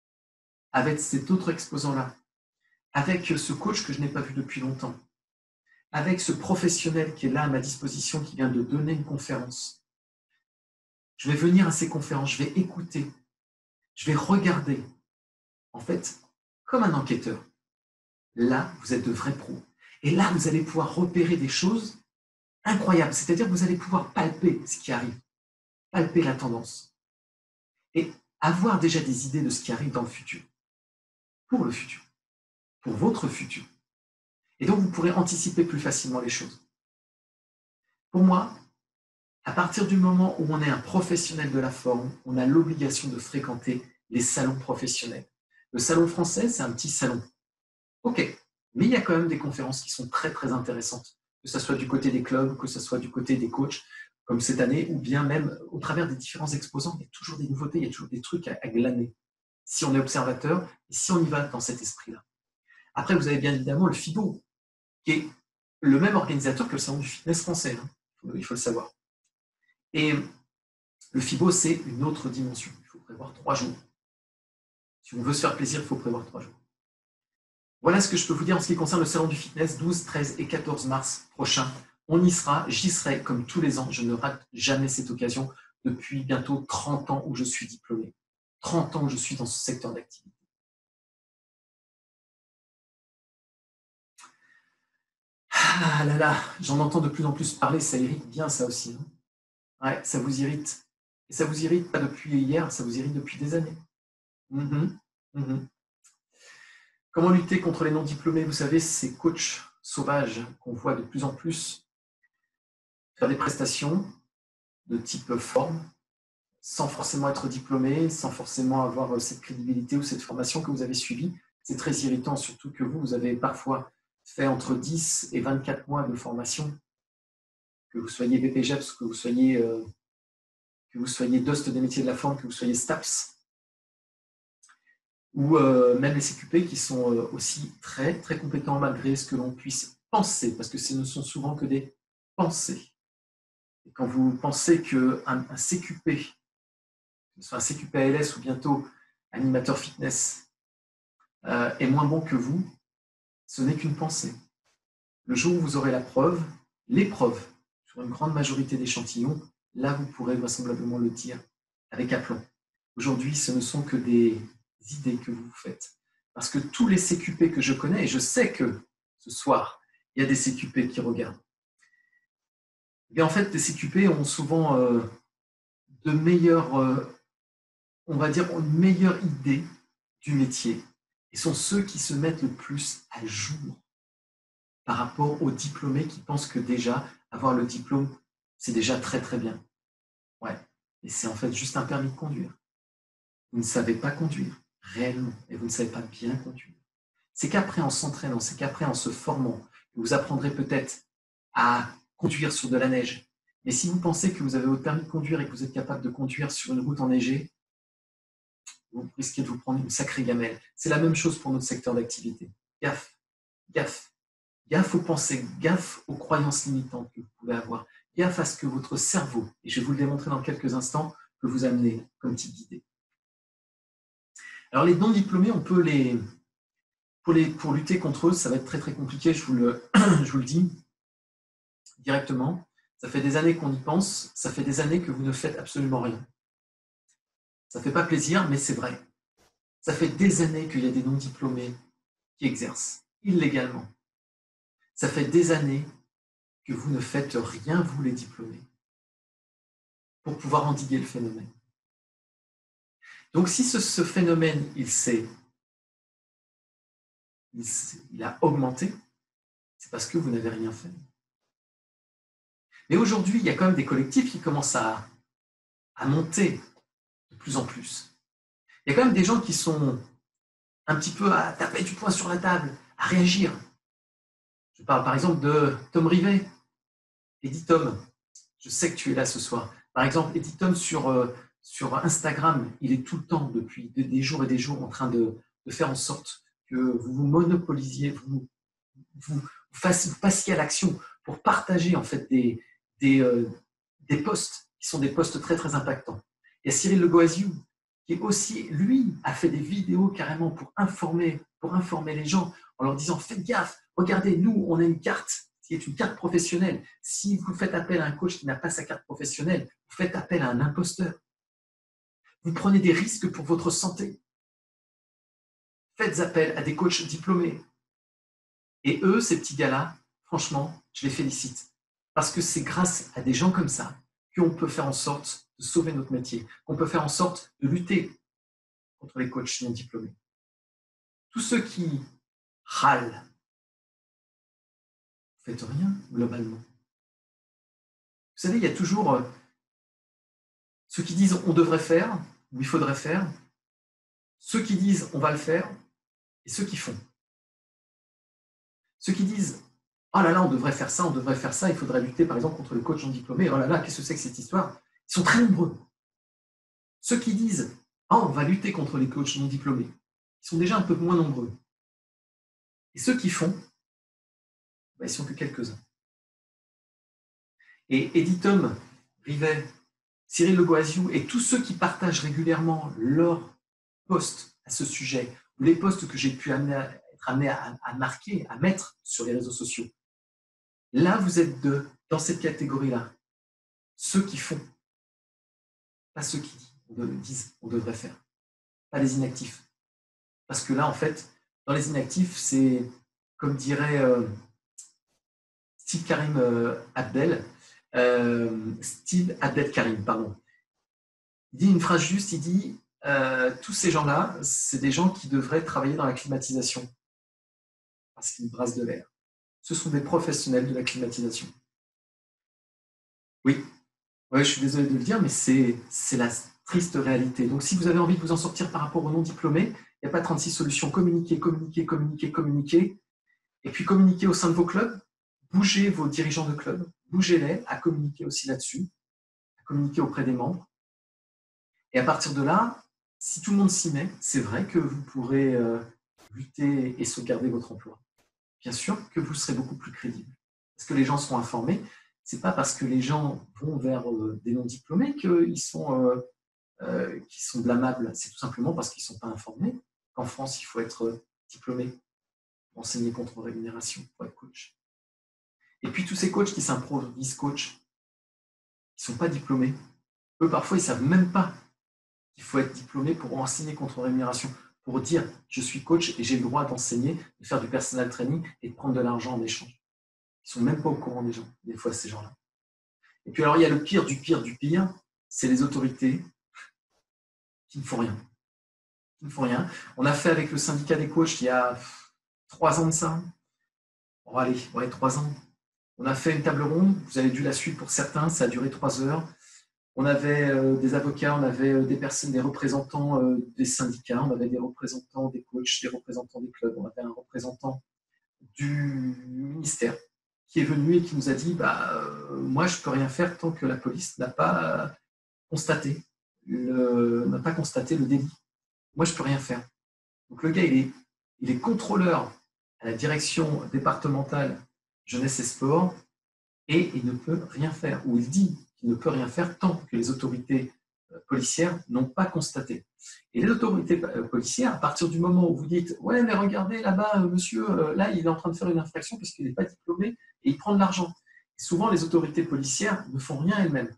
avec cet autre exposant-là, avec ce coach que je n'ai pas vu depuis longtemps, avec ce professionnel qui est là à ma disposition, qui vient de donner une conférence. Je vais venir à ces conférences, je vais écouter, je vais regarder. En fait, comme un enquêteur. Là, vous êtes de vrais pros. Et là, vous allez pouvoir repérer des choses incroyables. C'est-à-dire que vous allez pouvoir palper ce qui arrive, palper la tendance. Et avoir déjà des idées de ce qui arrive dans le futur. Pour le futur. Pour votre futur. Et donc, vous pourrez anticiper plus facilement les choses. Pour moi, à partir du moment où on est un professionnel de la forme, on a l'obligation de fréquenter les salons professionnels. Le salon français, c'est un petit salon. Ok, mais il y a quand même des conférences qui sont très, très intéressantes, que ce soit du côté des clubs, que ce soit du côté des coachs, comme cette année, ou bien même au travers des différents exposants, il y a toujours des nouveautés, il y a toujours des trucs à glaner, si on est observateur et si on y va dans cet esprit-là. Après, vous avez bien évidemment le FIBO, qui est le même organisateur que le salon du fitness français, il faut le savoir. Et le FIBO, c'est une autre dimension. Il faut prévoir 3 jours. Si on veut se faire plaisir, il faut prévoir 3 jours. Voilà ce que je peux vous dire en ce qui concerne le salon du fitness, 12, 13 et 14 mars prochain. On y sera, j'y serai comme tous les ans. Je ne rate jamais cette occasion depuis bientôt 30 ans où je suis diplômé. 30 ans où je suis dans ce secteur d'activité. Ah là là, j'en entends de plus en plus parler, ça irrite bien ça aussi. Ouais, ça vous irrite. Et ça vous irrite pas depuis hier, ça vous irrite depuis des années. Comment lutter contre les non-diplômés? Vous savez, ces coachs sauvages qu'on voit de plus en plus faire des prestations de type forme, sans forcément être diplômé, sans forcément avoir cette crédibilité ou cette formation que vous avez suivie. C'est très irritant, surtout que vous avez parfois fait entre 10 et 24 mois de formation, que vous soyez BPGEPS, que vous soyez DOST des métiers de la forme, que vous soyez STAPS, ou même les CQP qui sont aussi très, très compétents malgré ce que l'on puisse penser, parce que ce ne sont souvent que des pensées. Et quand vous pensez qu'un CQP, que ce soit un CQP ALS ou bientôt animateur fitness, est moins bon que vous, ce n'est qu'une pensée. Le jour où vous aurez la preuve, l'épreuve, sur une grande majorité d'échantillons, là vous pourrez vraisemblablement le dire avec aplomb. Aujourd'hui, ce ne sont que des idées que vous vous faites. Parce que tous les CQP que je connais, et je sais que ce soir, il y a des CQP qui regardent, mais en fait, les CQP ont souvent de meilleures, on va dire, une meilleure idée du métier et sont ceux qui se mettent le plus à jour par rapport aux diplômés qui pensent que déjà, avoir le diplôme, c'est déjà très très bien. Ouais, et c'est en fait juste un permis de conduire. Vous ne savez pas conduire réellement et vous ne savez pas bien conduire. C'est qu'après, en s'entraînant, c'est qu'après, en se formant, vous apprendrez peut-être à conduire sur de la neige. Mais si vous pensez que vous avez votre permis de conduire et que vous êtes capable de conduire sur une route enneigée, vous risquez de vous prendre une sacrée gamelle. C'est la même chose pour notre secteur d'activité. Gaffe, gaffe, gaffe aux pensées, gaffe aux croyances limitantes que vous pouvez avoir, gaffe à ce que votre cerveau, et je vais vous le démontrer dans quelques instants, peut vous amener comme type d'idée. Alors les non-diplômés, on peut pour lutter contre eux, ça va être très très compliqué, je vous le dis directement. Ça fait des années qu'on y pense, ça fait des années que vous ne faites absolument rien. Ça ne fait pas plaisir, mais c'est vrai. Ça fait des années qu'il y a des non-diplômés qui exercent illégalement. Ça fait des années que vous ne faites rien, vous les diplômés, pour pouvoir endiguer le phénomène. Donc si ce phénomène, il a augmenté, c'est parce que vous n'avez rien fait. Mais aujourd'hui, il y a quand même des collectifs qui commencent à monter de plus en plus. Il y a quand même des gens qui sont un petit peu à taper du poing sur la table, à réagir. Je parle par exemple de Tom Rivet. Eddie Tom, je sais que tu es là ce soir. Par exemple, Eddie Tom sur Instagram, il est tout le temps, depuis des jours et des jours, en train de faire en sorte que vous vous monopolisiez, vous passiez à l'action pour partager en fait des posts qui sont des posts très très impactants. Il y a Cyril Legoasiou qui aussi, lui, a fait des vidéos carrément pour informer les gens en leur disant faites gaffe, regardez, nous, on a une carte qui est une carte professionnelle. Si vous faites appel à un coach qui n'a pas sa carte professionnelle, vous faites appel à un imposteur. Vous prenez des risques pour votre santé. Faites appel à des coachs diplômés. Et eux, ces petits gars-là, franchement, je les félicite. Parce que c'est grâce à des gens comme ça qu'on peut faire en sorte de sauver notre métier, qu'on peut faire en sorte de lutter contre les coachs non diplômés. Tous ceux qui râlent, vous ne faites rien globalement. Vous savez, il y a toujours ceux qui disent on devrait faire, ou il faudrait faire, ceux qui disent on va le faire, et ceux qui font. Ceux qui disent oh là là, on devrait faire ça, il faudrait lutter par exemple contre le coach non diplômé, oh là là, qu'est-ce que c'est que cette histoire? Ils sont très nombreux. Ceux qui disent oh, on va lutter contre les coachs non diplômés, ils sont déjà un peu moins nombreux. Et ceux qui font, ils ne sont que quelques-uns. Et Eddie Tom, Rivet, Cyril Legoasiou et tous ceux qui partagent régulièrement leurs posts à ce sujet, ou les posts que j'ai pu être amené à marquer, à mettre sur les réseaux sociaux. Là, vous êtes dans cette catégorie-là. Ceux qui font, pas ceux qui disent on devrait faire. Pas les inactifs. Parce que là, en fait, dans les inactifs, c'est, comme dirait Steve Abdel Karim, pardon. Il dit une phrase juste, il dit tous ces gens-là, c'est des gens qui devraient travailler dans la climatisation parce qu'ils brassent de l'air. Ce sont des professionnels de la climatisation. Oui, je suis désolé de le dire, mais c'est la triste réalité. Donc, si vous avez envie de vous en sortir par rapport aux non-diplômés, il n'y a pas 36 solutions. Communiquez. Et puis, communiquez au sein de vos clubs. Bougez vos dirigeants de club. Bougez-les à communiquer aussi là-dessus. À communiquer auprès des membres. Et à partir de là, si tout le monde s'y met, c'est vrai que vous pourrez lutter et sauvegarder votre emploi. Bien sûr que vous serez beaucoup plus crédible. Parce que les gens seront informés. c'est pas parce que les gens vont vers des non-diplômés qu'ils sont blâmables. C'est tout simplement parce qu'ils ne sont pas informés qu'en France, il faut être diplômé, enseigner contre rémunération pour être coach. Et puis tous ces coachs qui s'improvisent coach, qui ne sont pas diplômés, eux, parfois, ils ne savent même pas qu'il faut être diplômé pour enseigner contre rémunération, pour dire je suis coach et j'ai le droit d'enseigner, de faire du personal training et de prendre de l'argent en échange. Ils ne sont même pas au courant des gens, des fois, ces gens-là. Et puis alors, il y a le pire du pire du pire, c'est les autorités qui ne font rien. Qui ne font rien. On a fait avec le syndicat des coachs il y a 3 ans de ça. Bon, allez, ouais, 3 ans. On a fait une table ronde, vous avez dû la suivre pour certains, ça a duré 3 heures. On avait des avocats, on avait des personnes, des représentants des syndicats, on avait des représentants des coachs, des représentants des clubs, on avait un représentant du ministère qui est venu et qui nous a dit moi je ne peux rien faire tant que la police n'a pas constaté le délit. Moi je ne peux rien faire. Donc le gars il est contrôleur à la direction départementale jeunesse et sport et il ne peut rien faire, ou il dit qu'il ne peut rien faire tant que les autorités policières n'ont pas constaté. Et les autorités policières, à partir du moment où vous dites « Ouais, mais regardez là-bas, monsieur, là, il est en train de faire une infraction parce qu'il n'est pas diplômé et il prend de l'argent. » Souvent, les autorités policières ne font rien elles-mêmes.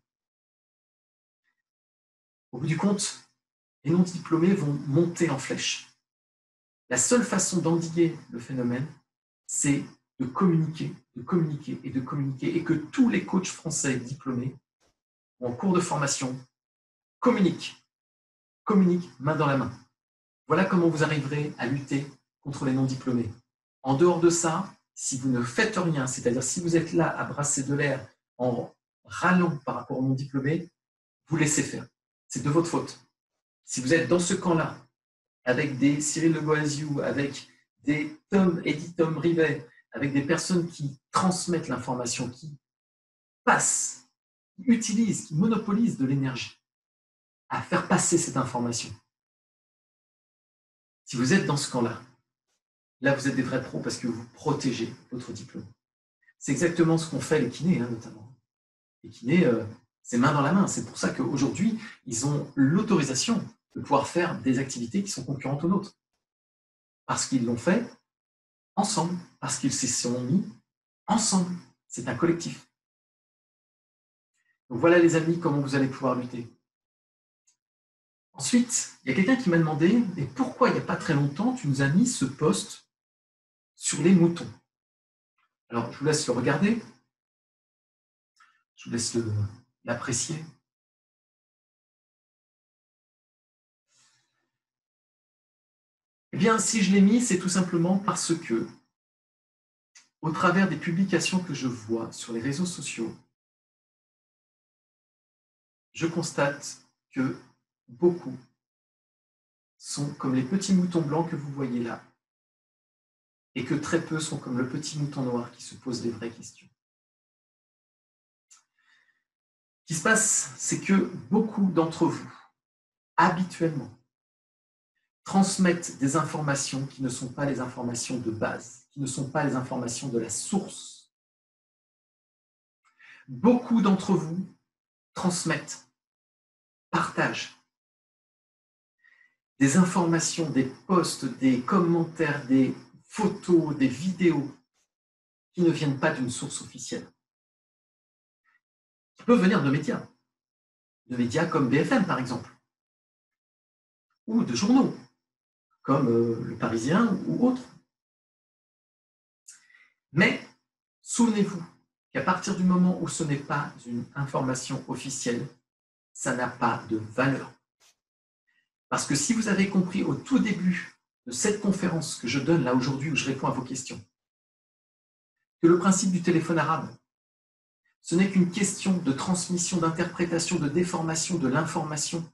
Au bout du compte, les non-diplômés vont monter en flèche. La seule façon d'endiguer le phénomène, c'est de communiquer, et que tous les coachs français diplômés ou en cours de formation communiquent main dans la main. Voilà comment vous arriverez à lutter contre les non-diplômés. En dehors de ça, si vous ne faites rien, c'est-à-dire si vous êtes là à brasser de l'air en râlant par rapport aux non-diplômés, vous laissez faire. C'est de votre faute. Si vous êtes dans ce camp-là, avec des Cyril Legoaziou, avec des Edith Tom Rivet, avec des personnes qui transmettent l'information, qui passent, qui utilisent, qui monopolisent de l'énergie à faire passer cette information. Si vous êtes dans ce camp-là, là vous êtes des vrais pros parce que vous protégez votre diplôme. C'est exactement ce qu'ont fait les kinés, notamment. Les kinés, c'est main dans la main. C'est pour ça qu'aujourd'hui, ils ont l'autorisation de pouvoir faire des activités qui sont concurrentes aux nôtres. Parce qu'ils l'ont fait ensemble, parce qu'ils se sont mis ensemble. C'est un collectif. Donc voilà les amis, comment vous allez pouvoir lutter. Ensuite, il y a quelqu'un qui m'a demandé « Mais pourquoi il n'y a pas très longtemps, tu nous as mis ce post sur les moutons ?» Alors, je vous laisse le regarder. Je vous laisse l'apprécier. Eh bien, si je l'ai mis, c'est tout simplement parce que, au travers des publications que je vois sur les réseaux sociaux, je constate que beaucoup sont comme les petits moutons blancs que vous voyez là, et que très peu sont comme le petit mouton noir qui se pose des vraies questions. Ce qui se passe, c'est que beaucoup d'entre vous, habituellement, transmettent des informations qui ne sont pas les informations de base, qui ne sont pas les informations de la source. Beaucoup d'entre vous transmettent, partagent des informations, des posts, des commentaires, des photos, des vidéos qui ne viennent pas d'une source officielle, qui peuvent venir de médias comme BFM par exemple, ou de journaux comme Le Parisien ou autres. Mais souvenez-vous qu'à partir du moment où ce n'est pas une information officielle, ça n'a pas de valeur. Parce que si vous avez compris au tout début de cette conférence que je donne là aujourd'hui, où je réponds à vos questions, que le principe du téléphone arabe, ce n'est qu'une question de transmission, d'interprétation, de déformation de l'information,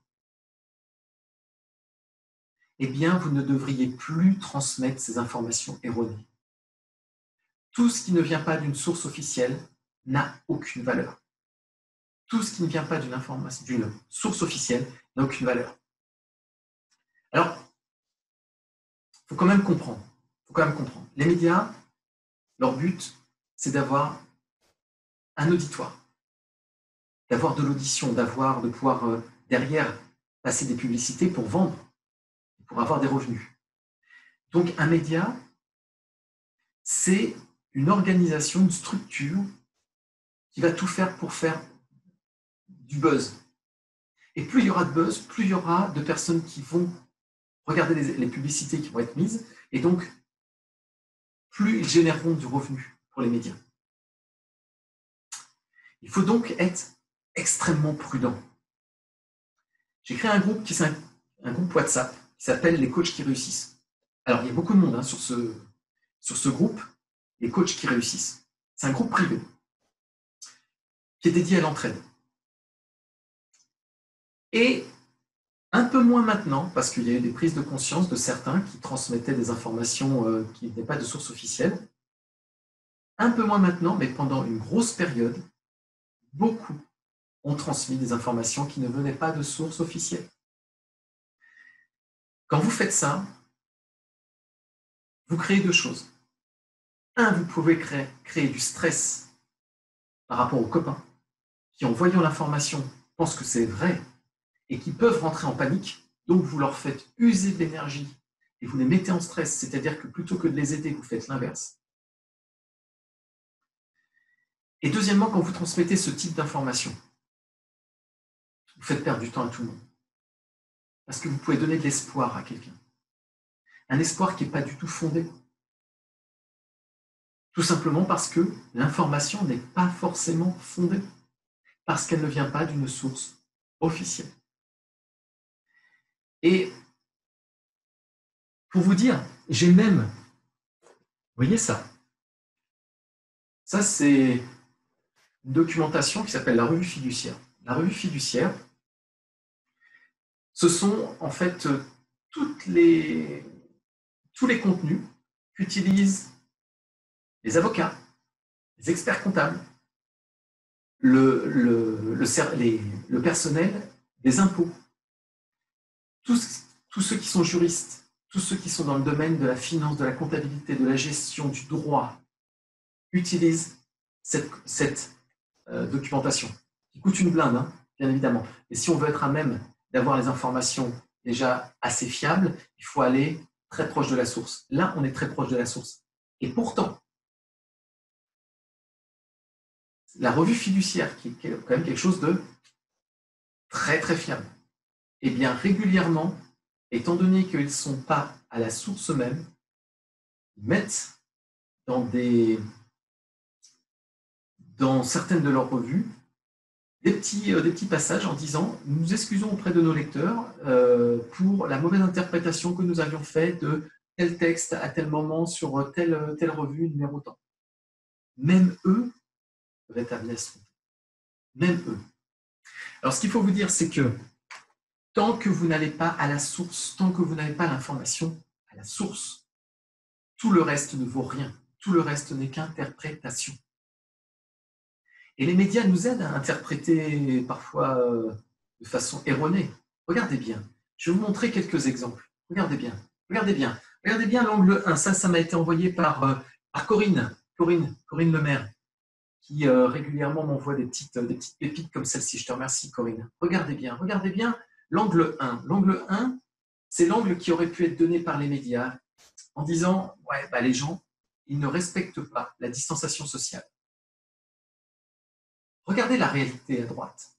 eh bien, vous ne devriez plus transmettre ces informations erronées. Tout ce qui ne vient pas d'une source officielle n'a aucune valeur. Tout ce qui ne vient pas d'une source officielle n'a aucune valeur. Alors, il faut quand même comprendre. Les médias, leur but, c'est d'avoir un auditoire, d'avoir de l'audition, de pouvoir derrière passer des publicités pour vendre, pour avoir des revenus. Donc un média, c'est une organisation, une structure qui va tout faire pour faire du buzz. Et plus il y aura de buzz, plus il y aura de personnes qui vont regarder les publicités qui vont être mises, et donc plus ils généreront du revenu pour les médias. Il faut donc être extrêmement prudent. J'ai créé un groupe un groupe WhatsApp qui s'appelle les coachs qui réussissent. Alors, il y a beaucoup de monde sur ce groupe, les coachs qui réussissent. C'est un groupe privé qui est dédié à l'entraide. Et un peu moins maintenant, parce qu'il y a eu des prises de conscience de certains qui transmettaient des informations qui n'étaient pas de source officielle. Un peu moins maintenant, mais pendant une grosse période, beaucoup ont transmis des informations qui ne venaient pas de source officielle. Quand vous faites ça, vous créez deux choses. Un, vous pouvez créer du stress par rapport aux copains qui, en voyant l'information, pensent que c'est vrai et qui peuvent rentrer en panique. Donc, vous leur faites user de l'énergie et vous les mettez en stress. C'est-à-dire que plutôt que de les aider, vous faites l'inverse. Et deuxièmement, quand vous transmettez ce type d'information, vous faites perdre du temps à tout le monde. Parce que vous pouvez donner de l'espoir à quelqu'un. Un espoir qui n'est pas du tout fondé. Tout simplement parce que l'information n'est pas forcément fondée. Parce qu'elle ne vient pas d'une source officielle. Et pour vous dire, j'ai même, vous voyez ça? Ça, c'est une documentation qui s'appelle la revue fiduciaire. La revue fiduciaire, ce sont en fait tous les contenus qu'utilisent les avocats, les experts comptables, le personnel des impôts, tous ceux qui sont juristes, tous ceux qui sont dans le domaine de la finance, de la comptabilité, de la gestion, du droit, utilisent cette documentation, qui coûte une blinde, hein, bien évidemment. Et si on veut être à même d'avoir les informations déjà assez fiables, il faut aller très proche de la source. Là, on est très proche de la source. Et pourtant, la revue fiduciaire, qui est quand même quelque chose de très très fiable, eh bien régulièrement, étant donné qu'ils ne sont pas à la source même, ils mettent dans certaines de leurs revues des petits passages en disant « Nous nous excusons auprès de nos lecteurs pour la mauvaise interprétation que nous avions faite de tel texte à tel moment sur telle revue numéro tant. » Même eux peuvent être amenés à se tromper. Même eux. Alors, ce qu'il faut vous dire, c'est que tant que vous n'allez pas à la source, tant que vous n'avez pas l'information à la source, tout le reste ne vaut rien. Tout le reste n'est qu'interprétation. Et les médias nous aident à interpréter parfois de façon erronée. Regardez bien. Je vais vous montrer quelques exemples. Regardez bien. Regardez bien. Regardez bien l'angle 1. Ça m'a été envoyé par Corinne Lemaire, qui régulièrement m'envoie des petites pépites comme celle-ci. Je te remercie, Corinne. Regardez bien l'angle 1. L'angle 1, c'est l'angle qui aurait pu être donné par les médias en disant « Ouais, les gens, ils ne respectent pas la distanciation sociale. » Regardez la réalité à droite.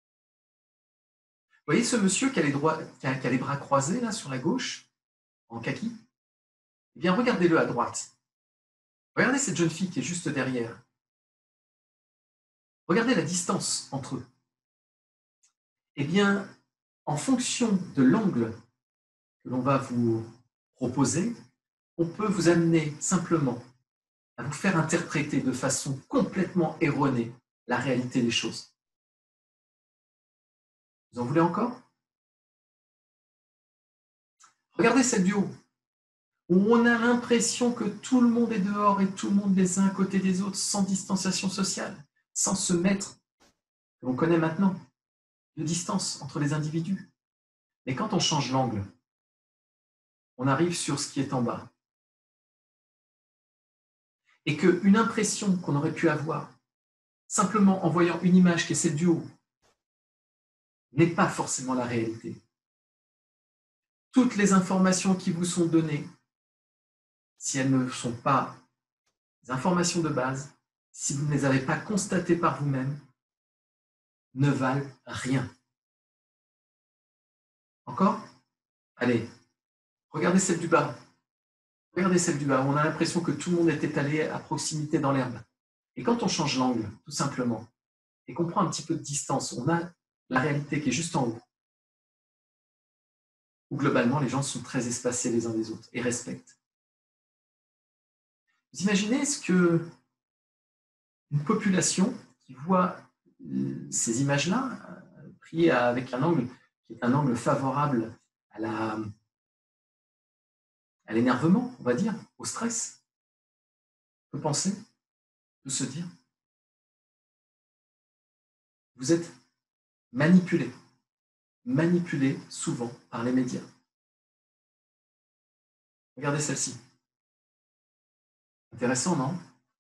Vous voyez ce monsieur qui a les bras croisés là sur la gauche, en kaki? Eh bien, regardez-le à droite. Regardez cette jeune fille qui est juste derrière. Regardez la distance entre eux. Eh bien, en fonction de l'angle que l'on va vous proposer, on peut vous amener simplement à vous faire interpréter de façon complètement erronée la réalité des choses. Vous en voulez encore? Regardez cette duo, où on a l'impression que tout le monde est dehors et tout le monde les uns à côté des autres, sans distanciation sociale, sans se mettre, que l'on connaît maintenant, de distance entre les individus. Mais quand on change l'angle, on arrive sur ce qui est en bas. Et qu'une impression qu'on aurait pu avoir, simplement en voyant une image qui est celle du haut, n'est pas forcément la réalité. Toutes les informations qui vous sont données, si elles ne sont pas des informations de base, si vous ne les avez pas constatées par vous-même, ne valent rien. Encore? Allez, regardez celle du bas. Regardez celle du bas. On a l'impression que tout le monde est étalé à proximité dans l'herbe. Et quand on change l'angle, tout simplement, et qu'on prend un petit peu de distance, on a la réalité qui est juste en haut, où globalement les gens sont très espacés les uns des autres et respectent. Vous imaginez ce que une population qui voit ces images-là, prises avec un angle qui est un angle favorable à l'énervement, on va dire, au stress, peut penser, peut se dire, vous êtes manipulé souvent par les médias. Regardez celle-ci. Intéressant, non?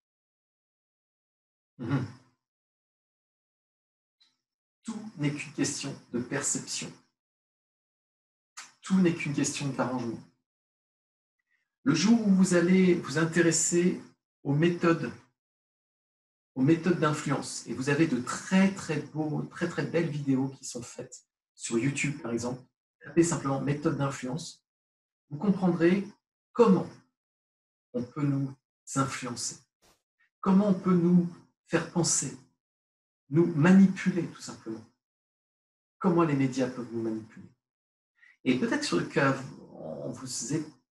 Tout n'est qu'une question de perception. Tout n'est qu'une question d'arrangement. Le jour où vous allez vous intéresser aux méthodes d'influence, et vous avez de très belles vidéos qui sont faites sur YouTube, par exemple, tapez simplement méthode d'influence, vous comprendrez comment on peut nous influencer, comment on peut nous faire penser, nous manipuler tout simplement, comment les médias peuvent nous manipuler. Et peut-être sur le cas, en vous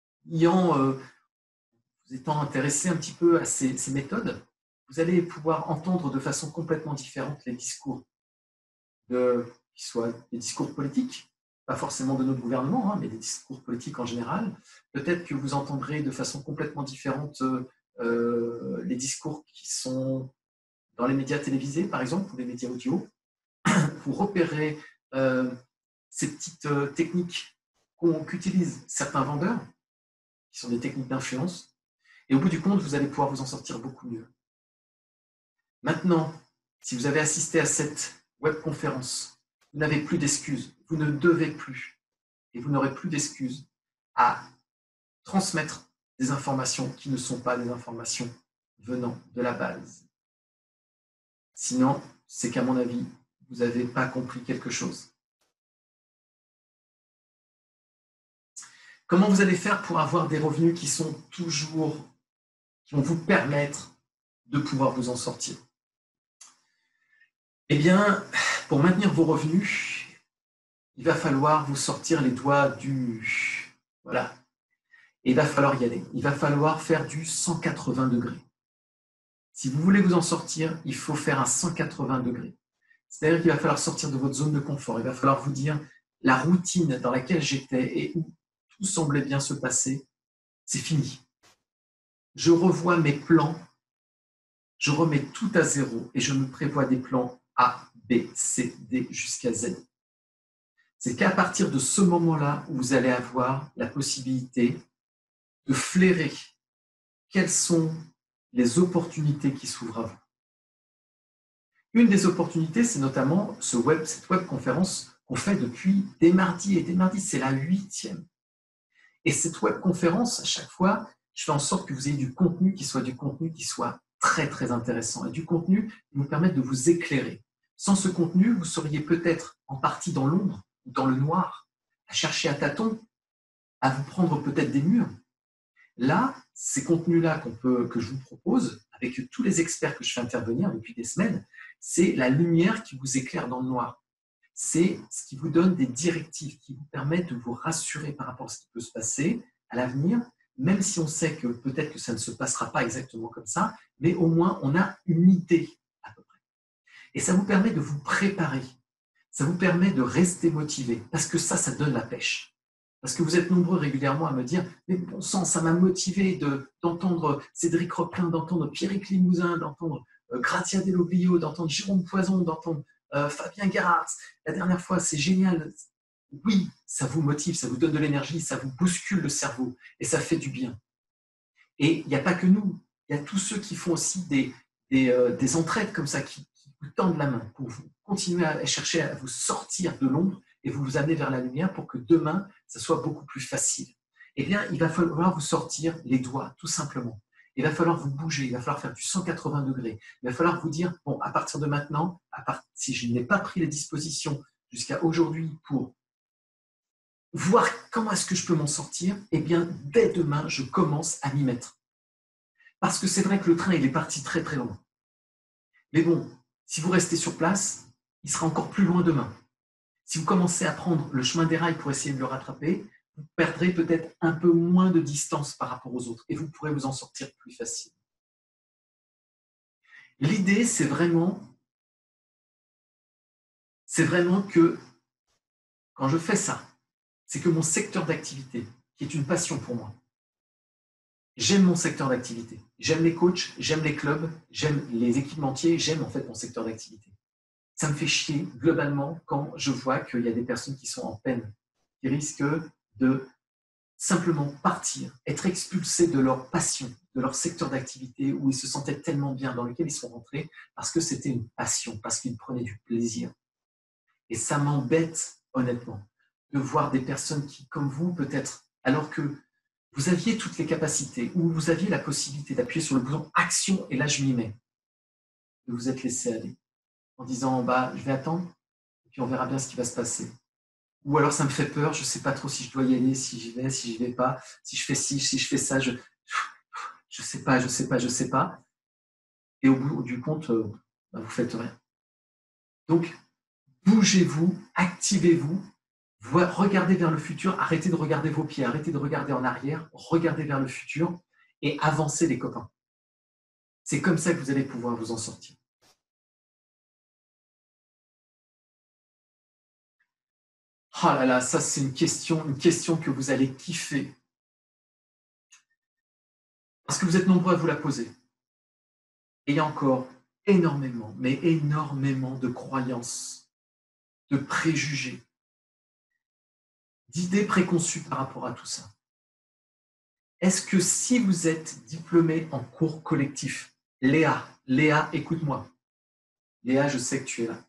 étant intéressé un petit peu à ces méthodes, vous allez pouvoir entendre de façon complètement différente les discours, qui soient des discours politiques, pas forcément de notre gouvernement, mais des discours politiques en général. Peut-être que vous entendrez de façon complètement différente les discours qui sont dans les médias télévisés, par exemple, ou les médias audio. Vous repérez ces petites techniques qu'utilisent certains vendeurs, qui sont des techniques d'influence, et au bout du compte, vous allez pouvoir vous en sortir beaucoup mieux. Maintenant, si vous avez assisté à cette webconférence, vous n'avez plus d'excuses, vous ne devez plus, et vous n'aurez plus d'excuses à transmettre des informations qui ne sont pas des informations venant de la base. Sinon, c'est qu'à mon avis, vous n'avez pas compris quelque chose. Comment vous allez faire pour avoir des revenus qui vont vous permettre de pouvoir vous en sortir? Eh bien, pour maintenir vos revenus, il va falloir vous sortir les doigts du... Voilà. Et il va falloir y aller. Il va falloir faire du 180 degrés. Si vous voulez vous en sortir, il faut faire un 180 degrés. C'est-à-dire qu'il va falloir sortir de votre zone de confort. Il va falloir vous dire, la routine dans laquelle j'étais et où tout semblait bien se passer, c'est fini. Je revois mes plans, je remets tout à zéro et je me prévois des plans A, B, C, D jusqu'à Z. C'est qu'à partir de ce moment-là où vous allez avoir la possibilité de flairer quelles sont les opportunités qui s'ouvrent à vous. Une des opportunités, c'est notamment cette webconférence qu'on fait depuis des mardis, et des mardis, c'est la 8e. Et cette webconférence, à chaque fois, je fais en sorte que vous ayez du contenu qui soit très intéressant, et du contenu qui vous permette de vous éclairer. Sans ce contenu, vous seriez peut-être en partie dans l'ombre, ou dans le noir, à chercher à tâtons, à vous prendre peut-être des murs. Là, ces contenus-là que je vous propose, avec tous les experts que je fais intervenir depuis des semaines, c'est la lumière qui vous éclaire dans le noir. C'est ce qui vous donne des directives, qui vous permettent de vous rassurer par rapport à ce qui peut se passer à l'avenir, même si on sait que peut-être que ça ne se passera pas exactement comme ça, mais au moins on a une idée à peu près. Et ça vous permet de vous préparer, ça vous permet de rester motivé, parce que ça donne la pêche. Parce que vous êtes nombreux régulièrement à me dire « Mais bon sang, ça m'a motivé d'entendre Cédric Roquelin, d'entendre Pierrick Limousin, d'entendre Grazia Deloglio, d'entendre Jérôme Poison, d'entendre Fabien Garrard. La dernière fois, c'est génial. » Oui, ça vous motive, ça vous donne de l'énergie, ça vous bouscule le cerveau et ça fait du bien. Et il n'y a pas que nous, il y a tous ceux qui font aussi des des entraides comme ça qui vous tendent la main pour vous continuer à chercher à vous sortir de l'ombre et vous amener vers la lumière pour que demain, ça soit beaucoup plus facile. Eh bien, il va falloir vous sortir les doigts, tout simplement. Il va falloir vous bouger, il va falloir faire du 180 degrés. Il va falloir vous dire, bon, à partir de maintenant, si je n'ai pas pris les dispositions jusqu'à aujourd'hui pour voir comment est-ce que je peux m'en sortir, eh bien, dès demain, je commence à m'y mettre. Parce que c'est vrai que le train, il est parti très très loin. Mais bon, si vous restez sur place, il sera encore plus loin demain. Si vous commencez à prendre le chemin des rails pour essayer de le rattraper, vous perdrez peut-être un peu moins de distance par rapport aux autres et vous pourrez vous en sortir plus facilement. L'idée, c'est vraiment que quand je fais ça, c'est que mon secteur d'activité, qui est une passion pour moi, j'aime mon secteur d'activité. J'aime les coachs, j'aime les clubs, j'aime les équipementiers, j'aime en fait mon secteur d'activité. Ça me fait chier globalement quand je vois qu'il y a des personnes qui sont en peine, qui risquent de simplement partir, être expulsés de leur passion, de leur secteur d'activité où ils se sentaient tellement bien, dans lequel ils sont rentrés, parce que c'était une passion, parce qu'ils prenaient du plaisir. Et ça m'embête, honnêtement, de voir des personnes qui, comme vous, peut-être, alors que vous aviez toutes les capacités, ou vous aviez la possibilité d'appuyer sur le bouton « Action » et là, je m'y mets, de vous être laissé aller, en disant bah, « Je vais attendre, et puis on verra bien ce qui va se passer. » Ou alors ça me fait peur, je ne sais pas trop si je dois y aller, si j'y vais, si j'y vais pas, si je fais ci, si je fais ça, je sais pas. Et au bout du compte, vous faites rien. Donc, bougez-vous, activez-vous, regardez vers le futur, arrêtez de regarder vos pieds, arrêtez de regarder en arrière, regardez vers le futur et avancez les copains. C'est comme ça que vous allez pouvoir vous en sortir. Oh là là, ça c'est une question que vous allez kiffer. Parce que vous êtes nombreux à vous la poser. Et il y a encore énormément, mais énormément de croyances, de préjugés, d'idées préconçues par rapport à tout ça. Est-ce que si vous êtes diplômé en cours collectif, Léa, écoute-moi. Léa, je sais que tu es là.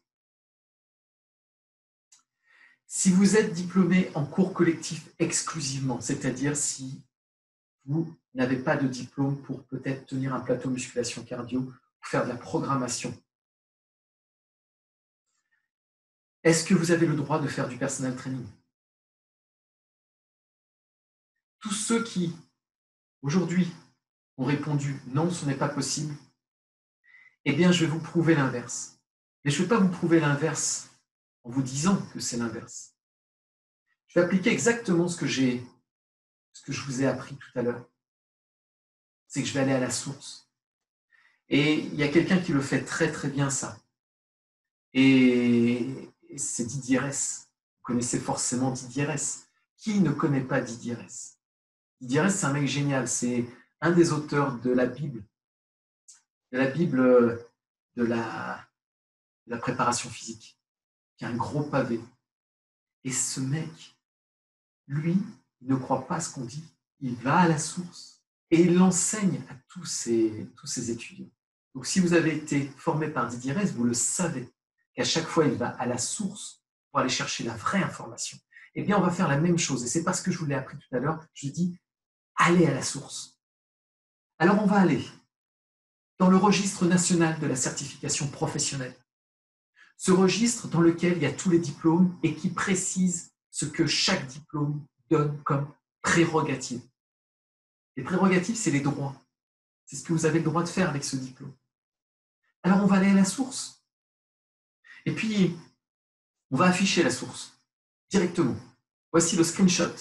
Si vous êtes diplômé en cours collectif exclusivement, c'est-à-dire si vous n'avez pas de diplôme pour peut-être tenir un plateau musculation cardio ou faire de la programmation, est-ce que vous avez le droit de faire du personal training? Tous ceux qui, aujourd'hui, ont répondu « non, ce n'est pas possible », eh bien, je vais vous prouver l'inverse. Mais je ne vais pas vous prouver l'inverse en vous disant que c'est l'inverse. Je vais appliquer exactement ce que je vous ai appris tout à l'heure. C'est que je vais aller à la source. Et il y a quelqu'un qui le fait très très bien ça. Et c'est Didier Ress. Vous connaissez forcément Didier Ress. Qui ne connaît pas Didier Ress? Didier Ress, c'est un mec génial. C'est un des auteurs de la Bible. De la Bible de la préparation physique. Qui a un gros pavé. Et ce mec, lui, il ne croit pas à ce qu'on dit. Il va à la source et il l'enseigne à tous ses étudiants. Donc, si vous avez été formé par Didier Ress, vous le savez, qu'à chaque fois, il va à la source pour aller chercher la vraie information. Eh bien, on va faire la même chose. Et c'est parce que je vous l'ai appris tout à l'heure, je vous dis, allez à la source. Alors, on va aller dans le registre national de la certification professionnelle. Ce registre dans lequel il y a tous les diplômes et qui précise ce que chaque diplôme donne comme prérogative. Les prérogatives, c'est les droits. C'est ce que vous avez le droit de faire avec ce diplôme. Alors, on va aller à la source. Et puis, on va afficher la source directement. Voici le screenshot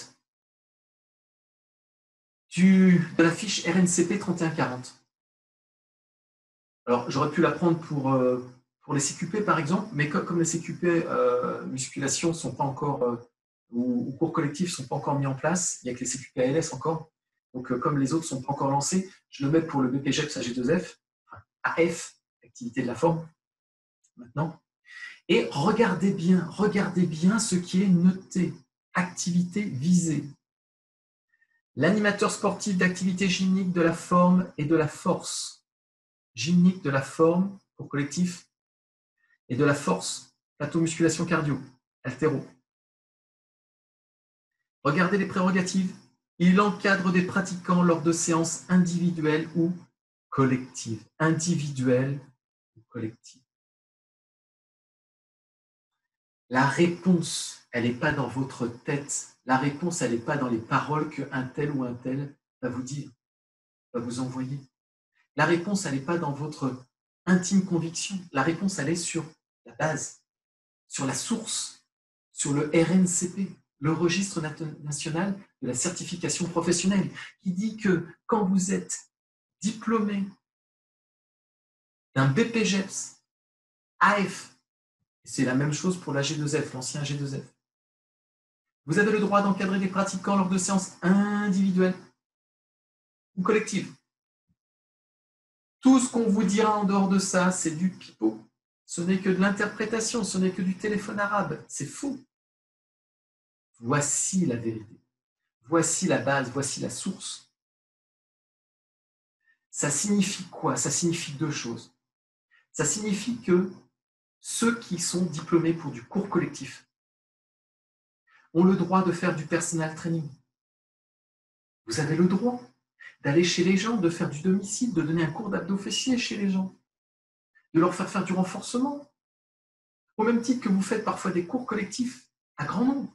de la fiche RNCP 3140. Alors, j'aurais pu la prendre pour les CQP, par exemple, mais comme les CQP musculation ne sont pas encore, ou cours collectifs ne sont pas encore mis en place, il n'y a que les CQP ALS encore, donc comme les autres ne sont pas encore lancés, je le mets pour le BPGEPS AG2F, AF, activité de la forme, maintenant. Et regardez bien ce qui est noté. Activité visée. L'animateur sportif d'activité gymnique de la forme et de la force. gymnique, de la forme pour collectif et de la force, plateau musculation cardio, haltéro. Regardez les prérogatives. Il encadre des pratiquants lors de séances individuelles ou collectives. Individuelles ou collectives. La réponse, elle n'est pas dans votre tête. La réponse, elle n'est pas dans les paroles qu'un tel ou un tel va vous dire, va vous envoyer. La réponse, elle n'est pas dans votre intime conviction. La réponse, elle est sur la base, sur la source, sur le RNCP, le registre national de la certification professionnelle, qui dit que quand vous êtes diplômé d'un BPGEPS, AF, c'est la même chose pour la G2F, l'ancien G2F, vous avez le droit d'encadrer des pratiquants lors de séances individuelles ou collectives. Tout ce qu'on vous dira en dehors de ça, c'est du pipeau. Ce n'est que de l'interprétation, ce n'est que du téléphone arabe. C'est faux. Voici la vérité. Voici la base, voici la source. Ça signifie quoi? Ça signifie deux choses. Ça signifie que ceux qui sont diplômés pour du cours collectif ont le droit de faire du personal training. Vous avez le droit d'aller chez les gens, de faire du domicile, de donner un cours d'abdos fessiers chez les gens, de leur faire du renforcement, au même titre que vous faites parfois des cours collectifs à grand nombre.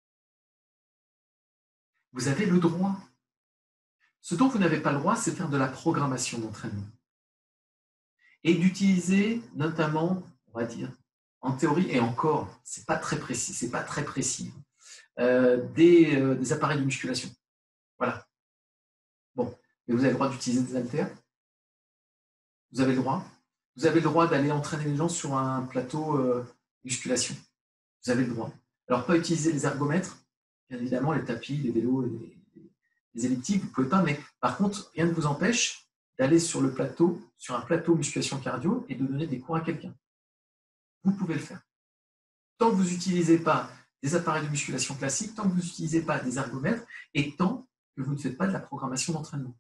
Vous avez le droit. Ce dont vous n'avez pas le droit, c'est faire de la programmation d'entraînement. Et d'utiliser notamment, on va dire, en théorie, et encore, c'est pas très précis, des appareils de musculation. Voilà. Bon, mais vous avez le droit d'utiliser des haltères. Vous avez le droit. Vous avez le droit d'aller entraîner les gens sur un plateau musculation. Vous avez le droit. Alors, pas utiliser les ergomètres, bien évidemment, les tapis, les vélos, les elliptiques, vous ne pouvez pas, mais par contre, rien ne vous empêche d'aller sur le plateau, sur un plateau musculation cardio et de donner des cours à quelqu'un. Vous pouvez le faire. Tant que vous n'utilisez pas des appareils de musculation classiques, tant que vous n'utilisez pas des ergomètres et tant que vous ne faites pas de la programmation d'entraînement.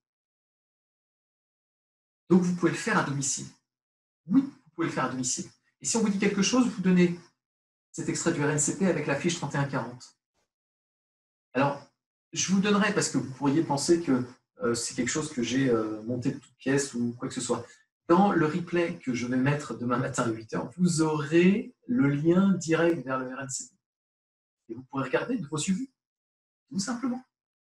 Donc, vous pouvez le faire à domicile. Oui, vous pouvez le faire à domicile. Et si on vous dit quelque chose, vous donnez cet extrait du RNCP avec la fiche 3140. Alors, je vous donnerai, parce que vous pourriez penser que c'est quelque chose que j'ai monté de toutes pièces ou quoi que ce soit. Dans le replay que je vais mettre demain matin à 8h, vous aurez le lien direct vers le RNCP. Et vous pourrez regarder de vos yeux, tout simplement.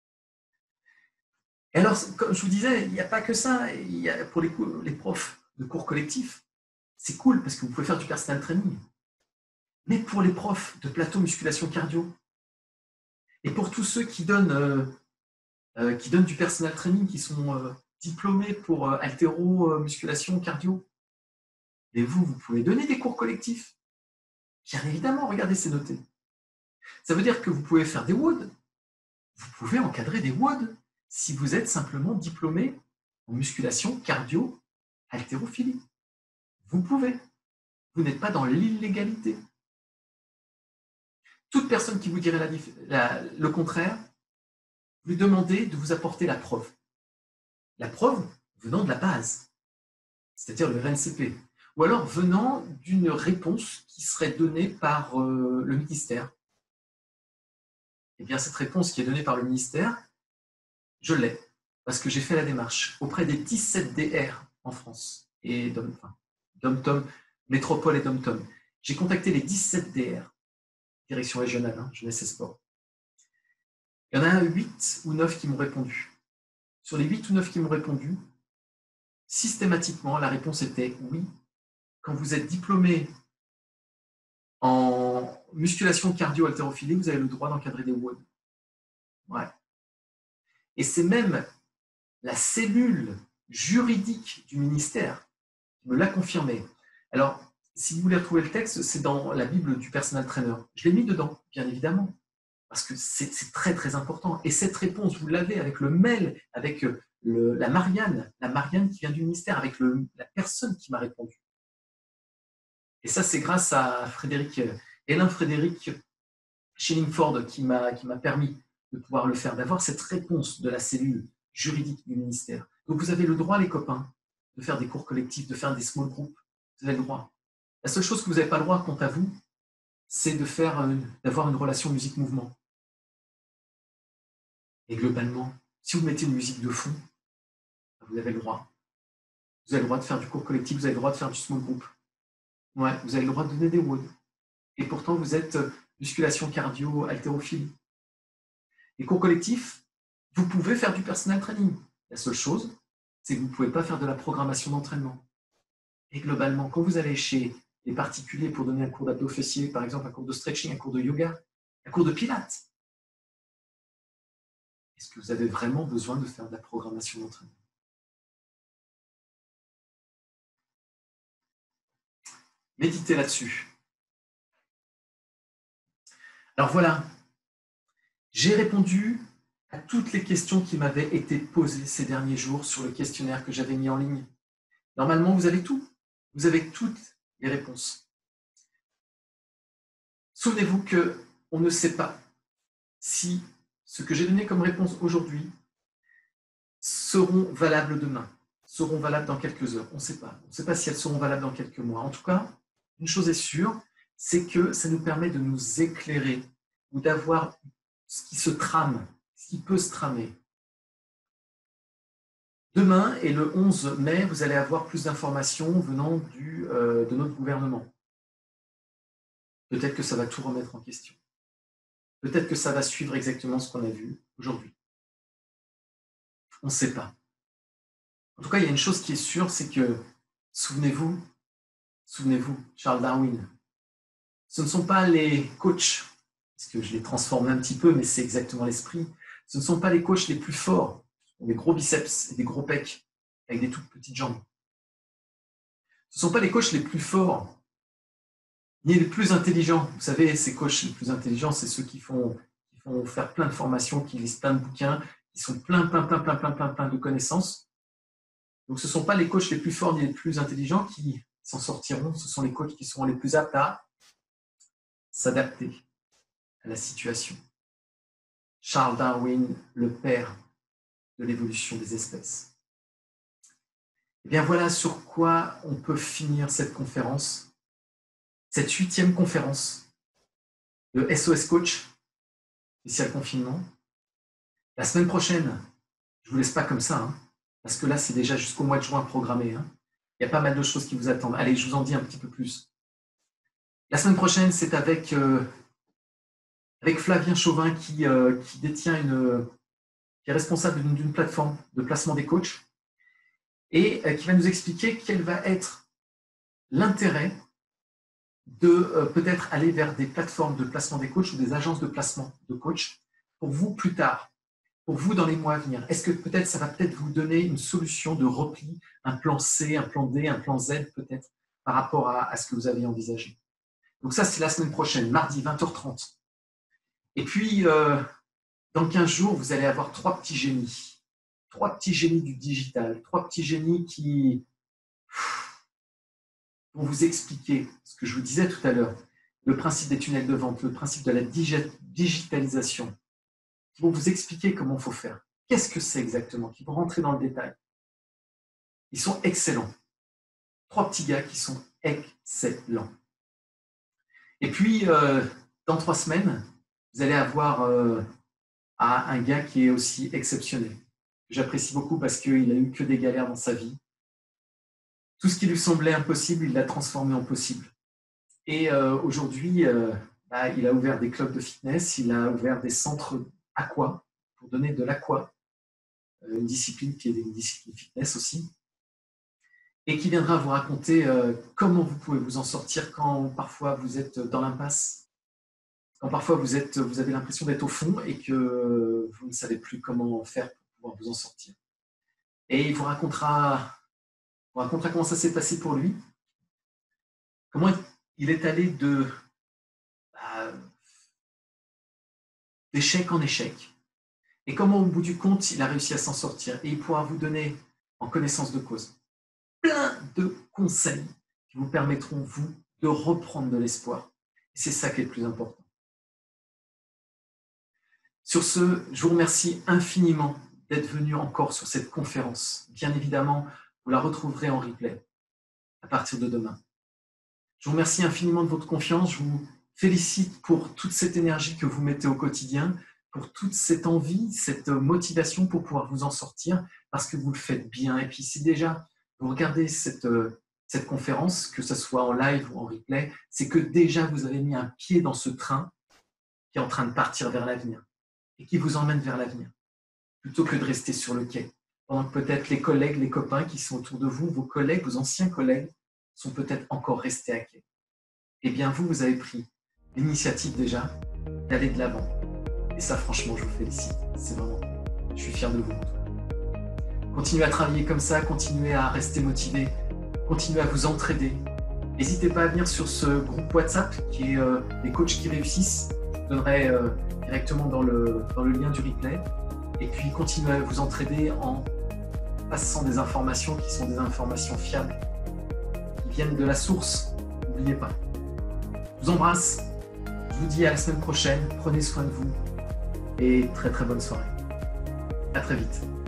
Et alors, comme je vous disais, il n'y a pas que ça. Il y a pour les profs de cours collectifs, c'est cool parce que vous pouvez faire du personal training. Mais pour les profs de plateau musculation cardio, et pour tous ceux qui donnent du personal training, qui sont diplômés pour haltéro, musculation, cardio, et vous pouvez donner des cours collectifs. Bien évidemment, regardez, c'est noté. Ça veut dire que vous pouvez faire des WOD. Vous pouvez encadrer des WOD si vous êtes simplement diplômé en musculation, cardio, haltérophilie. Vous pouvez. Vous n'êtes pas dans l'illégalité. Toute personne qui vous dirait le contraire, vous lui demandez de vous apporter la preuve. La preuve venant de la base, c'est-à-dire le RNCP, ou alors venant d'une réponse qui serait donnée par le ministère. Eh bien, cette réponse qui est donnée par le ministère, je l'ai, parce que j'ai fait la démarche auprès des 17 DR en France, et Dom-Tom, Métropole et Dom-Tom. J'ai contacté les 17 DR, direction régionale, jeunesse et sport. Il y en a 8 ou 9 qui m'ont répondu. Sur les 8 ou 9 qui m'ont répondu, systématiquement, la réponse était oui. Quand vous êtes diplômé en musculation cardio-haltérophilie, vous avez le droit d'encadrer des WOD. Ouais. Et c'est même la cellule juridique du ministère qui me l'a confirmé. Alors, si vous voulez retrouver le texte, c'est dans la Bible du personal trainer. Je l'ai mis dedans, bien évidemment, parce que c'est très, très important. Et cette réponse, vous l'avez avec le mail, avec la Marianne qui vient du ministère, avec la personne qui m'a répondu. Et ça, c'est grâce à Hélène Frédéric Schillingford qui m'a permis de pouvoir le faire, d'avoir cette réponse de la cellule juridique du ministère. Donc, vous avez le droit, les copains, de faire des cours collectifs, de faire des small groups. Vous avez le droit. La seule chose que vous n'avez pas le droit, quant à vous, c'est d'avoir une relation musique-mouvement. Et globalement, si vous mettez une musique de fond, vous avez le droit. Vous avez le droit de faire du cours collectif, vous avez le droit de faire du small group. Ouais, vous avez le droit de donner des WOD. Et pourtant, vous êtes musculation cardio, haltérophilie. Les cours collectifs, vous pouvez faire du personal training. La seule chose, c'est que vous ne pouvez pas faire de la programmation d'entraînement. Et globalement, quand vous allez chez les particuliers pour donner un cours d'abdos fessiers, par exemple un cours de stretching, un cours de yoga, un cours de pilates, est-ce que vous avez vraiment besoin de faire de la programmation d'entraînement? Méditez là-dessus. Alors voilà, j'ai répondu à toutes les questions qui m'avaient été posées ces derniers jours sur le questionnaire que j'avais mis en ligne. Normalement, vous avez tout. Vous avez toutes les réponses. Souvenez-vous qu'on ne sait pas si ce que j'ai donné comme réponse aujourd'hui seront valables demain, seront valables dans quelques heures. On ne sait pas. On ne sait pas si elles seront valables dans quelques mois. En tout cas, une chose est sûre, c'est que ça nous permet de nous éclairer ou d'avoir ce qui se trame, ce qui peut se tramer. Demain et le 11 mai, vous allez avoir plus d'informations venant de notre gouvernement. Peut-être que ça va tout remettre en question. Peut-être que ça va suivre exactement ce qu'on a vu aujourd'hui. On ne sait pas. En tout cas, il y a une chose qui est sûre, c'est que, souvenez-vous, Charles Darwin, ce ne sont pas les coachs, parce que je les transforme un petit peu, mais c'est exactement l'esprit, ce ne sont pas les coachs les plus forts, qui ont des gros biceps et des gros pecs, avec des toutes petites jambes. Ce ne sont pas les coachs les plus forts, ni les plus intelligents. Vous savez, ces coachs les plus intelligents, c'est ceux qui font faire plein de formations, qui lisent plein de bouquins, qui sont plein de connaissances. Donc, ce ne sont pas les coachs les plus forts ni les plus intelligents qui s'en sortiront. Ce sont les coachs qui seront les plus aptes à s'adapter à la situation. Charles Darwin, le père de l'évolution des espèces. Et bien voilà sur quoi on peut finir cette conférence, cette 8e conférence de SOS Coach, spécial confinement. La semaine prochaine, je ne vous laisse pas comme ça, parce que là, c'est déjà jusqu'au mois de juin programmé. Il y a pas mal de choses qui vous attendent. Allez, je vous en dis un petit peu plus. La semaine prochaine, c'est avec Flavien Chauvin qui détient qui est responsable d'une plateforme de placement des coachs et qui va nous expliquer quel va être l'intérêt de peut-être aller vers des plateformes de placement des coachs ou des agences de placement de coachs pour vous plus tard, pour vous dans les mois à venir. Est-ce que peut-être ça va peut-être vous donner une solution de repli, un plan C, un plan D, un plan Z peut-être par rapport à ce que vous avez envisagé. Donc ça, c'est la semaine prochaine, mardi 20h30. Et puis, dans 15 jours, vous allez avoir 3 petits génies. 3 petits génies du digital. 3 petits génies qui vont vous expliquer ce que je vous disais tout à l'heure, le principe des tunnels de vente, le principe de la digitalisation, qui vont vous expliquer comment il faut faire. Qu'est-ce que c'est exactement? Qui vont rentrer dans le détail. Ils sont excellents. 3 petits gars qui sont excellents. Et puis, dans 3 semaines, vous allez avoir un gars qui est aussi exceptionnel. J'apprécie beaucoup parce qu'il n'a eu que des galères dans sa vie. Tout ce qui lui semblait impossible, il l'a transformé en possible. Et aujourd'hui, il a ouvert des clubs de fitness, il a ouvert des centres aqua pour donner de l'aqua, une discipline qui est une discipline fitness aussi, et qui viendra vous raconter comment vous pouvez vous en sortir quand parfois vous êtes dans l'impasse, quand parfois vous avez l'impression d'être au fond et que vous ne savez plus comment faire pour pouvoir vous en sortir. Et il vous racontera comment ça s'est passé pour lui, comment il est allé d'échec en échec, et comment au bout du compte, il a réussi à s'en sortir. Et il pourra vous donner, en connaissance de cause, plein de conseils qui vous permettront, vous, de reprendre de l'espoir. Et c'est ça qui est le plus important. Sur ce, je vous remercie infiniment d'être venu encore sur cette conférence. Bien évidemment, Vous la retrouverez en replay à partir de demain. Je vous remercie infiniment de votre confiance. Je vous félicite pour toute cette énergie que vous mettez au quotidien, pour toute cette envie, cette motivation pour pouvoir vous en sortir, parce que vous le faites bien. Et puis si déjà vous regardez cette conférence, que ce soit en live ou en replay, c'est que déjà vous avez mis un pied dans ce train qui est en train de partir vers l'avenir et qui vous emmène vers l'avenir, plutôt que de rester sur le quai. Pendant que peut-être les collègues, les copains qui sont autour de vous, vos collègues, vos anciens collègues, sont peut-être encore restés à quai. Eh bien, vous avez pris l'initiative déjà d'aller de l'avant. Et ça, franchement, je vous félicite. C'est vraiment, je suis fier de vous. Continuez à travailler comme ça, continuez à rester motivé, continuez à vous entraider. N'hésitez pas à venir sur ce groupe WhatsApp qui est les coachs qui réussissent. Je vous donnerai directement dans le lien du replay. Et puis, continuez à vous entraider en passant des informations qui sont des informations fiables, qui viennent de la source. N'oubliez pas. Je vous embrasse. Je vous dis à la semaine prochaine. Prenez soin de vous et très très bonne soirée. À très vite.